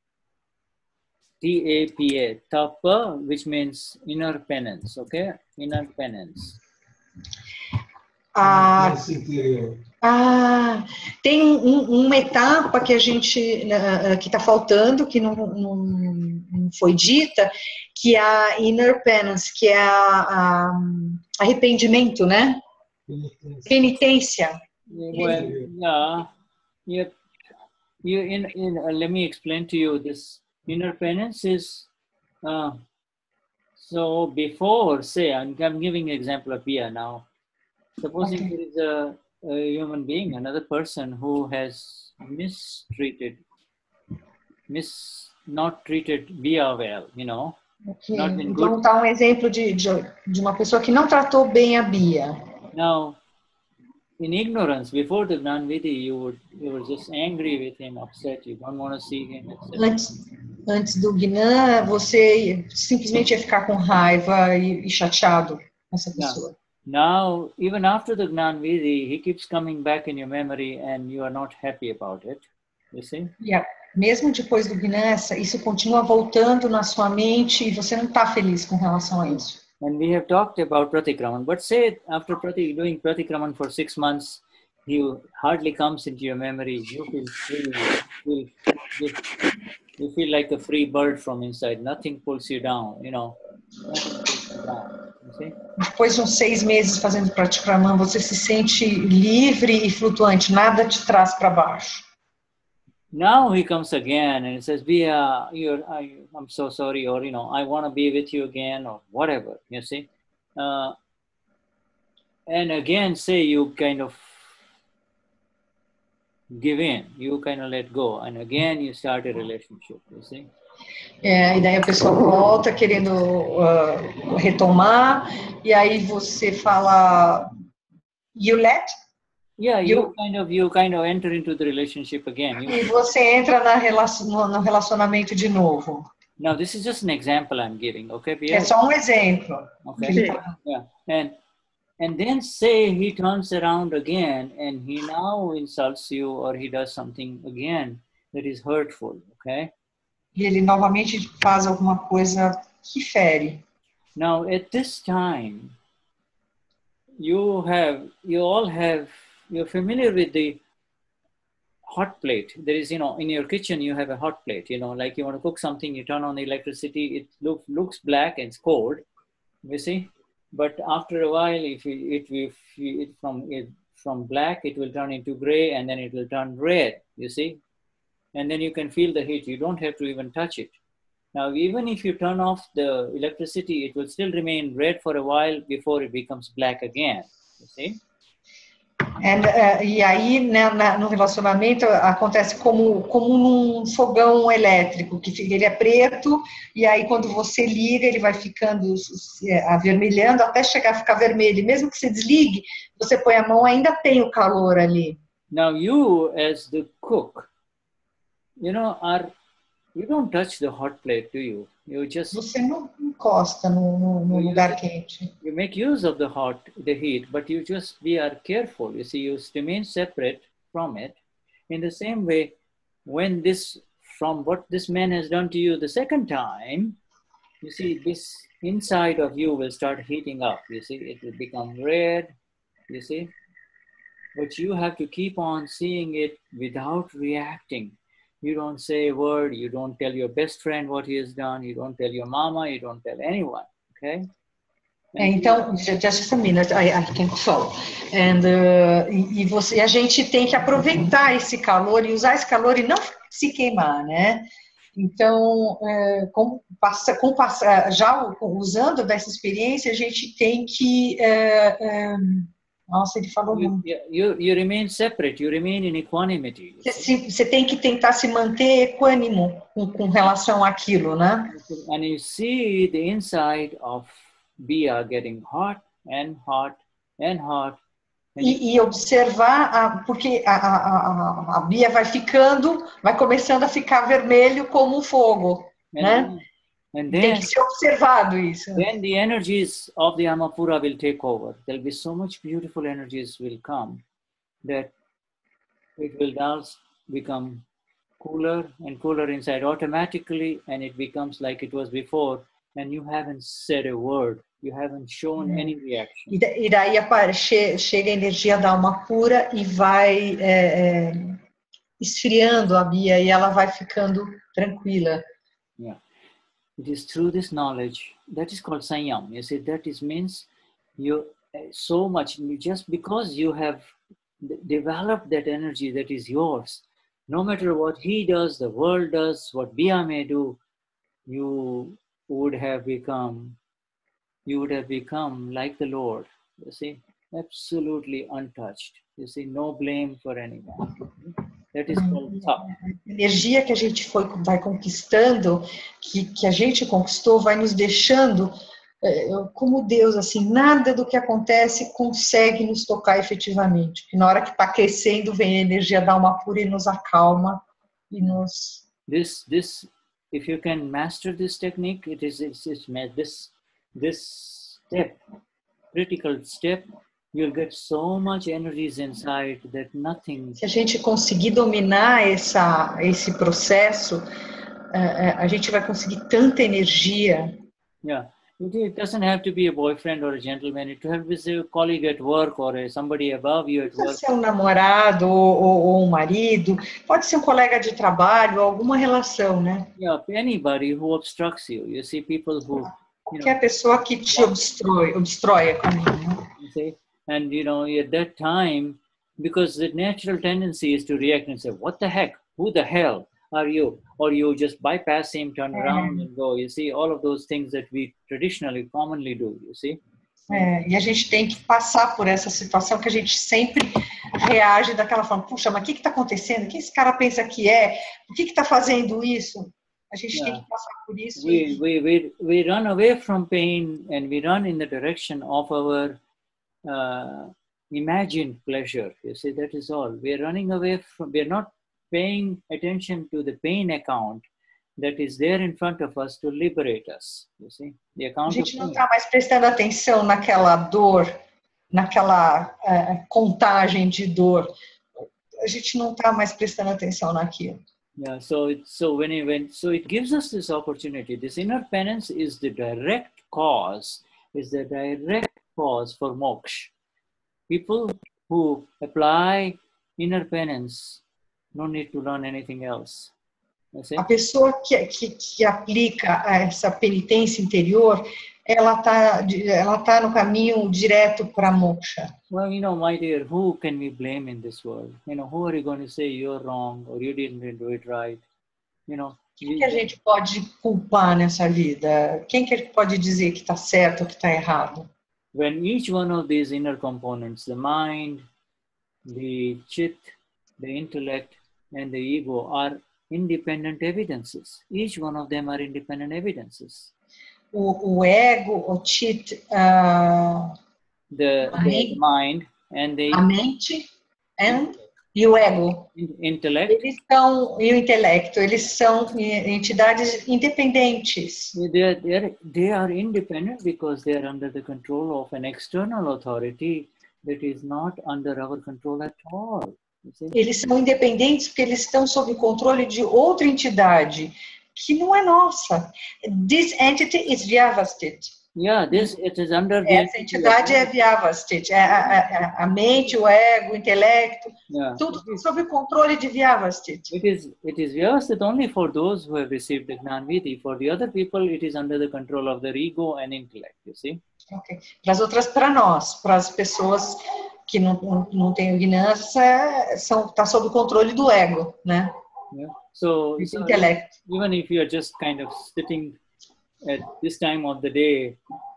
T A P A, tapa, which means inner penance, okay? Inner penance. Ah, ah, tem um, uma etapa que a gente, uh, que está faltando, que não, não, não foi dita, que é a inner penance, que é a, a arrependimento, né? Penitência. Well, yeah, yeah. You, in, in, uh, let me explain to you this. Inner penance is, uh, so before, say, I'm, I'm giving an example of Bia now. Supposing okay. there is a, a human being, another person who has mistreated, mis, not treated Bia well, you know. Okay. Então, tá um exemplo de, de, de uma pessoa que não tratou bem a Bia. Now, in ignorance, before the Gnanvidhi, you would you were just angry with him, upset. You don't want to see him. et cetera. Antes, antes do Gnan, você simplesmente ia ficar com raiva e, e chateado com essa pessoa. Now, now, even after the Gnanvidhi, he keeps coming back in your memory, and you are not happy about it. You see? Yeah. Mesmo depois do Gnan, isso continua voltando na sua mente e você não está feliz com relação a isso. And we have talked about Pratikraman, but say after prati, doing Pratikraman for six months, he hardly comes into your memory. You feel free, you feel, you feel like a free bird from inside. Nothing pulls you down, you know. Down, you see? Depois de uns seis meses fazendo Pratikraman, você se sente livre e flutuante. Nada te traz para baixo. Now he comes again and he says, Bia, you're, I, I'm so sorry, or, you know, I want to be with you again, or whatever, you see. Uh, and again, say you kind of give in, you kind of let go, and again you start a relationship, you see. É, e daí a pessoa volta querendo uh, retomar, e aí você fala, you let? Yeah, you kind of you kind of enter into the relationship again. E você entra na relacion, no relacionamento de novo. Now this is just an example I'm giving, okay? É só um exemplo. Okay. Yeah. And and then say he turns around again and he now insults you or he does something again that is hurtful, okay? E ele novamente faz alguma coisa que fere. Now at this time you have you all have you're familiar with the hot plate. There is, you know, in your kitchen, you have a hot plate, you know, like you want to cook something, you turn on the electricity, it look, looks black and it's cold, you see? But after a while, if you, it, if you, it from, it, from black, it will turn into gray and then it will turn red, you see? And then you can feel the heat. You don't have to even touch it. Now, even if you turn off the electricity, it will still remain red for a while before it becomes black again, you see? And, uh, e aí, né, na, no relacionamento, acontece como, como num fogão elétrico, que ele é preto, e aí quando você liga, ele vai ficando avermelhando até chegar a ficar vermelho. E mesmo que você desligue, você põe a mão, ainda tem o calor ali. Now you, as the cook, you know, are, you don't touch the hot plate, do you? You just, você não encosta no, no, no lugar quente. You make use of the hot, the heat, but you just be are careful. You see, you remain separate from it. In the same way, when this, from what this man has done to you the second time, you see, this inside of you will start heating up. You see, it will become red, you see. But you have to keep on seeing it without reacting. You don't say a word, you don't tell your best friend what he has done, you don't tell your mama, you don't tell anyone, okay? É, então, just a minute, I, I can follow. And, uh, e, você, a gente tem que aproveitar esse calor e usar esse calor e não se queimar, né? Então, é, com, passa, com, passa, já usando dessa experiência, a gente tem que... É, é, Nossa, ele falou you, muito. You, you remain separate, you remain in equanimity. Você, você tem que tentar se manter equânimo com, com relação àquilo, né? And you see the inside of Bia getting hot and hot and hot. And e, e observar, a, porque a, a, a, a Bia vai ficando, vai começando a ficar vermelho como um fogo, and né? Then, And Tem then, que ser observado isso. then the energies of the Amapura will take over. There'll be so much beautiful energies will come that it will now become cooler and cooler inside automatically, and it becomes like it was before, and you haven't said a word. You haven't shown any reaction. E, da- e daí apare- che- chega a energia da alma pura e vai é, é, esfriando a Bia e ela vai ficando tranquila. Yeah. It is through this knowledge that is called Sanyam. You see, that is means you uh, so much, you just because you have d- developed that energy that is yours, no matter what he does, the world does, what Bia may do, you would have become, you would have become like the Lord. You see, absolutely untouched. You see, no blame for anyone. That is called Tap. A energia que a gente foi, vai conquistando, que, que a gente conquistou, vai nos deixando é, como Deus, assim, nada do que acontece consegue nos tocar efetivamente. Porque na hora que está crescendo, vem a energia da alma pura e nos acalma e nos... This, this, if you can master this technique, it is, it's, it's ma- this, this step, critical step, you'll get so much energies inside that nothing. Se a gente conseguir dominar essa, esse processo, é, é, a gente vai conseguir tanta energia. Yeah, it, it doesn't have to be a boyfriend or a gentleman. It has to be a colleague at work or a, somebody above you at Pode work. ser um namorado ou, ou, ou um marido, pode ser um colega de trabalho, alguma relação, né? Yeah, anybody who obstructs you. You see people who, you know, Qualquer pessoa que te obstrui, obstrói o caminho, né? you see, and you know, at that time, because the natural tendency is to react and say, what the heck, who the hell are you? Or you just bypass him, turn around and go. You see, all of those things that we traditionally commonly do, you see. É, e a gente tem que passar por essa situação que a gente sempre reage daquela forma, puxa, mas o que está acontecendo? O que esse cara pensa que é? Por que está fazendo isso? A gente Yeah. tem que passar por isso. We, e- we, we, we run away from pain and we run in the direction of our uh, imagined pleasure. You see, that is all. We are running away from, we are not paying attention to the pain account that is there in front of us to liberate us. You see, the A account of gente não pain. está mais prestando atenção naquela dor, naquela é, contagem de dor. A gente não está mais prestando atenção naquilo. Yeah, so it, so when it when so it gives us this opportunity. This inner penance is the direct cause, is the direct cause for moksha. People who apply inner penance don't need to learn anything else. You see? A pessoa que, que, que aplica essa penitência interior, ela está ela tá no caminho direto para a moksha. Well, you know, my dear, who can we blame in this world? You know, who are you going to say you're wrong or you didn't do it right? You know, Quem que a gente pode culpar nessa vida? Quem que pode dizer que está certo ou que está errado? when each one of these inner components, the mind, the chit, the intellect, and the ego are independent evidences. Each one of them are independent evidences. O, o ego, o chit, uh, The, the mind and the a mente and, e o ego. intellect, Eles são, e o intelecto, eles são entidades independentes. they are, they, are, they are independent because they are under the control of an external authority that is not under our control at all. You see? Eles são independentes porque eles estão sob o controle de outra entidade que não é nossa. This entity is Vyavastit. Yeah, this it is under the Essa entidade é Vyavastit. A, a, a mente, o ego, o intelecto, yeah. tudo sob o controle de Vyavastit. It is it is Vyavastit only for those who have received the Gnan Vidhi. For the other people, it is under the control of their ego and intellect. You see? Okay. Para as outras, para nós, para as pessoas que não, não, não têm ignorância, são está sob o controle do ego, né? Yeah. So, Do so intelecto. even if you are just kind of sitting at this time of the day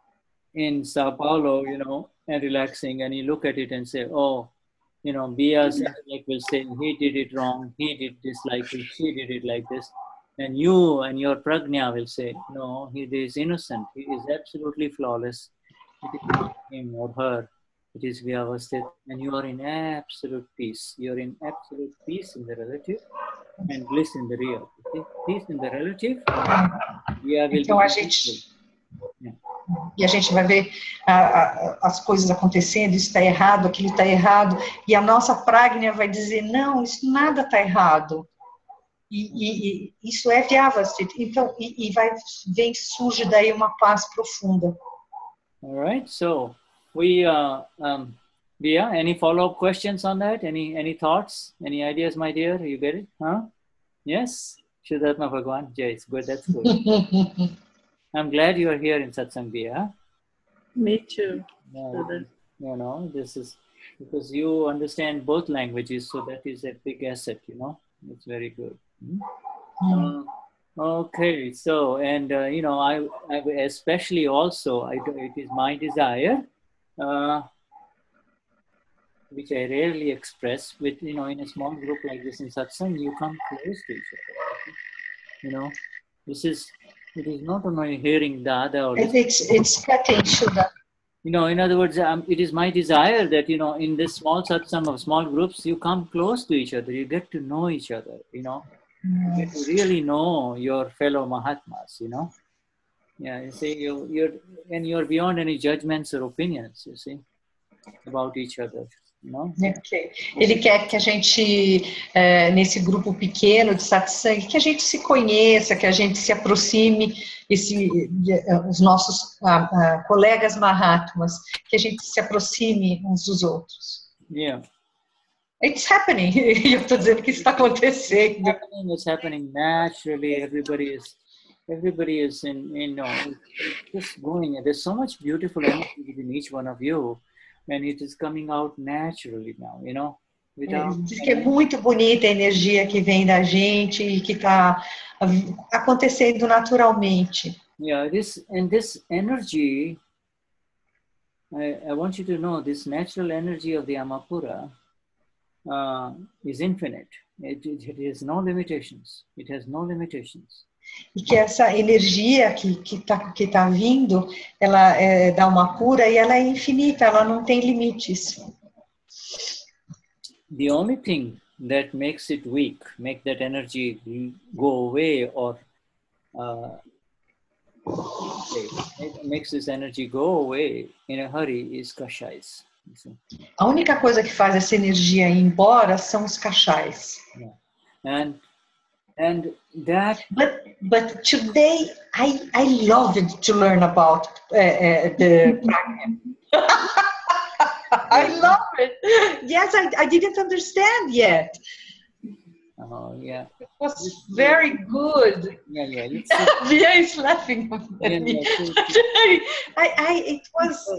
in Sao Paulo, you know, and relaxing, and you look at it and say, oh, you know, Bia's intellect will say, he did it wrong, he did this like this, she did it like this. And you and your prajna will say, no, he is innocent, he is absolutely flawless. It is not him or her, it is Vyavastit, and you are in absolute peace. You are in absolute peace in the relative and bliss in the real. peace in the relative, we are will Então be a gente yeah. e a gente vai ver a, a, as coisas acontecendo, isso está errado, aquilo está errado, e a nossa pragna vai dizer, não, isso nada está errado. E, e, e isso é Vyavasthit. Então, e, e vai, vem, surge daí uma paz profunda. All right, so we, uh, um, Via, any follow-up questions on that? Any any thoughts? Any ideas, my dear? You get it? Huh? Yes? Shuddhatma Bhagwan. Yes, good, that's good. I'm glad you are here in Satsang, Via. Me too. Yeah, you know, this is because you understand both languages, so that is a big asset, you know. It's very good. Hmm? Mm. Uh, okay, so, and, uh, you know, I, I especially also, I, it is my desire, uh, which I rarely express, with, you know, in a small group like this in Satsang, you come close to each other. You know, this is, it is not only hearing Dada or... It's, it's cutting, Shuddha. You know, in other words, um, it is my desire that, you know, in this small satsang of small groups, you come close to each other, you get to know each other, you know, you get to really know your fellow Mahatmas, you know. Yeah, you see, you, you're, and you're beyond any judgments or opinions, you see, about each other, you know. Okay. Ele quer que a gente, é, nesse grupo pequeno de satsang, que a gente se conheça, que a gente se aproxime, esse, os nossos ah, ah, colegas Mahatmas, que a gente se aproxime uns dos outros. Yeah. It's happening. Eu estou dizendo que isso está acontecendo. It's happening, it's happening naturally. Everybody is, everybody is in, you know, just going. There's so much beautiful energy within each one of you, and it is coming out naturally now, you know. Without... Diz que é muito bonita a energia que vem da gente e que está acontecendo naturalmente. Yeah, this and this energy, I, I want you to know, this natural energy of the Amapura uh, is infinite. It, it, it has no limitations. It has no limitations. E que essa energia que que está que tá vindo, ela é da Amapura e ela é infinita, ela não tem limites. The only thing that makes it weak, make that energy go away, or uh, it makes this energy go away in a hurry, is kashais. A única coisa que faz essa energia ir embora são os kashais. Yeah. And and that. But but today I I loved to learn about uh, uh, the pragna. I love it. Yes, I, I didn't understand yet. Oh, yeah. It was very good. Yeah, yeah. It's, Via is laughing at yeah, me. yeah, I, I, it was...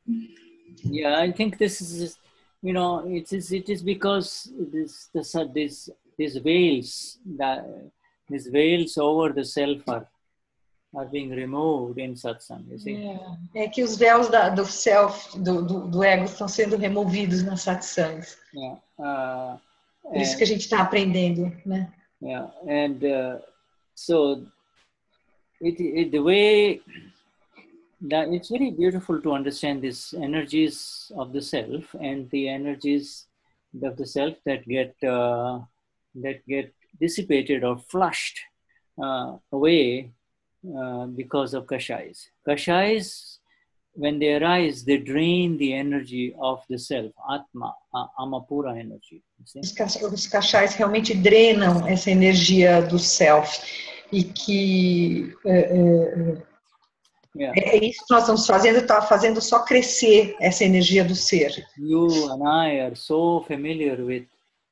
Yeah, I think this is, you know, it is, it is because this, this, this, these veils, that, these veils over the self are, are being removed in satsang, you see. Yeah. É que os véus da, do self, do, do, do ego, estão sendo removidos nas satsangs. Yeah. Uh, Por isso que a gente está aprendendo, né? Yeah, and uh, so it, it the way that it's very beautiful to understand these energies of the self and the energies of the self that get uh, that get dissipated or flushed uh, away uh, because of kashais. Kashais, when they arise, they drain the energy of the self, Atma, Amapura energy. Os kashais realmente drenam essa energia do self. E que é, é, yeah. é isso que nós estamos fazendo, está fazendo só crescer essa energia do ser. You and I are so familiar with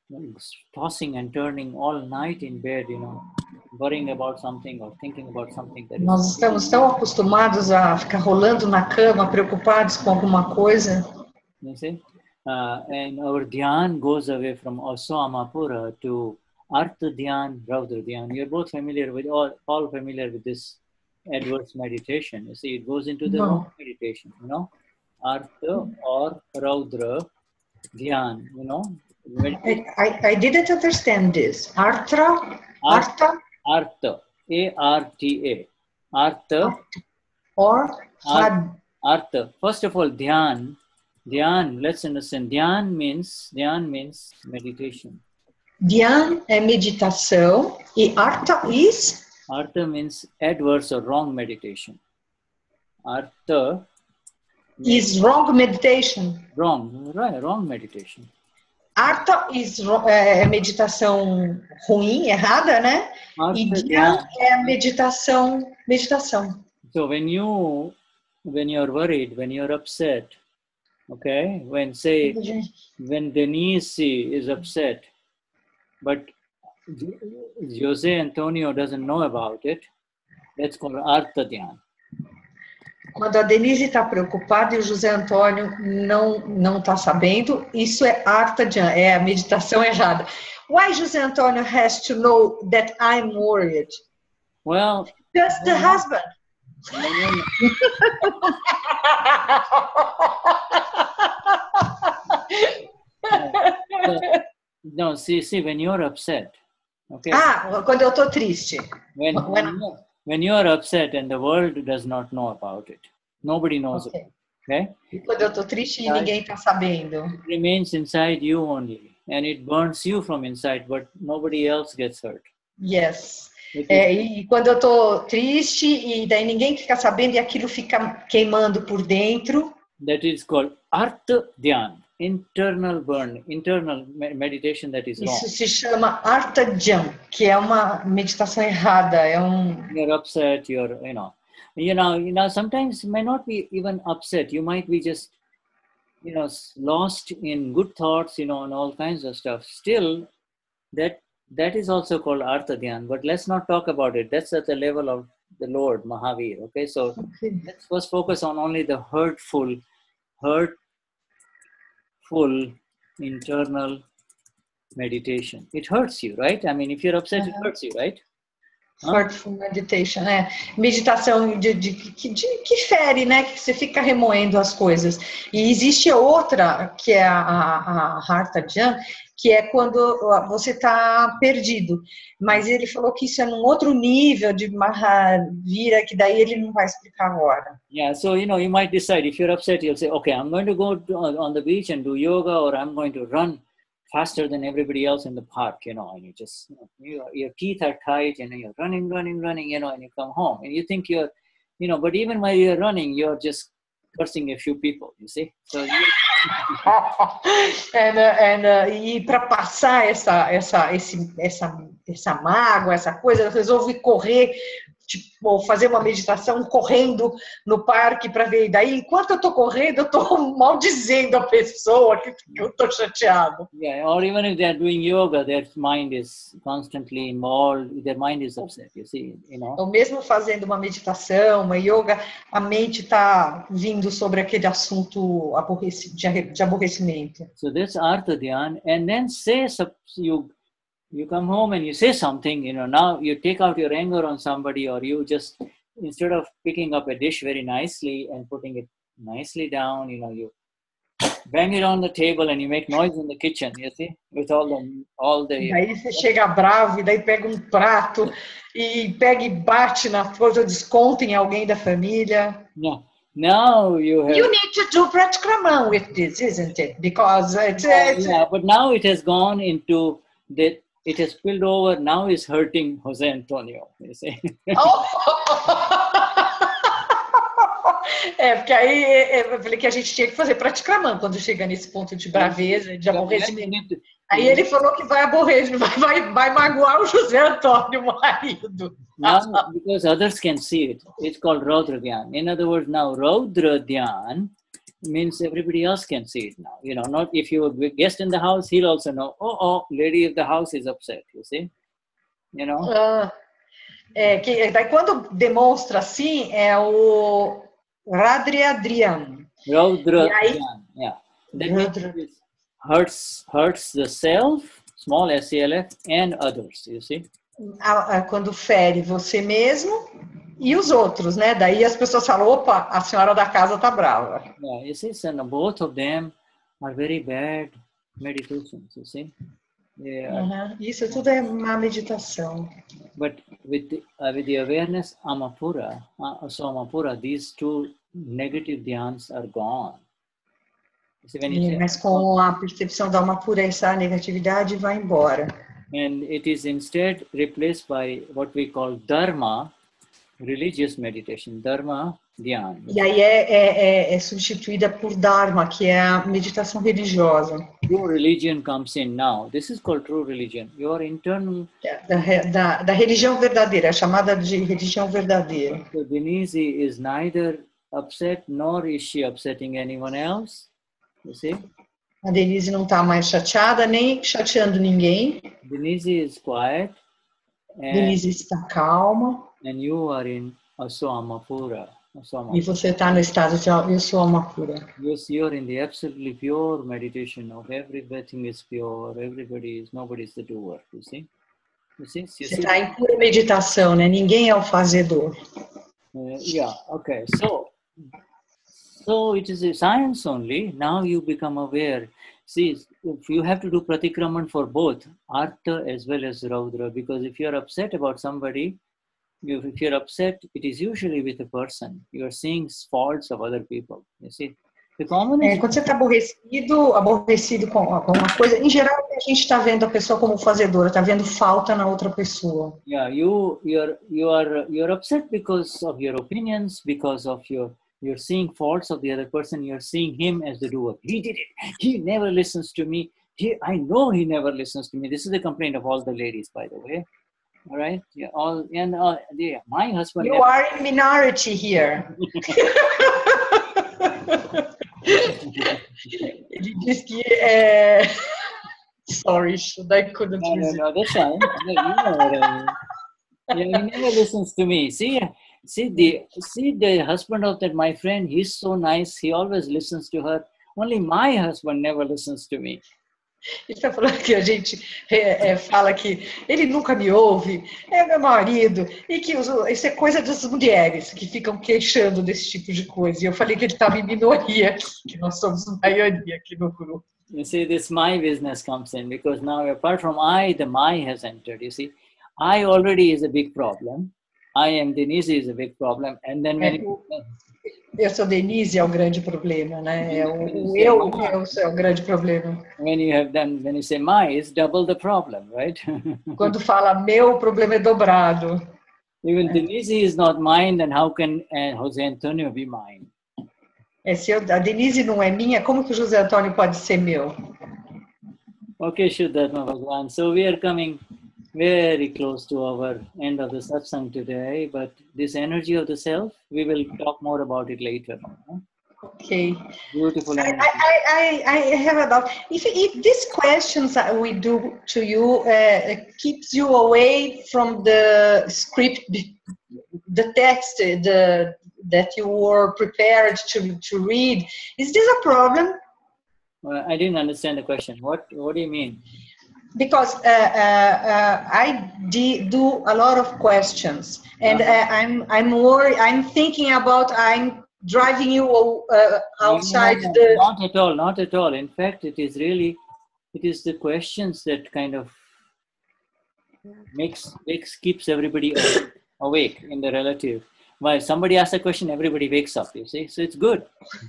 tossing and turning all night in bed, you know, worrying about something or thinking about something. That Nós estamos tão acostumados a ficar rolando na cama, preocupados com alguma coisa. You see? Uh, and our dhyan goes away from also Amapura to Artha Dhyan, Raudra Dhyan. You're both familiar with, all, all familiar with this adverse meditation. You see, it goes into the no. meditation, you know, Artha or Raudra Dhyan, you know. I, I, I didn't understand this. Artha? Artha? Artha. A R T A. Artha. Or? Artha. First of all, Dhyan. Dhyan, let's understand. Dhyan means, Dhyan means meditation. Dhyan é meditação. E artha is? Artha means adverse or wrong meditation. Artha Is wrong meditation. wrong, right? Wrong meditation. Artha is é meditação ruim, errada, né? E Artha dhyan dhyan. é meditação, meditação. So when you when you're worried, when you're upset, okay, when say when Denise is upset, but Jose Antonio doesn't know about it, that's called Artha Dhyan. Quando a Denise está preocupada e o José Antônio não não está sabendo, isso é Artha Dhyan, é a meditação errada. Why José Antônio has to know that I'm worried? Well, Just the husband. No, see, see, when you're upset, okay. Ah, quando eu estou triste. When when, you, when you're upset and the world does not know about it, nobody knows Okay. it. Okay, E quando eu estou triste e ninguém está sabendo. it remains inside you only, and it burns you from inside, but nobody else gets hurt. Yes. It É, is- e quando eu estou triste e daí ninguém fica sabendo e aquilo fica queimando por dentro, that is called Artha Dhyan, internal burn, internal me- meditation that is wrong. isso se chama Artha Dhyan, que é uma meditação errada, é um You're upset, you're, you know, you know, you know, sometimes you may not be even upset. You might be just, you know, s- lost in good thoughts, you know, and all kinds of stuff. Still, that that is also called Artha Dhyan, but let's not talk about it. That's at the level of the Lord, Mahavir, okay? So let's first focus on only the hurtful, hurtful internal meditation. It hurts you, right? I mean, if you're upset, it hurts you, right? Huh? Heartful meditation, é meditação de, de, de, de, que fere, né? Que você fica remoendo as coisas. E existe outra, que é a, a, a Artha Dhyan, que é quando você está perdido. Mas ele falou que isso é num outro nível de Mahavira, que daí ele não vai explicar agora. Yeah, so you know, you might decide if you're upset, you'll say, okay, I'm going to go to, on the beach and do yoga, or I'm going to run faster than everybody else in the park, you know, and you just, you know, you, your teeth are tight, and you're running, running, running, you know, and you come home and you think you're, you know, but even while you're running, you're just cursing a few people, you see? So you, and, and, uh, e para passar essa, essa, esse, essa, essa mágoa, essa coisa, eu resolvi correr, tipo, fazer uma meditação correndo no parque para ver. E daí, enquanto eu estou correndo, eu estou maldizendo a pessoa que eu estou chateado. yeah, or even if they're doing yoga, their mind is constantly involved, their mind is upset, you see, you know? Então, mesmo fazendo uma meditação, uma yoga, a mente está vindo sobre aquele assunto aborreci, de, de aborrecimento. So this Artha Dhyan, and then say, sup- you you come home and you say something, you know, now you take out your anger on somebody, or you just, instead of picking up a dish very nicely and putting it nicely down, you know, you bang it on the table and you make noise in the kitchen, you see, with all the, all the, Daí você chega bravo e daí pega um prato e pega e bate na coisa, desconta em alguém da família. no, now you have, You need to do pratikramam with this, isn't it? Because it's, it's yeah, but now it has gone into that, it has spilled over, now is hurting Jose Antonio, you see. Oh! É, porque aí eu falei que a gente tinha que fazer pratikramam quando chega nesse ponto de braveza, de aborrecimento. Aí ele falou que vai aborrecer, vai, vai, vai magoar o José Antônio, o marido. Now, because others can see it, it's called Raudra Dhyan. In other words, now Raudra Dhyan means everybody else can see it now. You know, not if you a guest in the house, he'll also know, oh, oh, lady of the house is upset, you see? You know? Ah, é, que, daí quando demonstra assim, é o Radria Dhyan. Raudra E aí- Dhyan, yeah. That Raudra. means it hurts, hurts the self, small S E L F, and others, you see? A- a- Quando fere você mesmo e os outros, né? Daí as pessoas falam, opa, a senhora da casa tá brava. Yeah, you see, so both of them are very bad meditations, you see? Yeah. Uhum. Isso tudo é uma meditação. But with the, uh, with the awareness Amapura, uh, so Amapura, these two negative dhyans are gone. You see, when you E- say, Mas com a percepção da uma pura, essa negatividade vai embora. And it is instead replaced by what we call dharma, religious meditation, dharma dhyan. E aí é, é, é, é substituída por Dharma, que é a meditação religiosa. True religion comes in now. This is called true religion. Your internal. Da, da, da religião verdadeira, é chamada de religião verdadeira. So Denise is neither upset nor is she upsetting anyone else. You see? A Denise não está mais chateada, nem chateando ninguém. Denise is quiet. And, Denise está calma. and you are in Aswamapura. E você está no estado de Aswamapura. Yes, you're in the absolutely pure meditation of everything is pure, everybody is, nobody is the doer, you see? You see? You Você see? está em pura meditação, né? Ninguém é o fazedor. Uh, yeah, okay. So, so it is a science only. Now you become aware. See, if you have to do pratikraman for both, Artha as well as Raudra, because if you're upset about somebody, you, if you're upset, it is usually with a person. You're seeing faults of other people, you see. The common É, is, quando você está aborrecido, aborrecido com, com uma coisa, em geral a gente está vendo a pessoa como fazedora, está vendo falta na outra pessoa. yeah, you, you're, you are, you're upset because of your opinions, because of your, you're seeing faults of the other person, you're seeing him as the doer. He did it. He never listens to me. He, I know he never listens to me. This is the complaint of all the ladies, by the way. All right. Yeah. All and uh, yeah, my husband. You are in minority here. Ele diz que é... Sorry, should I couldn't No, no, resist. no, that's fine. No, you know what I mean. Yeah, he never listens to me. See, see the see the husband of that my friend. He's so nice. He always listens to her. Only my husband never listens to me. Ele está falando que a gente é, é, fala que ele nunca me ouve, é meu marido, e que os, isso é coisa das mulheres que ficam queixando desse tipo de coisa. E eu falei que ele estava em minoria, que nós somos maioria aqui no grupo. You see, this my business comes in because now apart from I, the my has entered. You see, I already is a big problem. I am Denise is a big problem. And then when É, it, o- eu sou Denise é o grande problema, né? É o, o eu, o eu é o grande problema. when you have done, when you say my, it's double the problem, right? Quando fala meu, o problema é dobrado. Even Denise is not mine, then how can uh, Jose Antonio be mine? É, se eu, a Denise não é minha, como que o José Antônio pode ser meu? Okay, Shuddhatma Bhagavan. So we are coming very close to our end of the satsang today, but this energy of the self, we will talk more about it later. huh? Ok. Beautiful I, energy. I, I, I have a doubt. If, if these questions that we do to you uh, keeps you away from the script, the text the, that you were prepared to, to read, is this a problem? Well, I didn't understand the question. What What do you mean? Because uh, uh, uh, I de- do a lot of questions, and Uh-huh. uh, I'm I'm worried. I'm thinking about I'm driving you uh, outside No, no, no, the. Not at all. Not at all. In fact, it is really, it is the questions that kind of makes makes keeps everybody awake, awake in the relative. Why somebody asks a question, everybody wakes up. You see, so it's good.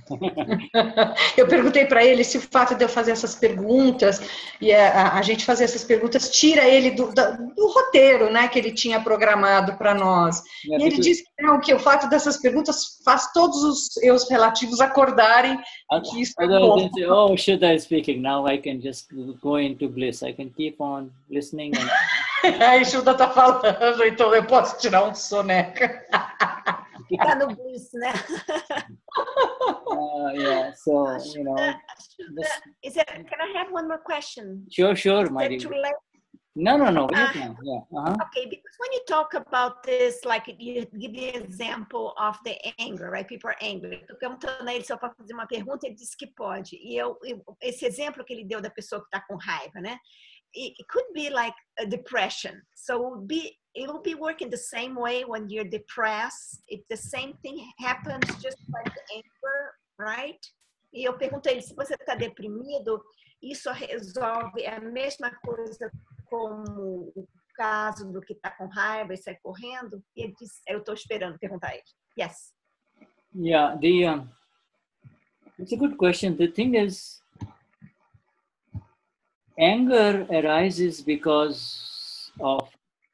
Eu perguntei para ele se o fato de eu fazer essas perguntas e a, a gente fazer essas perguntas tira ele do, da- do roteiro, né, que ele tinha programado para nós. Yeah, E ele because- disse que não, que o fato dessas perguntas faz todos os eus relativos acordarem e que isso é Otherwise, bom. they say, oh, Shuddha is speaking. Now I can just go into bliss. I can keep on listening. And Aí Shuddha tá falando, então eu posso tirar um soneca. Ficar no bliss, né? uh, yeah, so you know, this- Is it, can I have one more question? sure, sure, Is my that dear. too late? No, no, no. we Ah. can, Yeah. Uh-huh. Okay, because when you talk about this, like you give the example of the anger, right? People are angry. Estou perguntando a ele se eu posso fazer uma pergunta, ele disse que pode. E eu, eu- esse exemplo que ele deu da pessoa que está com raiva, né? It, it could be like a depression. So it will be, it will be working the same way when you're depressed. It, the same thing happens just like the anger, right? E eu perguntei ele, se você está deprimido, isso resolve a mesma coisa como o caso do que está com raiva e sai correndo? E ele disse, eu estou esperando perguntar a ele. Yes. Yeah, the um, it's a good question. The thing is, anger arises because of,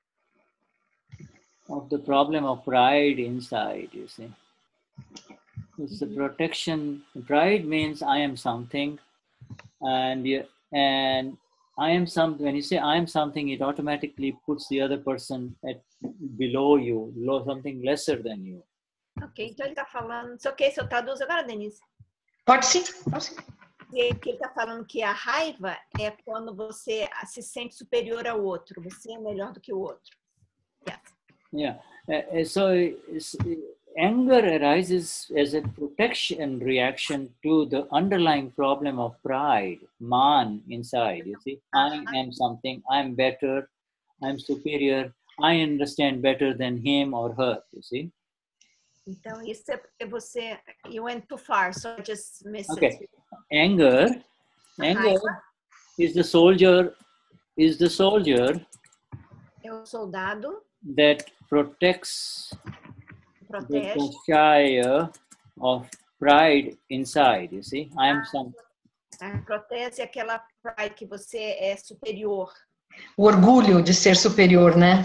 of the problem of pride inside, you see. It's the protection. Pride means I am something, and you, and I am some. When you say I am something, it automatically puts the other person at below you, below something lesser than you. Ok, então ele está falando. Se ok, se eu traduzo agora, Denise. Pode sim, pode sim. E que ele está falando que a raiva é quando você se sente superior ao outro, você é melhor do que o outro. Yes. Yeah. Uh, so it's, anger arises as a protection reaction to the underlying problem of pride, man inside. You see, I am something, I'm better, I'm superior, I understand better than him or her, you see. Então, isso é porque você, you went too far, so I just missed Okay. it. Anger, anger is the soldier, is the soldier É o soldado that protects que the protege, fire of pride inside, you see. I am some, ah, protege aquela pride que você é superior. O orgulho de ser superior, né?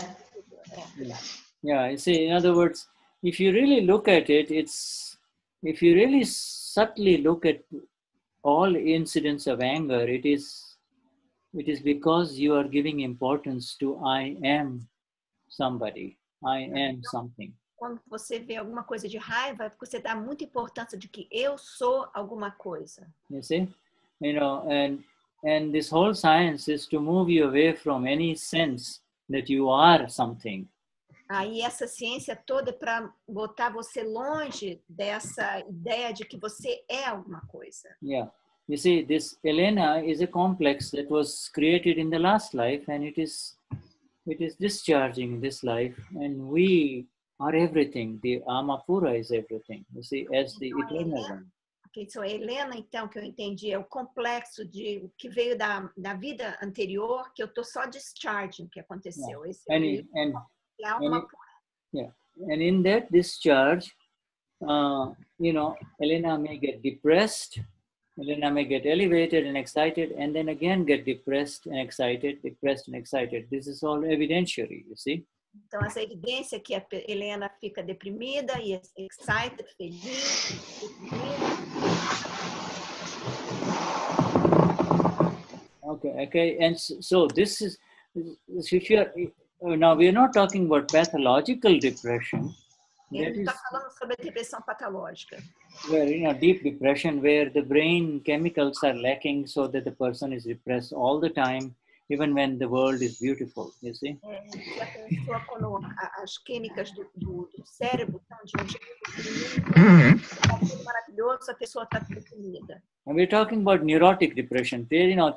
yeah, you see, in other words, if you really look at it, it's, if you really subtly look at all incidents of anger, it is, it is because you are giving importance to I am somebody, I am something. Quando você vê alguma coisa de raiva, é porque você dá muita importância de que eu sou alguma coisa. You see, you know, and and this whole science is to move you away from any sense that you are something. Aí essa ciência toda é para botar você longe dessa ideia de que você é alguma coisa. Yeah, you see, this Elena is a complex that was created in the last life, and it is, it is discharging in this life, and we are everything. The Amapura is everything. You see, as the eternal one. Okay, so a Helena, então, que eu entendi, é o complexo de o que veio da, da vida anterior, que eu tô só discharging o que aconteceu. Yeah. Esse é o And, livro, and, é uma and, yeah, and in that discharge, uh, you know, Elena may get depressed, Elena may get elevated and excited, and then again get depressed and excited, depressed and excited. This is all evidentiary, you see. Então, essa evidência que a Helena fica deprimida e excited, feliz, deprimida. Okay, okay, and so, so this is, if you are, now we are not talking about pathological depression. Ele That está is falando sobre a depressão patológica. where, you know, deep depression, where the brain chemicals are lacking, so that the person is depressed all the time, even when the world is beautiful, you see. É, que a pessoa, quando a- as químicas do, do, do cérebro estão de um jeito está tudo maravilhoso, a pessoa está deprimida. And we're talking about neurotic depression. There, you know,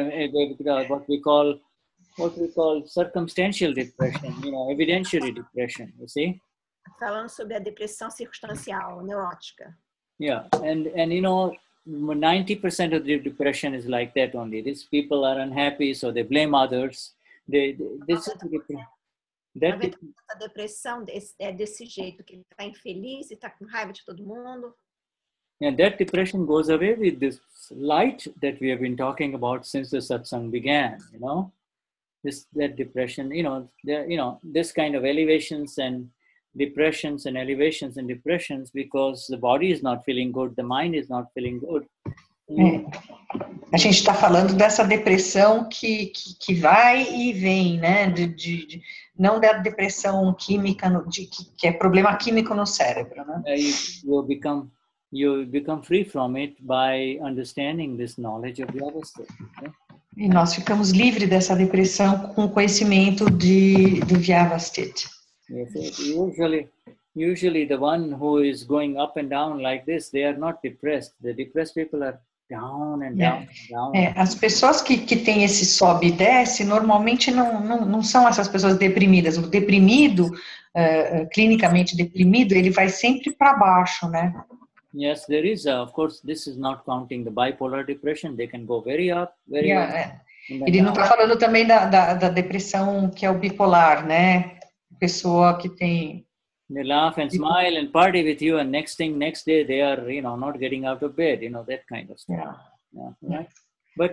uh, what we call, what we call circumstantial depression, you know, evidentiary depression, you see. Falando sobre a depressão circunstancial, neurótica. Yeah, and, and you know, ninety percent of the depression is like that only. These people are unhappy, so they blame others. They, they this is the dep- that noventa por cento da depressão desse- é desse jeito, que ele está infeliz e está com raiva de todo mundo. and that depression goes away with this light that we have been talking about since the satsang began. You know, this that depression. You know, there, you know, this kind of elevations and depressions and elevations and depressions because the body is not feeling good, the mind is not feeling good. É. A gente está falando dessa depressão que, que, que vai e vem, né? De, de, de- não da depressão química, no- de, que, que é problema químico no cérebro, né? Uh, you, you become you become free from it by understanding this knowledge of the avastha. Okay? E nós ficamos livres dessa depressão com o conhecimento de, do Vyavasthit. Yes, it- usually, usually the one who is going up and down like this, they are not depressed. The depressed people are down and down and down. É, as pessoas que, que têm esse sobe e desce, normalmente não, não, não são essas pessoas deprimidas. O deprimido, eh, clinicamente deprimido, ele vai sempre para baixo, né? Yes, there is. Uh, of course, this is not counting the bipolar depression. They can go very up, very E, up. é, and then ele não down. está falando também da, da, da depressão que é o bipolar, né? Pessoa que tem... They laugh and smile and party with you, and next thing, next day, they are, you know, not getting out of bed. You know, that kind of stuff. Yeah. Yeah, right. But uh,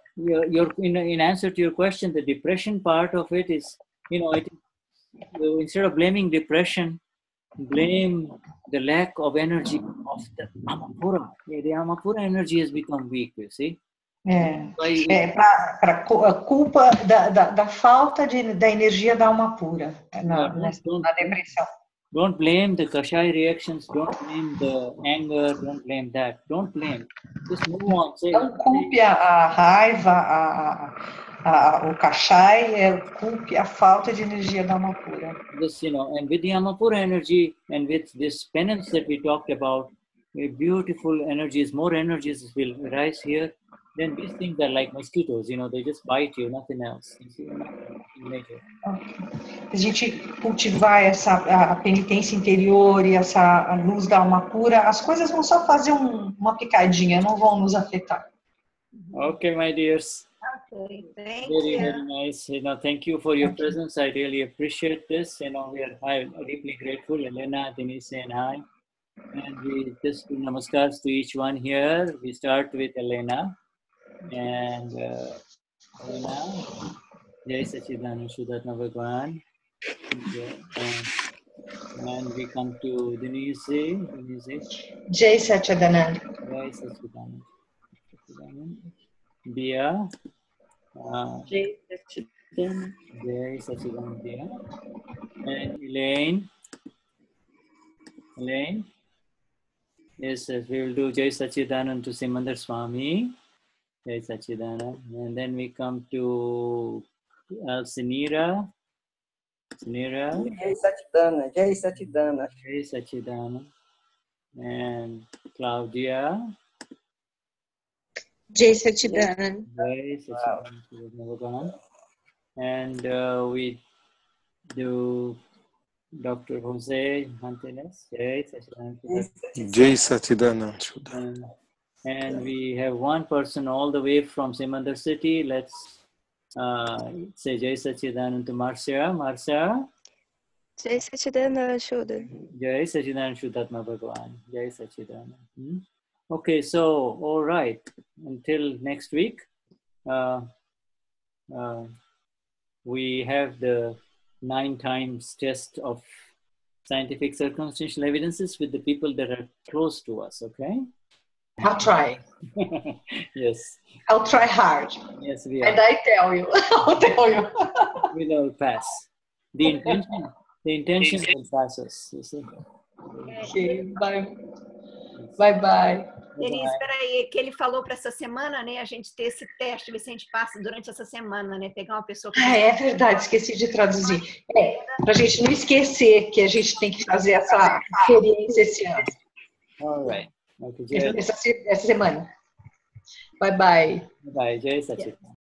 your, your in, in answer to your question, the depression part of it is, you know, it, you, instead of blaming depression, blame the lack of energy of the Amapura. Yeah, the Amapura energy has become weak, you see. É, é para culpa da, da, da falta de, da energia da alma pura na, Yeah, na, don't, na depressão. Don't blame the Kashai reactions, don't blame the anger, don't blame that. Don't blame. Just move on. Say, Não culpe a, a raiva, a, a, o Kashai, é, culpe a falta de energia da alma pura. this, you know, and with the Amapura energy and with this penance that we talked about, a beautiful energies, more energies will rise here. Then these things are like mosquitoes, you know, they just bite you, nothing else. You see, nothing major. A gente cultivar essa a penitência interior e essa a luz da alma pura, as coisas vão só fazer um, uma picadinha, não vão nos afetar. Okay, my dears. Okay, thank Very, you. very nice. You know, thank you for your presence. I really appreciate this. You know, we are I'm deeply grateful. Elena, Denise, saying hi. And we just do namaskars to each one here. We start with Elena. And uh, Elena, Jai Sachidananda Shuddhatma Bhagwan. And, and we come to Denise. Denise. Jai Satchidananda. Jai Sachidananda. Dia. Uh, Jai Satchidananda. Jai Sachidananda Dia. And Elaine. Elaine. Yes, yes, we will do Jai Sachidananda to Simandar Swami. Jai Sachidananda. And then we come to uh, Sinira. Sinira. Jai Satchidananda, Jai Satchidananda. Jai Sachidananda. And Claudia. Jai Satchidananda. Jai Sachidananda. And uh, we do Doctor Jose Manteles. Jai Sachidananda. Jai Satchidananda. And, and we have one person all the way from Simandar city. Let's uh, say Jai Sachidananda to Marcia. Marcia. Jai Satchidananda Shuddha. Jai Sachidananda Shuddhatma Bhagwan. Jai Sachidananda. Hmm? Okay, so all right. Until next week, uh, uh, we have the nine times test of scientific circumstantial evidences with the people that are close to us. Okay. I'll try. Yes. I'll try hard. Yes, we And are. I tell you. I'll tell you. We'll all pass. The intention, the intention will pass us. You see. Okay, bye. Bye bye. Denise, espera aí, que ele falou para essa semana, né? A gente ter esse teste, ver se a gente passa durante essa semana, né? Pegar uma pessoa que... Ah, é verdade, esqueci de traduzir. É, para a gente não esquecer que a gente tem que fazer essa experiência esse ano. All right. Okay, Jai. Essa, essa semana. Bye bye. Bye. Jai Sachidananda.